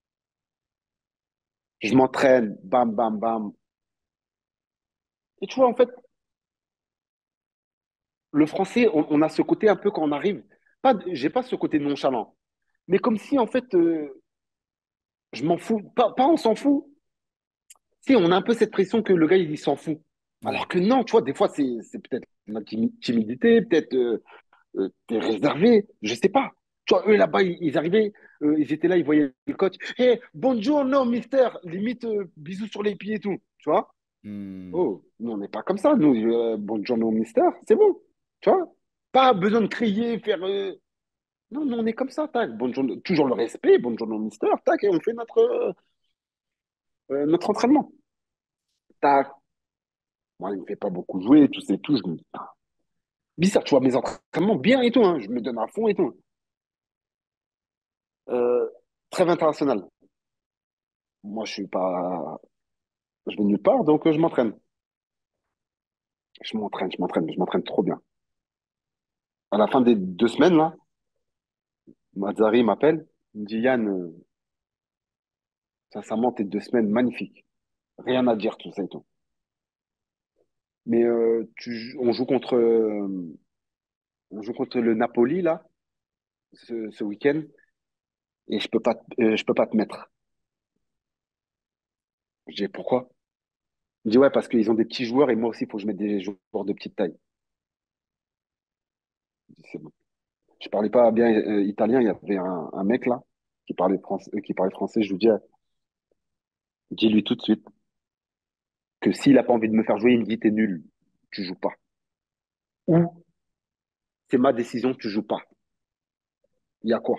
Je m'entraîne, bam, bam, bam. Et tu vois, en fait, le français, on, on a ce côté un peu quand on arrive. Pas, j'ai pas ce côté nonchalant. Mais comme si, en fait, euh, je m'en fous. Pas, pas on s'en fout. Si, on a un peu cette pression que le gars, il, il s'en fout. Ouais. Alors que non, tu vois, des fois, c'est c'est peut-être ma timi- timidité, peut-être euh, euh, t'es réservé, je sais pas. Tu vois, eux là-bas, ils, ils arrivaient, euh, ils étaient là, ils voyaient le coach. Hey, bonjour, non, mister. Limite, euh, bisous sur les pieds et tout. Tu vois? Hmm. Oh, nous, on n'est pas comme ça. Nous, euh, bonjour, non, mister. C'est bon. Tu vois? Pas besoin de crier, faire. euh, Non, nous, on est comme ça, tac. Bonjour, toujours le respect, bonjour, non, mister. Tac, et on fait notre, euh, euh, notre entraînement. Tac. Moi, il me fait pas beaucoup jouer, tout c'est tout. Je me dis, ah, bizarre, tu vois, mes entraînements bien et tout, hein. Je me donne à fond et tout. Euh, Trêve international. Moi, je suis pas, je vais nulle part, donc euh, je m'entraîne. Je m'entraîne, je m'entraîne, je m'entraîne trop bien. À la fin des deux semaines, là, Mazzari m'appelle, il me dit, Yann, euh, sincèrement, tes deux semaines magnifiques. Rien à dire, tout ça et tout. Mais euh, tu, on joue contre, euh, on joue contre le Napoli, là, ce, ce week-end, et je peux pas, te- euh, je peux pas te mettre. Je dis, pourquoi? Il dit, ouais, parce qu'ils ont des petits joueurs et moi aussi, il faut que je mette des joueurs de petite taille. Je dis, c'est bon. Je parlais pas bien euh, italien, il y avait un, un mec là qui parlait français, qui parlait français. Je lui dis, ah, dis-lui tout de suite que s'il a pas envie de me faire jouer, il me dit t'es nul, tu joues pas. Ou c'est ma décision, tu joues pas. Il y a quoi?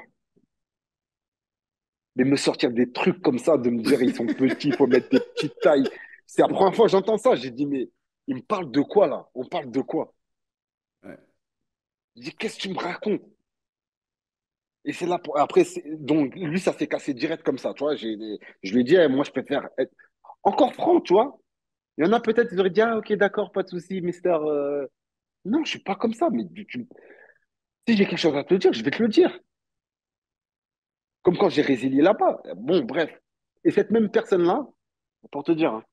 Mais me sortir des trucs comme ça, de me dire ils sont petits, il faut mettre des petites tailles. C'est la première fois que j'entends ça. J'ai dit mais il me parle de quoi là? On parle de quoi? Ouais. Je dis qu'est-ce que tu me racontes? Et c'est là pour... après c'est- donc lui ça s'est cassé direct comme ça, tu vois. J'ai je lui ai dit eh, moi je préfère être encore franc, tu vois. Il y en a peut-être, ils auraient dit, ah, ok, d'accord, pas de souci, mister. euh, Non, je suis pas comme ça, mais tu- tu- si j'ai quelque chose à te dire, je vais te le dire. Comme quand j'ai résilié là-bas. Bon, bref. Et cette même personne-là, pour te dire, hein,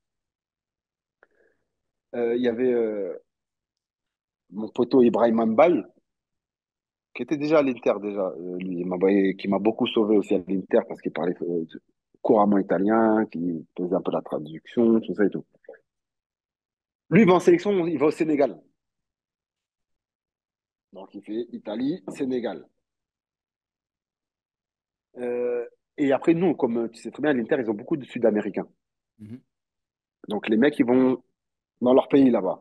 euh, il y avait euh, mon poteau Ibrahim Mbaye, qui était déjà à l'Inter, déjà, euh, lui, il m'a- qui m'a beaucoup sauvé aussi à l'Inter parce qu'il parlait euh, couramment italien, qui faisait un peu la traduction, tout ça et tout. Lui, il va en sélection, il va au Sénégal. Donc, il fait Italie, Sénégal. Euh, et après, nous, comme tu sais très bien, à l'Inter, ils ont beaucoup de Sud-Américains. Mhm. Donc, les mecs, ils vont dans leur pays là-bas.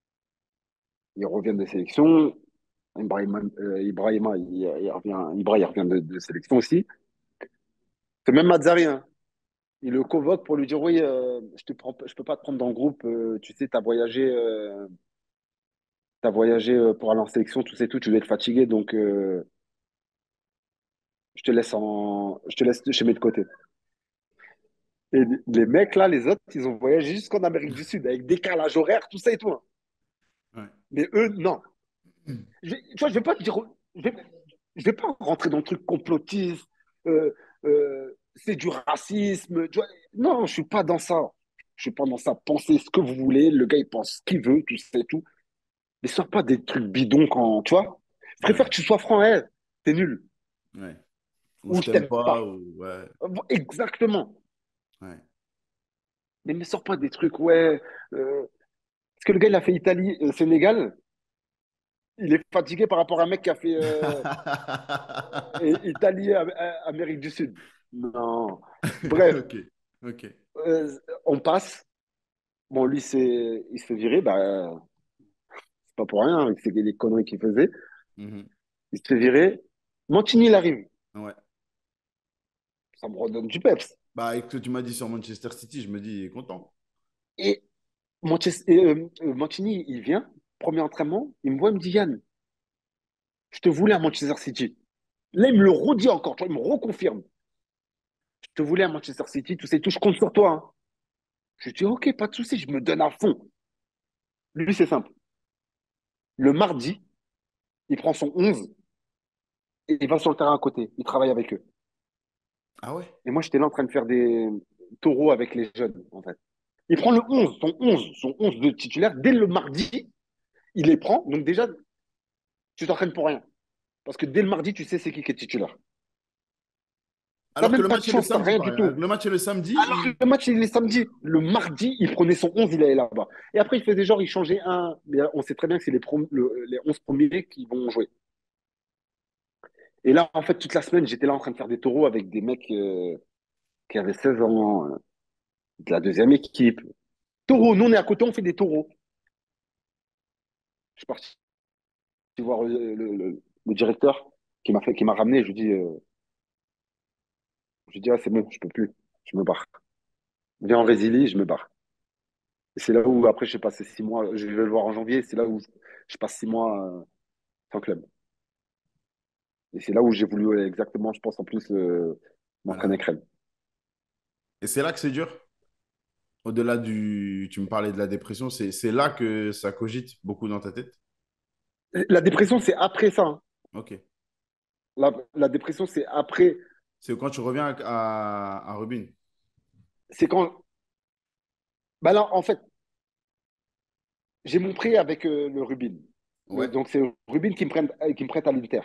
Ils reviennent de sélection. Ibrahima, euh, Ibrahima, il, il revient, Ibra, il revient de, de sélection aussi. C'est même Mazzari, hein. Il le convoque pour lui dire, oui, euh, je te prends, je peux pas te prendre dans le groupe. Euh, tu sais, tu as voyagé, euh, t'as voyagé euh, pour aller en sélection, tout c'est tout. Tu dois être fatigué, donc euh, je te laisse en, je te laisse chez mes de côté. Et les mecs là, les autres, ils ont voyagé jusqu'en Amérique du Sud avec décalage horaire, tout ça et tout, hein. Ouais. Mais eux, non. Je, tu vois, je vais pas te dire, je vais, je vais pas rentrer dans le truc complotiste, euh, euh, c'est du racisme. Tu vois. Non, je suis pas dans ça. Je suis pas dans ça. Pensez ce que vous voulez. Le gars, il pense ce qu'il veut, tout ça et tout. Mais sors pas des trucs bidons quand, tu vois. Je préfère Ouais. que tu sois franc, hey, t'es nul. Ouais. Ou Ou je je t'aime t'aime pas, pas. ou ouais. Exactement. Ouais. Mais ne sors pas des trucs, ouais. Euh, parce que le gars, il a fait Italie-Sénégal. Il est fatigué par rapport à un mec qui a fait euh, et Italie, Am- Amérique du Sud. Non. Bref, Ok. Ok. euh, on passe. Bon, lui, c'est, il se fait virer. Bah, c'est pas pour rien, avec ses- les conneries qu'il faisait. Mhm. Il se fait virer. Mancini, il arrive. Ouais. Ça me redonne du peps. Bah, avec ce que tu m'as dit sur Manchester City, je me dis, il est content. Et Manchester, euh, euh, Mancini, il vient. Premier entraînement. Il me voit, il me dit, Yann, je te voulais à Manchester City. Là, il me le redit encore. Tu vois, il me reconfirme. Je te voulais à Manchester City. Tout ça et tout. Je compte sur toi, hein. Je dis, OK, pas de souci. Je me donne à fond. Lui, c'est simple. Le mardi, il prend son onze et il va sur le terrain à côté. Il travaille avec eux. Ah ouais? Et moi, j'étais là en train de faire des taureaux avec les jeunes, en fait. Il prend le onze, son onze, son onze de titulaire. Dès le mardi, il les prend. Donc déjà, tu t'entraînes pour rien. Parce que dès le mardi, tu sais c'est qui qui est titulaire. T'as Alors que même le pas de match est le chance, t'as samedi, rien par du exemple. tout. Le match est le samedi. Alors que il- le match, il est samedi. Le mardi, il prenait son onze, il allait là-bas. Et après, il faisait genre, il changeait un. Mais on sait très bien que c'est les, prom- le- les onze premiers qui vont jouer. Et là, en fait, toute la semaine, j'étais là en train de faire des taureaux avec des mecs euh, qui avaient seize ans, euh, de la deuxième équipe. Taureaux, nous, on est à côté, on fait des taureaux. Je suis parti voir le, le- le- le directeur qui m'a fait, qui m'a ramené. Je lui dis, euh, je lui dis, ah, c'est bon, je peux plus. Je me barre. Viens en Résilie, je me barre. Et c'est là où, après, j'ai passé six mois. Je vais le voir en janvier. C'est là où je passe six mois euh, sans club. Et c'est là où j'ai voulu euh, exactement, je pense, en plus, euh, m'entraîner Voilà. crème. Et c'est là que c'est dur. Au-delà du. Tu me parlais de la dépression, c'est c'est là que ça cogite beaucoup dans ta tête. La dépression, c'est après ça, hein. Ok. La, la dépression, c'est après. C'est quand tu reviens à, à, à Rubin. C'est quand. Bah là, en fait, j'ai mon prêt avec euh, le Rubin. Le- Ouais, donc, c'est Rubin qui me prête, euh, qui me prête à l'Inter.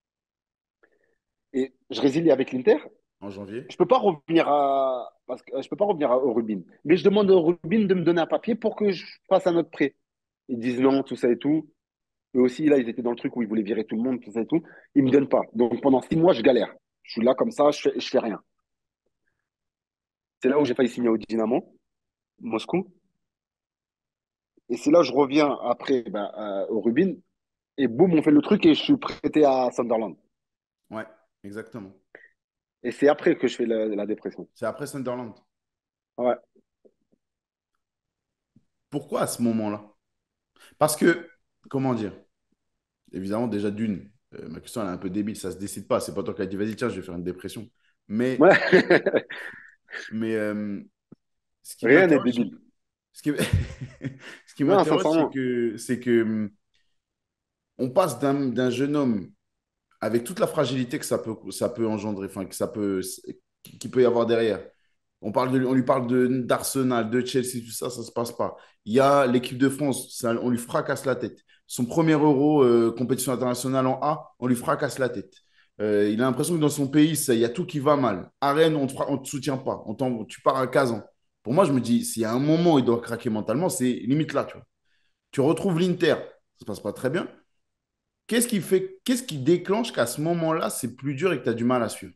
Et je résilie avec l'Inter. en janvier. Je peux pas revenir à. Parce que euh, je peux pas revenir à- au Rubin. Mais je demande au Rubin de me donner un papier pour que je fasse un autre prêt. Ils disent non, tout ça et tout. Eux aussi, là, ils étaient dans le truc où ils voulaient virer tout le monde, tout ça et tout. Ils me donnent pas. Donc, pendant six mois, je galère. Je suis là comme ça, je fais, je fais rien. C'est là où j'ai failli signer au Dynamo, Moscou. Et c'est là où je reviens après ben, euh, au Rubin. Et boum, on fait le truc et je suis prêté à Sunderland. Ouais, exactement. Et c'est après que je fais la, la dépression. C'est après Sunderland. Ouais. Pourquoi à ce moment-là? Parce que, comment dire? Évidemment, déjà d'une, euh, ma question elle est un peu débile, ça se décide pas. C'est pas toi qui as dit, vas-y, tiens, je vais faire une dépression. Mais, Ouais. mais euh, ce qui Rien n'est m'interroge, c'est débile. que, ce qui, ce qui Non, m'interroge, c'est sincèrement. que, c'est que hum, on passe d'un d'un jeune homme avec toute la fragilité que ça peut, ça peut engendrer, enfin, que ça peut, qu'il peut y avoir derrière. On, parle de, on lui parle de, d'Arsenal, de Chelsea, tout ça, ça ne se passe pas. Il y a l'équipe de France, ça, on lui fracasse la tête. Son premier euro, euh, compétition internationale en A, on lui fracasse la tête. Euh, il a l'impression que dans son pays, ça, il y a tout qui va mal. À Rennes, on ne te, te soutient pas. On t'en- tu pars à Kazan. Pour moi, je me dis, s'il y a un moment où il doit craquer mentalement, c'est limite là. Tu vois. Tu retrouves l'Inter, ça ne se passe pas très bien. Qu'est-ce qui fait, qu'est-ce qui déclenche qu'à ce moment-là, c'est plus dur et que tu as du mal à suivre?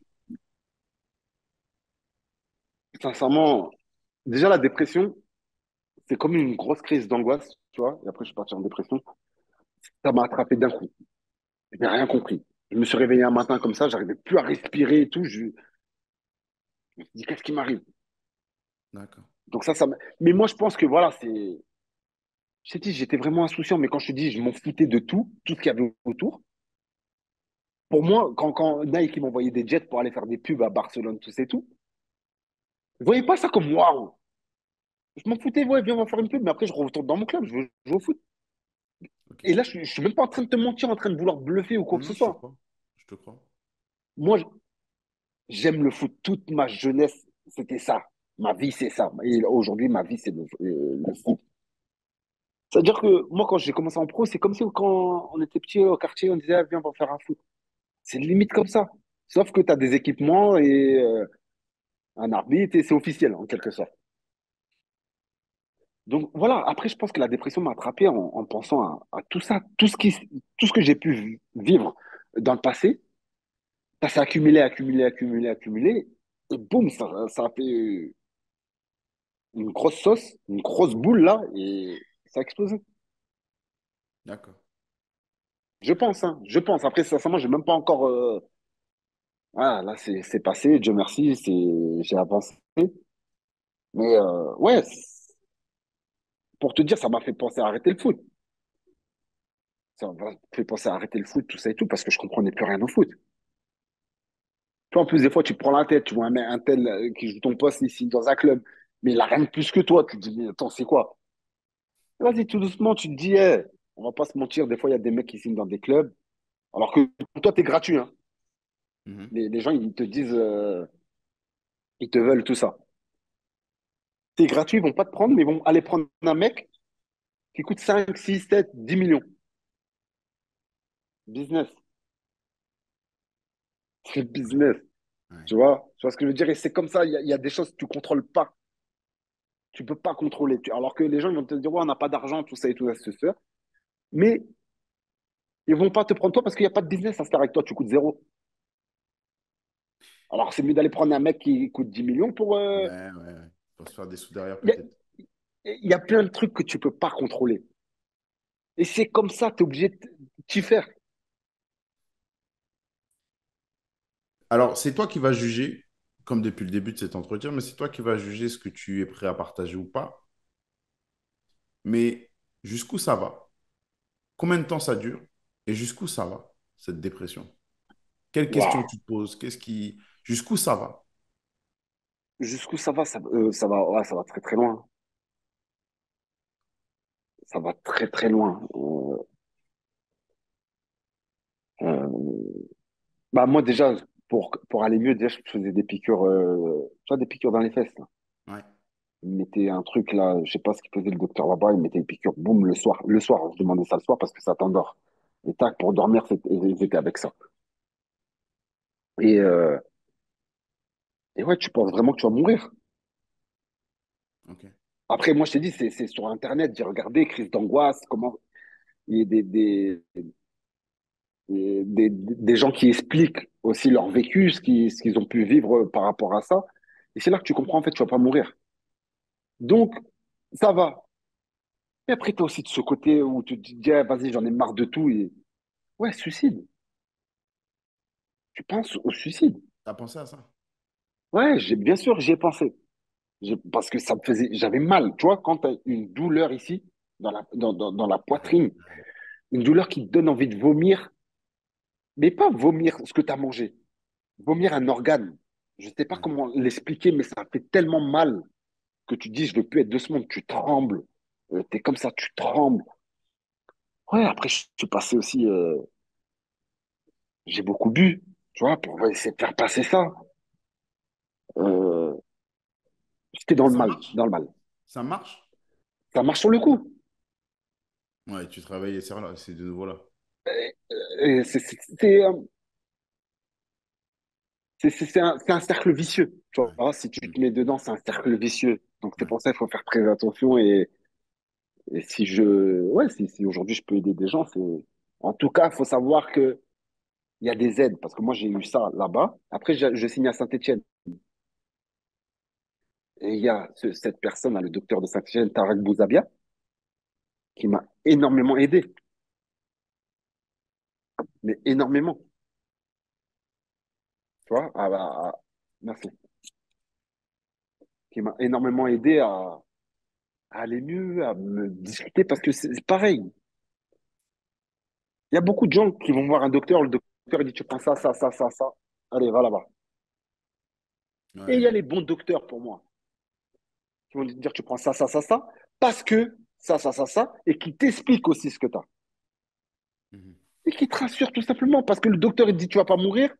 Sincèrement, déjà, la dépression, c'est comme une grosse crise d'angoisse, tu vois. Et après, je suis parti en dépression. Ça m'a attrapé d'un coup. Je n'ai rien compris. Je me suis réveillé un matin comme ça, j'arrivais plus à respirer et tout. Je, je me suis dit, qu'est-ce qui m'arrive? D'accord. Donc ça, ça m'a- Mais moi, je pense que voilà, c'est. Je t'ai dit, j'étais vraiment insouciant, mais quand je te dis, je m'en foutais de tout, tout ce qu'il y avait autour. Pour moi, quand, quand Nike m'envoyait des jets pour aller faire des pubs à Barcelone, tout ça et tout, je voyais pas ça comme waouh. Je m'en foutais, ouais, viens, on va faire une pub, mais après, je retourne dans mon club, je veux jouer au foot. Ok. Et là, je, suis- je suis même pas en train de te mentir, en train de vouloir bluffer ou quoi que ce Non, je te soit. crois. Je te crois. Moi, je- j'aime le foot. Toute ma jeunesse, c'était ça. Ma vie, c'est ça. Et aujourd'hui, ma vie, c'est le, euh, le foot. C'est-à-dire que moi, quand j'ai commencé en pro, c'est comme si quand on était petit au quartier, on disait, ah, viens, on va faire un foot. C'est limite comme ça. Sauf que tu as des équipements et euh, un arbitre et c'est officiel, en quelque sorte. Donc voilà, après, je pense que la dépression m'a attrapé en, en pensant à, à tout ça, tout ce qui, tout ce que j'ai pu vivre dans le passé. Ça s'est accumulé, accumulé, accumulé, accumulé. Et boum, ça, ça a fait une grosse sauce, une grosse boule là, et ça a explosé. D'accord. Je pense, hein, je pense. Après, sincèrement, j'ai même pas encore. euh, Voilà, là, c'est c'est passé, Dieu merci, c'est, j'ai avancé. Mais euh, ouais, c'est- pour te dire, ça m'a fait penser à arrêter le foot. Ça m'a fait penser à arrêter le foot, tout ça et tout, parce que je comprenais plus rien au foot. Toi, en plus, des fois, tu te prends la tête, tu vois un, mec- un tel euh, qui joue ton poste ici dans un club, mais il a rien de plus que toi. Tu te dis, mais attends, c'est quoi? Vas-y, tout doucement, tu te dis, hey, on va pas se mentir, des fois, il y a des mecs qui signent dans des clubs, alors que pour toi, tu es gratuit, hein. Mhm. Les, les gens, ils te disent, euh, ils te veulent tout ça. T'es gratuit, ils vont pas te prendre, mais ils vont aller prendre un mec qui coûte cinq, six, sept, dix millions. Business. C'est business. Ouais. Tu vois? Tu vois ce que je veux dire? Et c'est comme ça, il y a, il y a des choses que tu contrôles pas. Tu peux pas contrôler. Tu- Alors que les gens ils vont te dire, ouais, on n'a pas d'argent, tout ça et tout ça, se faire. Mais ils vont pas te prendre toi parce qu'il n'y a pas de business à se faire avec toi. Tu coûtes zéro. Alors c'est mieux d'aller prendre un mec qui coûte dix millions pour. euh, Ouais, ouais, ouais. Pour se faire des sous derrière, Il y a, peut-être. il y a plein de trucs que tu peux pas contrôler. Et c'est comme ça, tu es obligé de t'y faire. Alors, c'est toi qui vas juger, comme depuis le début de cet entretien, mais c'est toi qui vas juger ce que tu es prêt à partager ou pas. Mais jusqu'où ça va? Combien de temps ça dure? Et jusqu'où ça va, cette dépression? Quelles questions Waouh. tu te poses? Qu'est-ce qui... Jusqu'où ça va? Jusqu'où ça va, ça, euh, ça va, ouais, ça va très très loin. Ça va très très loin. Euh, euh, Bah moi déjà, pour, pour aller mieux, déjà je faisais des piqûres, euh, tu vois, des piqûres dans les fesses. Là. Ouais. Il me mettait un truc là, je sais pas ce qu'il faisait le docteur là-bas, il mettait une piqûre, boum, le soir. Le soir, je demandais ça le soir parce que ça t'endort. Et tac, pour dormir, c'était- ils étaient avec ça. Et, euh, et ouais, tu penses vraiment que tu vas mourir. Ok. Après, moi je t'ai dit, c'est c'est sur Internet, j'ai regardé, crise d'angoisse, comment il y a des, des, des, des, des gens qui expliquent aussi leur vécu, ce qu'ils ce qu'ils ont pu vivre par rapport à ça. Et c'est là que tu comprends, en fait, tu vas pas mourir. Donc, ça va. Et après, tu as aussi de ce côté où tu te dis, ah, vas-y, j'en ai marre de tout. Et... Ouais, suicide. Tu penses au suicide. T'as pensé à ça? Ouais, j'ai, bien sûr, j'y ai pensé. J'ai- Parce que ça me faisait, j'avais mal. Tu vois, quand tu as une douleur ici, dans la, dans, dans, dans la Ouais. poitrine, une douleur qui te donne envie de vomir, mais pas vomir ce que tu as mangé, vomir un organe. Je sais pas Ouais. comment l'expliquer, mais ça fait tellement mal que tu dis, je veux plus être de ce monde. Tu trembles. Euh, t'es comme ça, tu trembles. Ouais, après, je suis passé aussi. euh, j'ai beaucoup bu, tu vois, pour essayer de faire passer ça. Euh, J'étais Et dans le ça mal, marche? dans le mal. Ça marche? Ça marche sur le coup. Ouais, tu travailles et c'est là, c'est de nouveau là. Et C'est c'est- c'est, euh, c'est- c'est- c'est un, c'est un cercle vicieux. Tu Ouais. vois, si tu Mm. te mets dedans, c'est un cercle vicieux. Donc c'est Ouais. pour ça qu'il faut faire très attention. Et, et si je, ouais, si, si aujourd'hui je peux aider des gens, c'est, en tout cas, il faut savoir que il y a des aides parce que moi j'ai eu ça là-bas. Après, je, je signe à Saint-Étienne et il y a ce- cette personne, là, le docteur de Saint-Étienne, Tarek Bouzabia, qui m'a énormément aidé, mais énormément. Tu vois, à- à- à- merci. Qui m'a énormément aidé à, à aller mieux, à me discuter, parce que c'est c'est pareil. Il y a beaucoup de gens qui vont voir un docteur, le docteur il dit tu prends ça, ça, ça, ça, ça. Allez, va là-bas. Et il y a Ouais. les bons docteurs pour moi, qui vont te dire tu prends ça, ça, ça, ça, parce que ça, ça, ça, ça, et qui t'expliquent aussi ce que tu as. Mhm. Et qui te rassurent tout simplement, parce que le docteur il te dit tu vas pas mourir,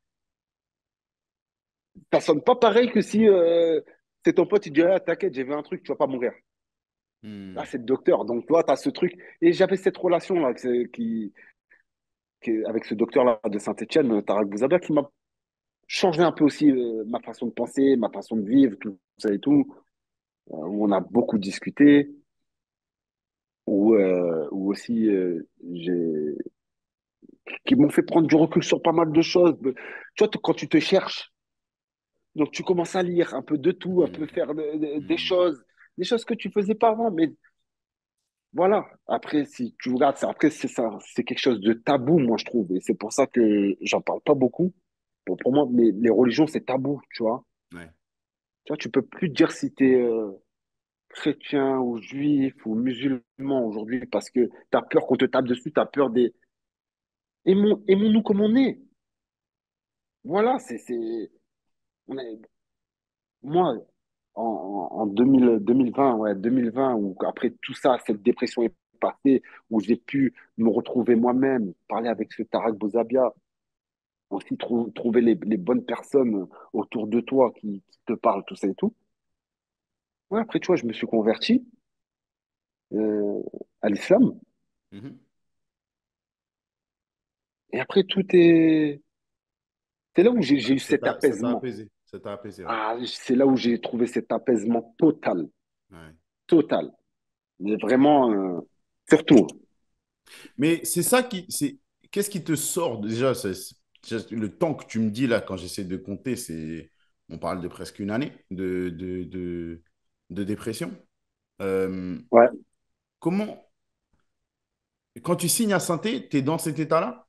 ça sonne pas pareil que si euh, c'est ton pote, il dit ah, t'inquiète, j'ai vu un truc, tu vas pas mourir. Là, Mm. c'est le docteur. Donc, toi, tu as ce truc. Et j'avais cette relation-là que- qui, qui- avec ce docteur-là de Saint-Étienne, Tarak Bouzabia, qui m'a changé un peu aussi euh, ma façon de penser, ma façon de vivre, tout ça et tout, euh, où on a beaucoup discuté, où, euh, où aussi euh, j'ai, qui m'ont fait prendre du recul sur pas mal de choses. Tu vois, t- quand tu te cherches, donc tu commences à lire un peu de tout, un peu Mm. faire de- de- des Mm. choses, des choses que tu faisais pas avant, mais voilà. Après, si tu regardes ça, après, c'est ça, c'est quelque chose de tabou, moi, je trouve. Et c'est pour ça que j'en parle pas beaucoup. Pour, pour moi, les, les religions, c'est tabou, tu vois. Ouais. Tu vois, tu peux plus dire si tu es chrétien ou juif ou musulman aujourd'hui parce que tu as peur qu'on te tape dessus, tu as peur des. Aimons, aimons-nous comme on est. Voilà, c'est, c'est, on est, moi, en, en en deux mille, deux mille vingt, ouais, deux mille vingt, où après tout ça, cette dépression est passée, où j'ai pu me retrouver moi-même, parler avec ce Tarak Bozabia, aussi trou- trouver les, les bonnes personnes autour de toi qui, qui te parlent, tout ça et tout. Ouais, après, tu vois, je me suis converti euh, à l'islam. Mhm. Et après, tout est, C'est là où j'ai j'ai eu Ça cet t'a ça t'a apaisement. apaisé. Ça t'a apaisé, ouais. Ah, c'est là où j'ai trouvé cet apaisement total, Ouais. total. Mais vraiment, euh, surtout. Mais c'est ça qui. c'est Qu'est-ce qui te sort déjà c'est- c'est- le temps que tu me dis là, quand j'essaie de compter, c'est. On parle de presque une année de, de, de, de dépression. Euh, Ouais, comment. Quand tu signes à Saint-Étienne, tu es dans cet état-là?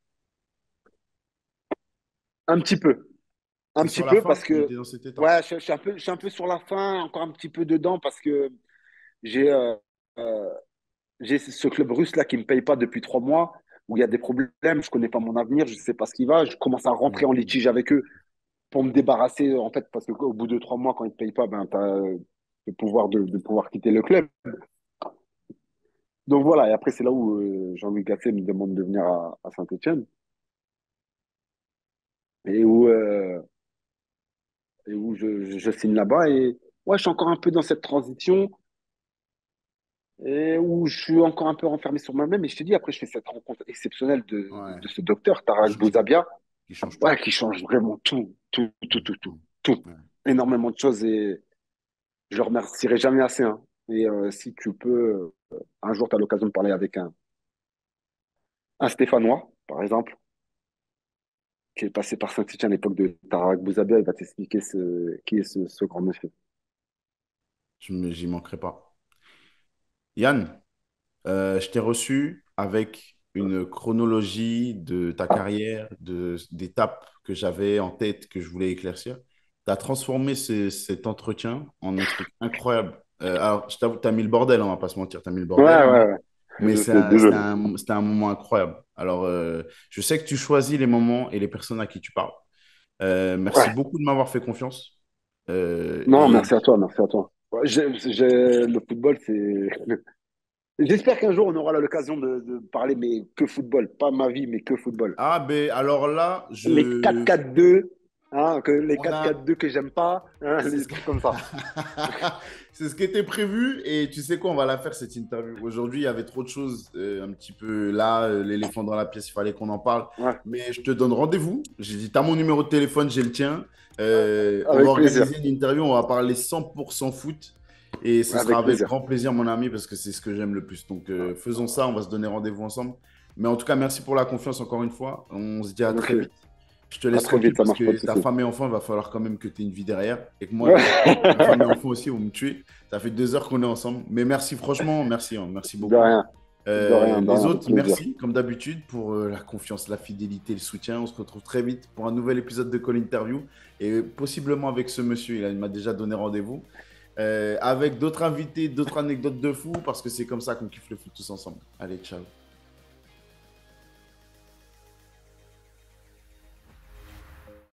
un petit peu. Un C'est petit sur la peu fin, parce mais que, tu es dans cet état. ouais, je, je suis un peu, je suis un peu sur la fin, encore un petit peu dedans parce que j'ai euh, euh, j'ai ce club russe là qui me paye pas depuis trois mois, où il y a des problèmes, je connais pas mon avenir, je sais pas ce qui va, je commence à rentrer en Mhm. litige avec eux pour me débarrasser, en fait, parce qu'au bout de trois mois, quand ils te payent pas, ben, tu as le pouvoir de, de pouvoir quitter le club. Donc voilà, et après, c'est là où euh, Jean-Louis Gasset me demande de venir à, à Saint-Etienne et où, euh, et où je, je, je signe là-bas. Et ouais, je suis encore un peu dans cette transition et où je suis encore un peu renfermé sur moi-même. Et je te dis, après, je fais cette rencontre exceptionnelle de, Ouais, de ce docteur, qui Tarak change tout. Bouzabia, Qui change tout. ouais, qui change vraiment tout, tout, tout, tout, tout, Mhm. tout. Ouais. Énormément de choses et je le remercierai jamais assez. Hein. Et euh, si tu peux, euh, un jour, tu as l'occasion de parler avec un, un Stéphanois, par exemple, qui est passé par Saint-Étienne à l'époque de Tarak Bouzabia, il va t'expliquer ce, qui est ce, ce grand monsieur. Je me- J'y manquerai pas. Yann, Euh, je t'ai reçu avec une chronologie de ta carrière, de, d'étapes que j'avais en tête, que je voulais éclaircir. Tu as transformé ce- cet entretien en un truc incroyable. Euh, alors, je t'avoue, tu as mis le bordel, on va pas se mentir, tu as mis le Ouais, bordel, ouais, mais, ouais. mais Je c'est sais, un- c'était désolé. un, c'était un moment incroyable. Alors, euh, je sais que tu choisis les moments et les personnes à qui tu parles. Euh, merci Ouais. beaucoup de m'avoir fait confiance. Euh, Non, et merci à toi, merci à toi. Ouais, j'ai- j'ai- le football, c'est. J'espère qu'un jour on aura l'occasion de, de parler, mais que football, pas ma vie, mais que football. ah, ben alors là, Les je, quatre quatre deux, hein, que les on quatre a, quatre deux que j'aime pas, hein, C'est les ce que... trucs comme ça. c'est ce qui était prévu et tu sais quoi, on va la faire cette interview. Aujourd'hui, il y avait trop de choses euh, un petit peu là, euh, l'éléphant dans la pièce, il fallait qu'on en parle. Ouais, Mais je te donne rendez-vous. J'ai dit, tu as mon numéro de téléphone, j'ai le tien. Euh, on va avec plaisir, organiser une interview, on va parler cent pour cent foot et ce sera avec avec plaisir. grand plaisir, mon ami, parce que c'est ce que j'aime le plus. Donc euh, faisons ça, on va se donner rendez-vous ensemble. Mais en tout cas, merci pour la confiance encore une fois. On se dit à Ok, très vite. Je te à laisse très tranquille vite, ça parce marche pas que de ta souci. femme et enfant, il va falloir quand même que tu aies une vie derrière. Et que moi, Ouais. ma femme et enfant aussi vont me tuer. Ça fait deux heures qu'on est ensemble. Mais merci, franchement, merci, hein, merci De beaucoup. rien, de Euh, rien, de les rien, avec autres, plaisir. merci, comme d'habitude, pour euh, la confiance, la fidélité, le soutien. On se retrouve très vite pour un nouvel épisode de Call Interview. Et possiblement avec ce monsieur, il a- il m'a déjà donné rendez-vous. Euh, avec d'autres invités, d'autres anecdotes de fou, parce que c'est comme ça qu'on kiffe le foot tous ensemble. Allez, ciao.